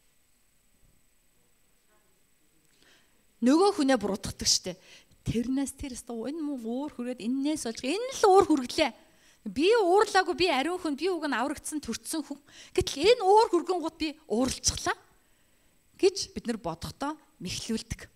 Нөгөө хүнээ буруутгадаг штэ. Тэрнээс тэрс доо энэ муу уур хүрээд эннээс олж энэ л уур хүргэлээ. Би уурлаагүй, би ариун хүн, би уг нь аврагдсан төрцсөн хүн. Гэтэл энэ уур хүргэн гут би уурлцглаа гэж бид нар бодохдоо мэхлүүлдэг.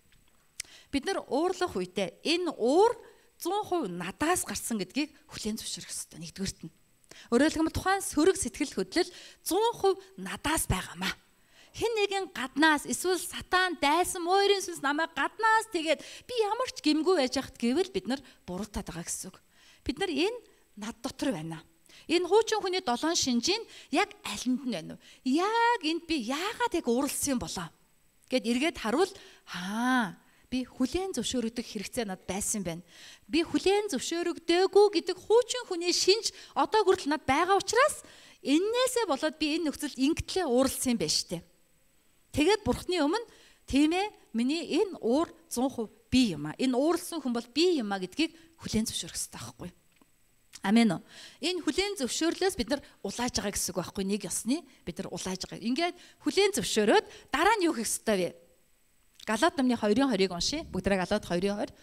Бид нар уурлах үедээ энэ уур зуун хувь надаас гарсан гэдгийг хүлээн зөвшөөрөх ёстой. Нэгдүгээрт нь. Өөрөөр хэлбэл тухайн сөрөг сэтгэл хөдлөл зуун хувь надаас байгаамаа. Хэн нэгэн гаднаас эсвэл сатан дайсан мойрын сүнс намайг гаднаас тэгээд би ямар ч гэмгүй байж хат гэвэл бид нар буруутаад байгаа гэсэн үг. Бид нар энэ над дотор байна. Энэ хуучин хүний долоон шинжийн яг алинд нь байна уу? Яг энд би яагаад яг уурлсан юм болоо гэд эргээд харуул хаа би хүлээн зөвшөөрөгдөх хэрэгцээ над байсан байна. Би хүлээн зөвшөөрөгдөөгүй гэдэг хуучин хүний шинж одоо хүртэл над байгаа учраас эннээсээ болоод би энэ нөхцөлд ингэтлээ уурлсан юм байна штэ. Тэгээд бурхны өмнө тийм ээ миний энэ уур зуун хувь би юм аа. Энэ уурлсан хүн бол би юм аа гэдгийг хүлээн зөвшөөрөх хэрэгтэй байхгүй юу? Амен уу. Энэ хүлээн зөвшөөрлөөс бид нар улааж байгаа гэсэн үг байхгүй нэг ёсны бид нар улааж байгаа. Ингээд хүлээн зөвшөөрөөд дараа нь юу хийх ёстой вэ? Галаат номны хоёрын хорийг уншия. Бүгдээ Галаат хоёрын хоёр.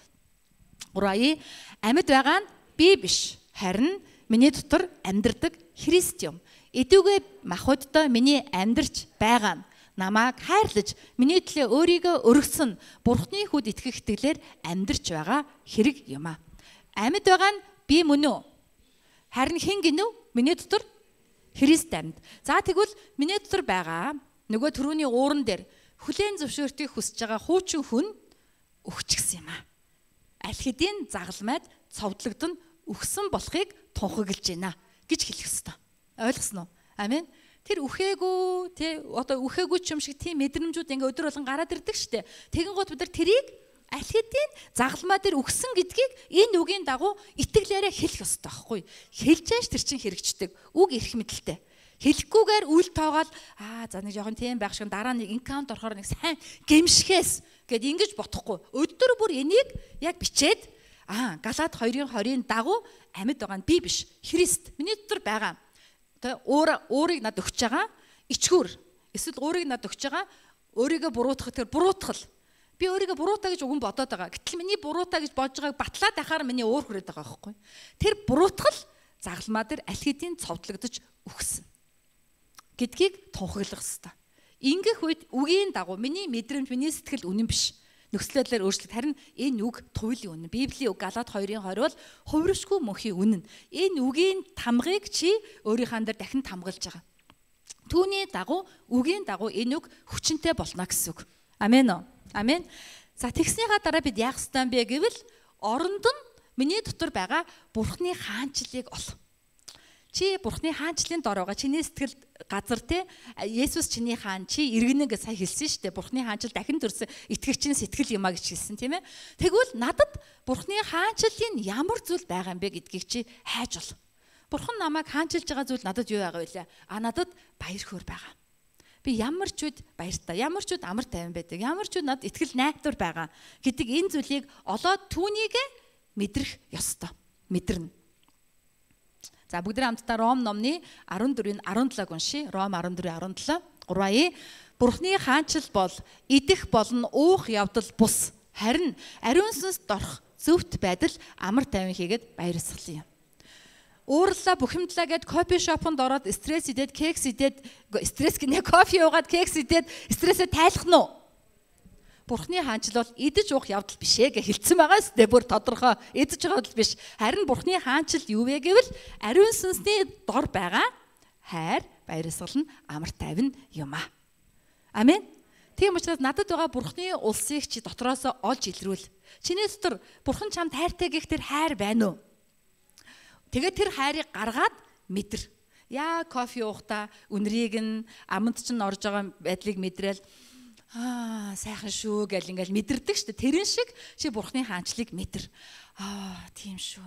Гурван амьд байгаа нь би биш. Харин миний дотор амьдардаг Христ юм. Эдүүгээ махбоддоо миний амьдарч байгаа нь намайг хайрлаж миний төлөө өөрийгөө өргөсөн Бурхны хүд итгэх итгэлээр амьдарч байгаа хэрэг юм аа. Амьд байгаа нь би мөн үү? Харин хэн гинв? Миний дотор Христ амьд. За тэгвэл миний дотор байгаа нөгөө түрүүний ууран дээр хүлээн зөвшөөртгийг хүсэж байгаа хуучин хүн өгчихсэн юм аа. Аль хэдийн загалмайд цовдлогдсон өгсөн болохыг тунхаглаж байна гэж хэлэх ёстой. Ойлгосноо? Амен. Тэр үхээгүй, тэ одоо үхээгүй ч юм шиг тийм мэдрэмжүүд ингээ өдөр болгон гараад ирдэг штэ. Тэгэн гот бид нар тэрийг аль хэдийн загалмай дээр өгсөн гэдгийг энэ үгийн дагуу итгэлээрээ хэлэх ёстой байхгүй. Хэлж яаж тэр чин хэрэгждэг. Үг эрх мэдэлтэй. Хэлэхгүйгээр үл тоогоод аа за нэг жоохон тийм байх шиг дараа нэг инкаунт орохоор нэг сайн гэмшихээс гэд ингэж бодохгүй. Өдөр бүр энийг яг бичээд аа Галаат хоёрын хорийн дагуу амьд байгаа нь би биш. Христ миний дотор байгаа. Тэ өөр өөрийг над өгч байгаа ичгүүр. Эсвэл өөрийг над өгч байгаа өөрийгөө буруутгах тэр буруутгал. Би өөрийгөө буруутаа гэж үгэн бодоод байгаа. Гэтэл миний буруутаа гэж бодож байгааг батлаад ахаар миний уур хүрээд байгаа байхгүй. Тэр буруутгал загалмаа дээр аль хэдийн цовдлогдож өгсөн гэдгийг тунхаглах хэрэгтэй. Ингэх үед үгийн дагуу миний мэдрэмж, миний сэтгэл үнэн биш. Нөхцөлөдлөөр өөрчлөлт. Харин энэ үг туйлын үнэн. Библийн үг Галаат хоёрын хоёр бол хувиршгүй мөнхийн үнэн. Энэ үгийн тамгыг чи өөрийнхөө дээр дахин тамгалж байгаа. Түүний дагуу үгийн дагуу энэ үг хүчинтэй болно гэсэн үг. Амен уу? Амен. За тэгснийхаа дараа бид яах ёстой юм бэ гэвэл оронд нь миний дотор байгаа Бурхны хаанчлалыг ол. Чи Бурхны хаанчлалын дор байгаа. Чиний сэтгэл газар те Есүс чиний хаан, чи иргэнэ гэж сая хэлсэн шүү дээ. Бурхны хаанчлал дахин төрсөн итгэгчийн сэтгэл юм а гэж хэлсэн тийм ээ. Тэгвэл надад Бурхны хаанчлалын ямар зүйл байгаа юм бэ гэдгийг чи хайж бол. Бурхан намайг хаанчилж байгаа зүйл надад юу байгаа вэ? А надад баяр хөөр байгаа. Би ямар ч үед баяртай, ямар ч үед амар тайван байдаг, ямар ч үед надад итгэл найдвар байгаа гэдэг энэ зүйлийг олоод түүнийг мэдрэх ёстой. Мэдэрнэ. За бүгдээ хамтдаа Ром номны арван дөрвийн арван талыг уншия. Ром арван дөрвийн арван талаа. гурван Бурхны хаанчил бол идэх болон уух явдал бус. Харин ариун сүнс дорох зөвхт байдал амар тайван хийгээд баярлсан юм. Уурлаа бухимдлаа гэд кофе шопонд ороод стресс идээд кекс идээд стресс гинэ кофе уугаад кекс идээд стрессээ тайлах нь уу? Бурхны хаанчил бол идэж уух явдал биш ээ гэж хэлсэн байгаа сте бүр тодорхой идэж уух явдал биш. Харин Бурхны хаанчил юу вэ гэвэл ариун сүнсний дор байгаа хайр, баярлал нь амар тайван юм аа. Амен. Тийм учраас надад байгаа Бурхны улсыг чи дотроос олж илрүүл. Чиний дотор Бурхан чамд хайртай гэх тэр хайр байна уу? Тэгээд тэр хайрыг гаргаад мэдэр. Яа кофе уухта үнрийг нь аманд чинь орж байгаа байдлыг мэдрээл аа сайхан шүү гэл ингээл мэдэрдэг шүү дээ. Тэрэн шиг чи Бурхны хаанчлыг мэдэр. Аа тийм шүү.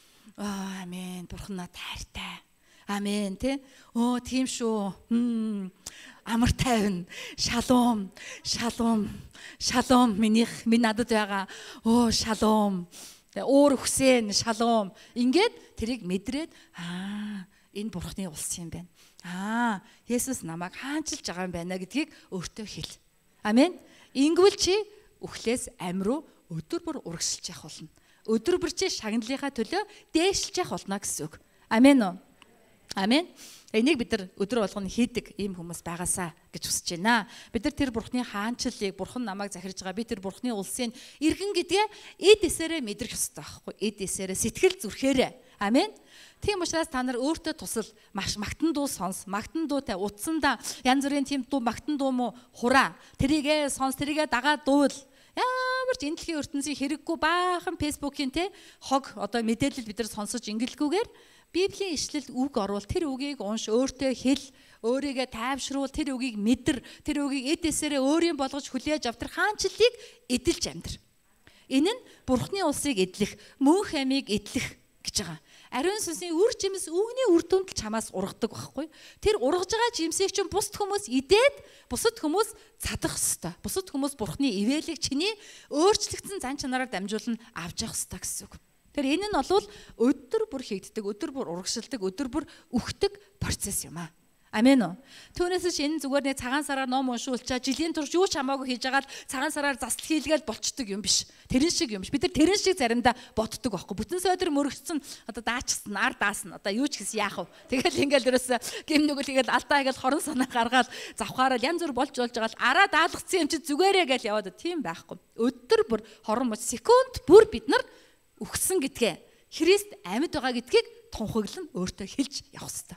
Аа амен. Бурхан надад хайртай. Амен тий. Оо тийм шүү. Хм амар тайван, шалом, шалом, шалом минийх минь надад байгаа. Оо шалом. Өөр хүсэн шалом. Ингээд тэрийг мэдрээд аа энэ Бурхны улс юм байна. Аа Есүс намайг хаанчилж байгаа юм байна гэдгийг өөртөө хэл. Амен. Ингвэл чи үхлээс амь руу өдөр бүр урагшилж явах болно. Өдөр бүр чи шагналынхаа төлөө дээшилж явах болно гэсэн үг. Амен уу? Амен. Энийг бид нар өдөр болгоно хийдэг ийм хүмүүс байгаасаа гэж хүсэж байна. Бид нар тэр Бурхны хаанчлалыг Бурхан намайг захирж байгаа. Би тэр Бурхны улсын иргэн гэдгээ эд эсээрээ мэдрэх ёстой байхгүй. Эд эсээрээ сэтгэл зүрхээрээ. Амен. Тийм учраас та нар өөртөө тусал маш магтан дуу сонс, магтан дуутай утсандаа янз бүрийн тийм дуу магтан дуу муу хураа. Тэрийгэ сонс, тэрийгэ дагаад дуул. Ямар ч энэ дэлхийн ертөнцийн хэрэггүй баахан фэйсбүүкийн те хог одоо мэдээлэл бид нар сонсож ингэлгүйгээр Библийн ишлэл үг оруул, тэр үгийг унш, өөртөө хэл, өөрийгөө тайвшруул, тэр үгийг мэдэр, тэр үгийг эд эсээрээ өөрийн болгож хүлээж авдар хаанчлалыг эдэлж амьдр. Энэ нь Бурхны улсыг эдлэх, мөнх амийг эдлэх гэж байгаа. Ариун сүнсний үр жимс үгний үр дүнд чамаас ургадаг байхгүй. Тэр ургаж байгаа жимсийг чинь бусд хүмүүс идээд, бусад хүмүүс цадах ёстой. Бусад хүмүүс Бурхны ивэлийг чиний өөрчлөгдсөн зан чанараар дамжуулан авч явах ёстой гэсэн үг. Тэр энэ нь бол өдөр бүр хийгддэг, өдөр бүр урагшилдаг, өдөр бүр үхдэг процесс юм аа. Амен уу? Түүнээс ч энэ зүгээр нэг цагаан сараар ном уншуулчаа жилийн турш юу ч хамаагүй хийж агаад цагаан сараар засал хийлгээл болчдөг юм биш. Тэрэн шиг юм биш. Бид нар тэрэн шиг заримдаа боддог байхгүй. Бүтэн сойдэр мөрөгцсөн одоо даачсан, ар даасна. Одоо юу ч гэсэн яах вэ? Тэгэл ингээл ерөөсө гим нүгэл тэгэл алдаа ингээл хорон санаа гаргаад завхаарал янз бүр болж болж байгаа л араа даалгацсан юм чи зүгээрээ гэж яваад тийм байхгүй. Өдөр бүр хорон мөч секунд бүр бид нар үхсэн гэдгээ Христ амьд байгаа гэдгийг тунхаглан өөртөө хэлж явах хэрэгтэй.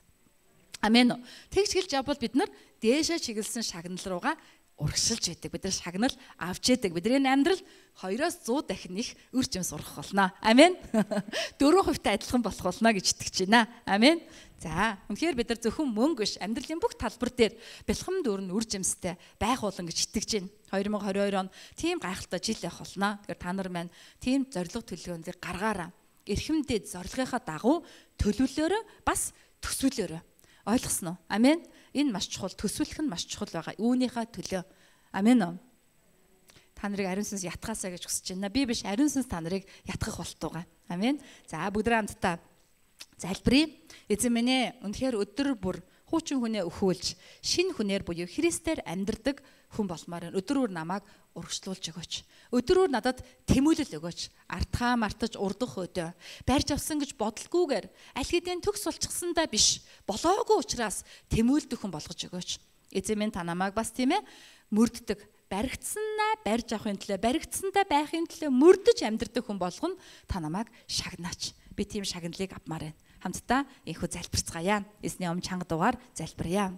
Амен. Тэгж хэлж явбал бид нар дээшээ чиглэсэн шагнал руугаа урагшилж байдаг. Бид нар шагнал авч яадаг. Бидний амьдрал хоёроос зуун дахин их үр жимс ургах болно. Амен. дөрвөн хувьтай адилхан болох болно гэж итгэж байна. Амен. За, үнэхээр бид нар зөвхөн мөнгө биш, амьдралын бүх талбар дээр бэлхэм дүүрэн үр жимстэй байх болон гэж итгэж байна. две тысячи двадцать two он тийм гайхалтай жил явах болно. Тэгэхээр та нар маань тийм зорилго төлөвлөгөөнийг гаргаараа. Эрхэмдээ зорилгынхаа дагуу төлөвлөөрөө бас төсвөлөөрөө. Ойлгосноо? Амен. Энэ маш чухал, төсвөлөх нь маш чухал байгаа. Үүнийхээ төлөө. Амен уу? Та нарыг ариун сүнс ятгаасаа гэж хүсэж байна. Би биш, ариун сүнс та нарыг ятгах болтугай. Амен. За бүгдрээ хамтдаа залбирая. Эзэн минь ээ, үнэхээр өдөр бүр хуучин хүнээ өхөөлж, шинэ хүнээр буюу Христээр амьдрдаг хүн болмоор байна. Өдөр бүр намайг урагшлуулж өгөөч. Өдөр бүр надад тэмүүлэл өгөөч. Артхаа мартаж урдах өдөө. Барьж авсан гэж бодлгүйгээр аль хэдийн төгс болчихсандаа биш. Болоогүй учраас тэмүүлдэх хүн болгож өгөөч. Эзэн минь та намайг бас тийм ээ мөрддөг. Баригдсанаа барьж авахын төлөө, баригдсандаа байхын төлөө мөрдөж амьдрдаг хүн болгоно та намайг шагнаач. Би тийм шагналыг авмаар байна. Хамтдаа энхүү залбирцгаая. Эзний өмнө чанга дугаар залбирая.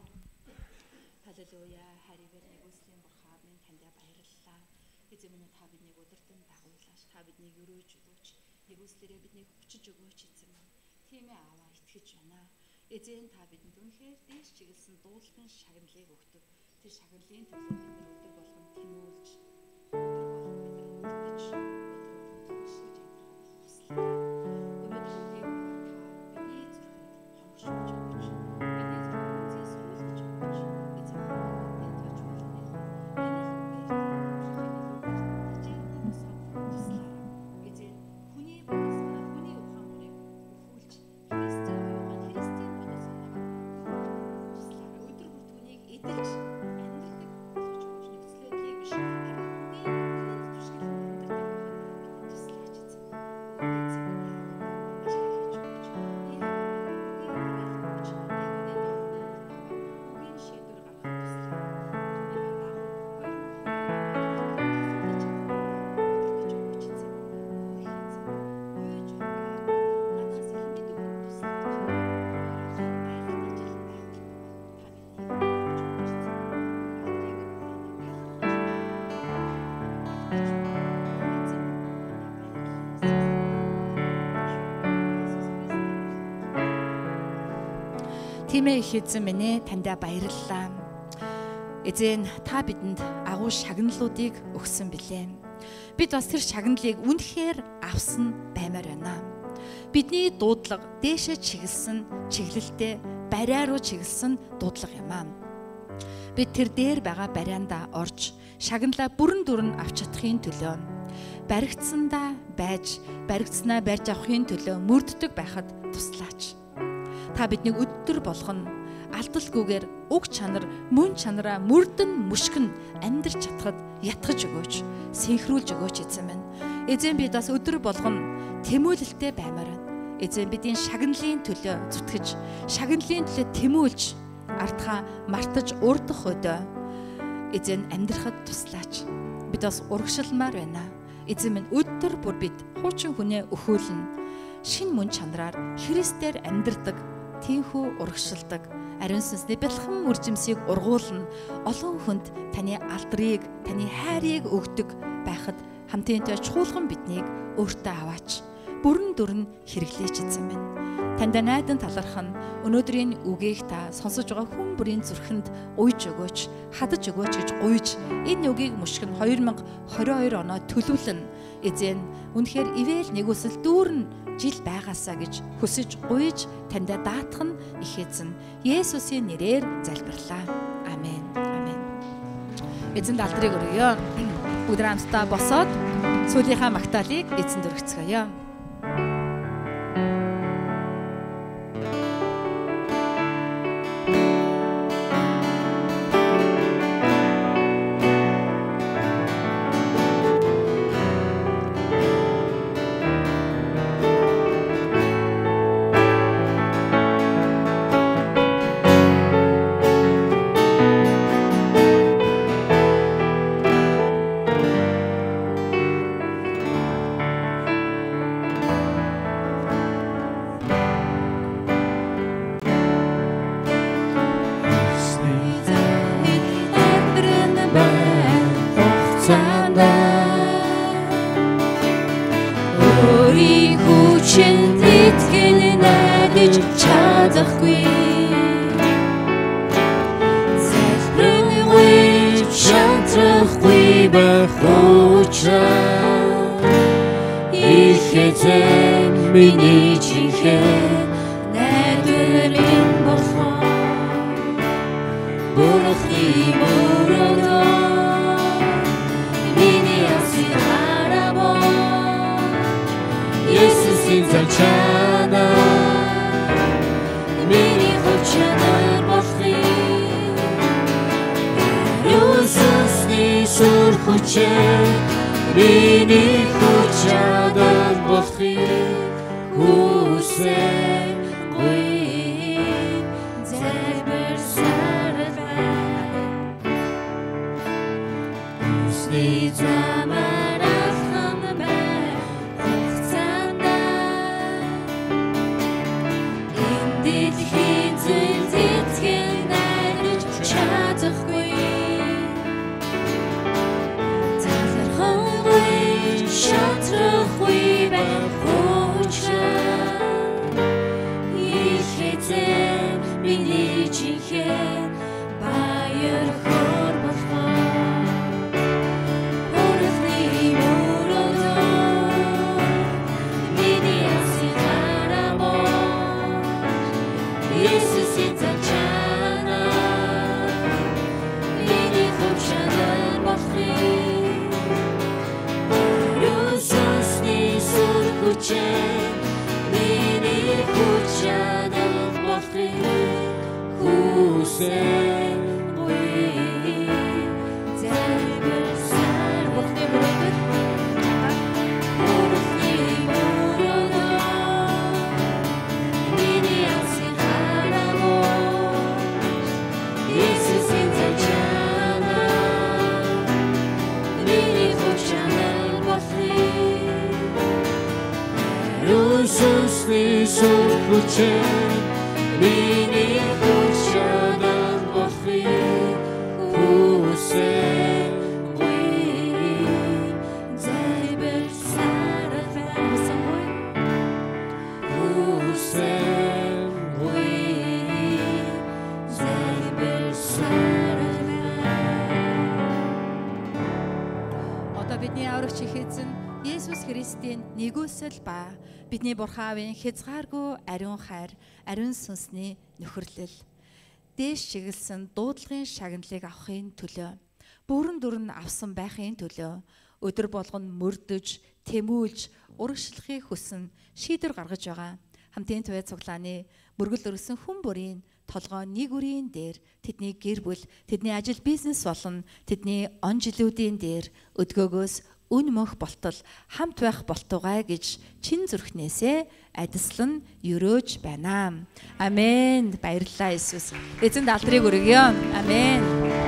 Халелуя. Харибэр нэгүслийн бурхан минь танд баярлалаа. Эзэн минь та биднийг өдөртөн дагуулж, та биднийг өрөөж өгөөч. Нэгүслэрээ биднийг хүчиж өгөөч эзэн минь. Тийм ээ аваа итгэж байна. Эзэн та бидэнд үнэхээр дээш чиглэсэн дуулан шагналыг өгдөг. Тэр шагналын төлөө бид нар өдөр болгон тэмүүлж, өдөр болгон бид нар үлдэж, өдөр болгон түгшиж амьдрах хүслээ. Тийм ээ их эзэн минь ээ, таньда баярлалаа. Эзэн та бидэнд агуу шагналуудыг өгсөн билээ. Бид бас тэр шагналыг үнэхээр авсан баймаар байна. Бидний дуудлага дээшээ чиглэсэн чиглэлтэй бариа руу чиглэсэн дуудлага юм аа. Бид тэр дээр байгаа барианда орж шагналаа бүрэн дүрэн авч чадахын төлөө баригдсандаа байж баригдснаа барьж авахын төлөө мөрддөг байхад туслаач. Та биднийг өдөр болгон алдалгүйгээр уг чанар мөн чанараа мөрдөн мөшгөн амьдрч чадхад ятгаж өгөөч, синхруулж өгөөч эзэн минь. Эзэн бид бас өдөр болгон тэмүүлэлтэй баймаар байна. Эзэн бидний шагналын төлөө зүтгэж, шагналын төлөө тэмүүлж, ардхаа мартаж урдах өдөө эзэн амьдрахад туслаач. Бид бас урагшилмаар байна. Эзэн минь өдөр бүр бид хуучин хүнээ өхөөлнө. Шин мөн чанараар Христээр амьдрдаг, тийхүү урагшилдаг, ариун сүнсний бэлхэн үржимсийг ургуулна. Олон хүнд таны алдрыг, таны хайрыг өгдөг байхад хамтынтай чуулган биднийг өөртөө аваач. Бүрэн дүрэн хэрэглээч эзэн минь. Таньда найдан талархан өнөөдрийн үгийг та сонсож байгаа хүн бүрийн зүрхэнд уйж өгөөч, хадаж өгөөч гэж гуйж энэ үгийг мөшгөн хоёр мянга хорин хоёр оноо төлөвлөн эзэн үнэхээр ивэл нэгүсэл дүүрэн жил байгаасаа гэж хүсэж гуйж таньда даатах нь их эзэн Есүсийн нэрээр залбирлаа. Амен. Амен. Эзэн алдрыг өргөё. Бүгд хамтдаа босоод сүүлийнхаа магтаалыг эзэнд өргөцгөөё. аврагч их эзэн Есүс Христийн нэгүсэл ба бидний Бурхан Аавын хязгааргүй ариун хайр, ариун сүнсний нөхөрлөл, дээш чиглэсэн дуудлагын шагналыг авахын төлөө, бүрэн дүрэн авсан байхын төлөө өдөр болгон мөрдөж, тэмүүлж, урагшлахыг хүсэн шийдвэр гаргаж байгаа. Хамтын Туяа цуглааны мөргөл өргөсөн хүн бүрийн толгой нэг үрийн дээр тэдний гэр бүл, тэдний ажил бизнес болон тэдний он жилүүдийн дээр өдгөөгөөс үн мөх болтол хамт байх болтугай гэж чин зүрхнээсээ адислан өрөөж байна. Амен. Баярлалаа Иесус. Эзэн даалдрыг өргөё. Амен.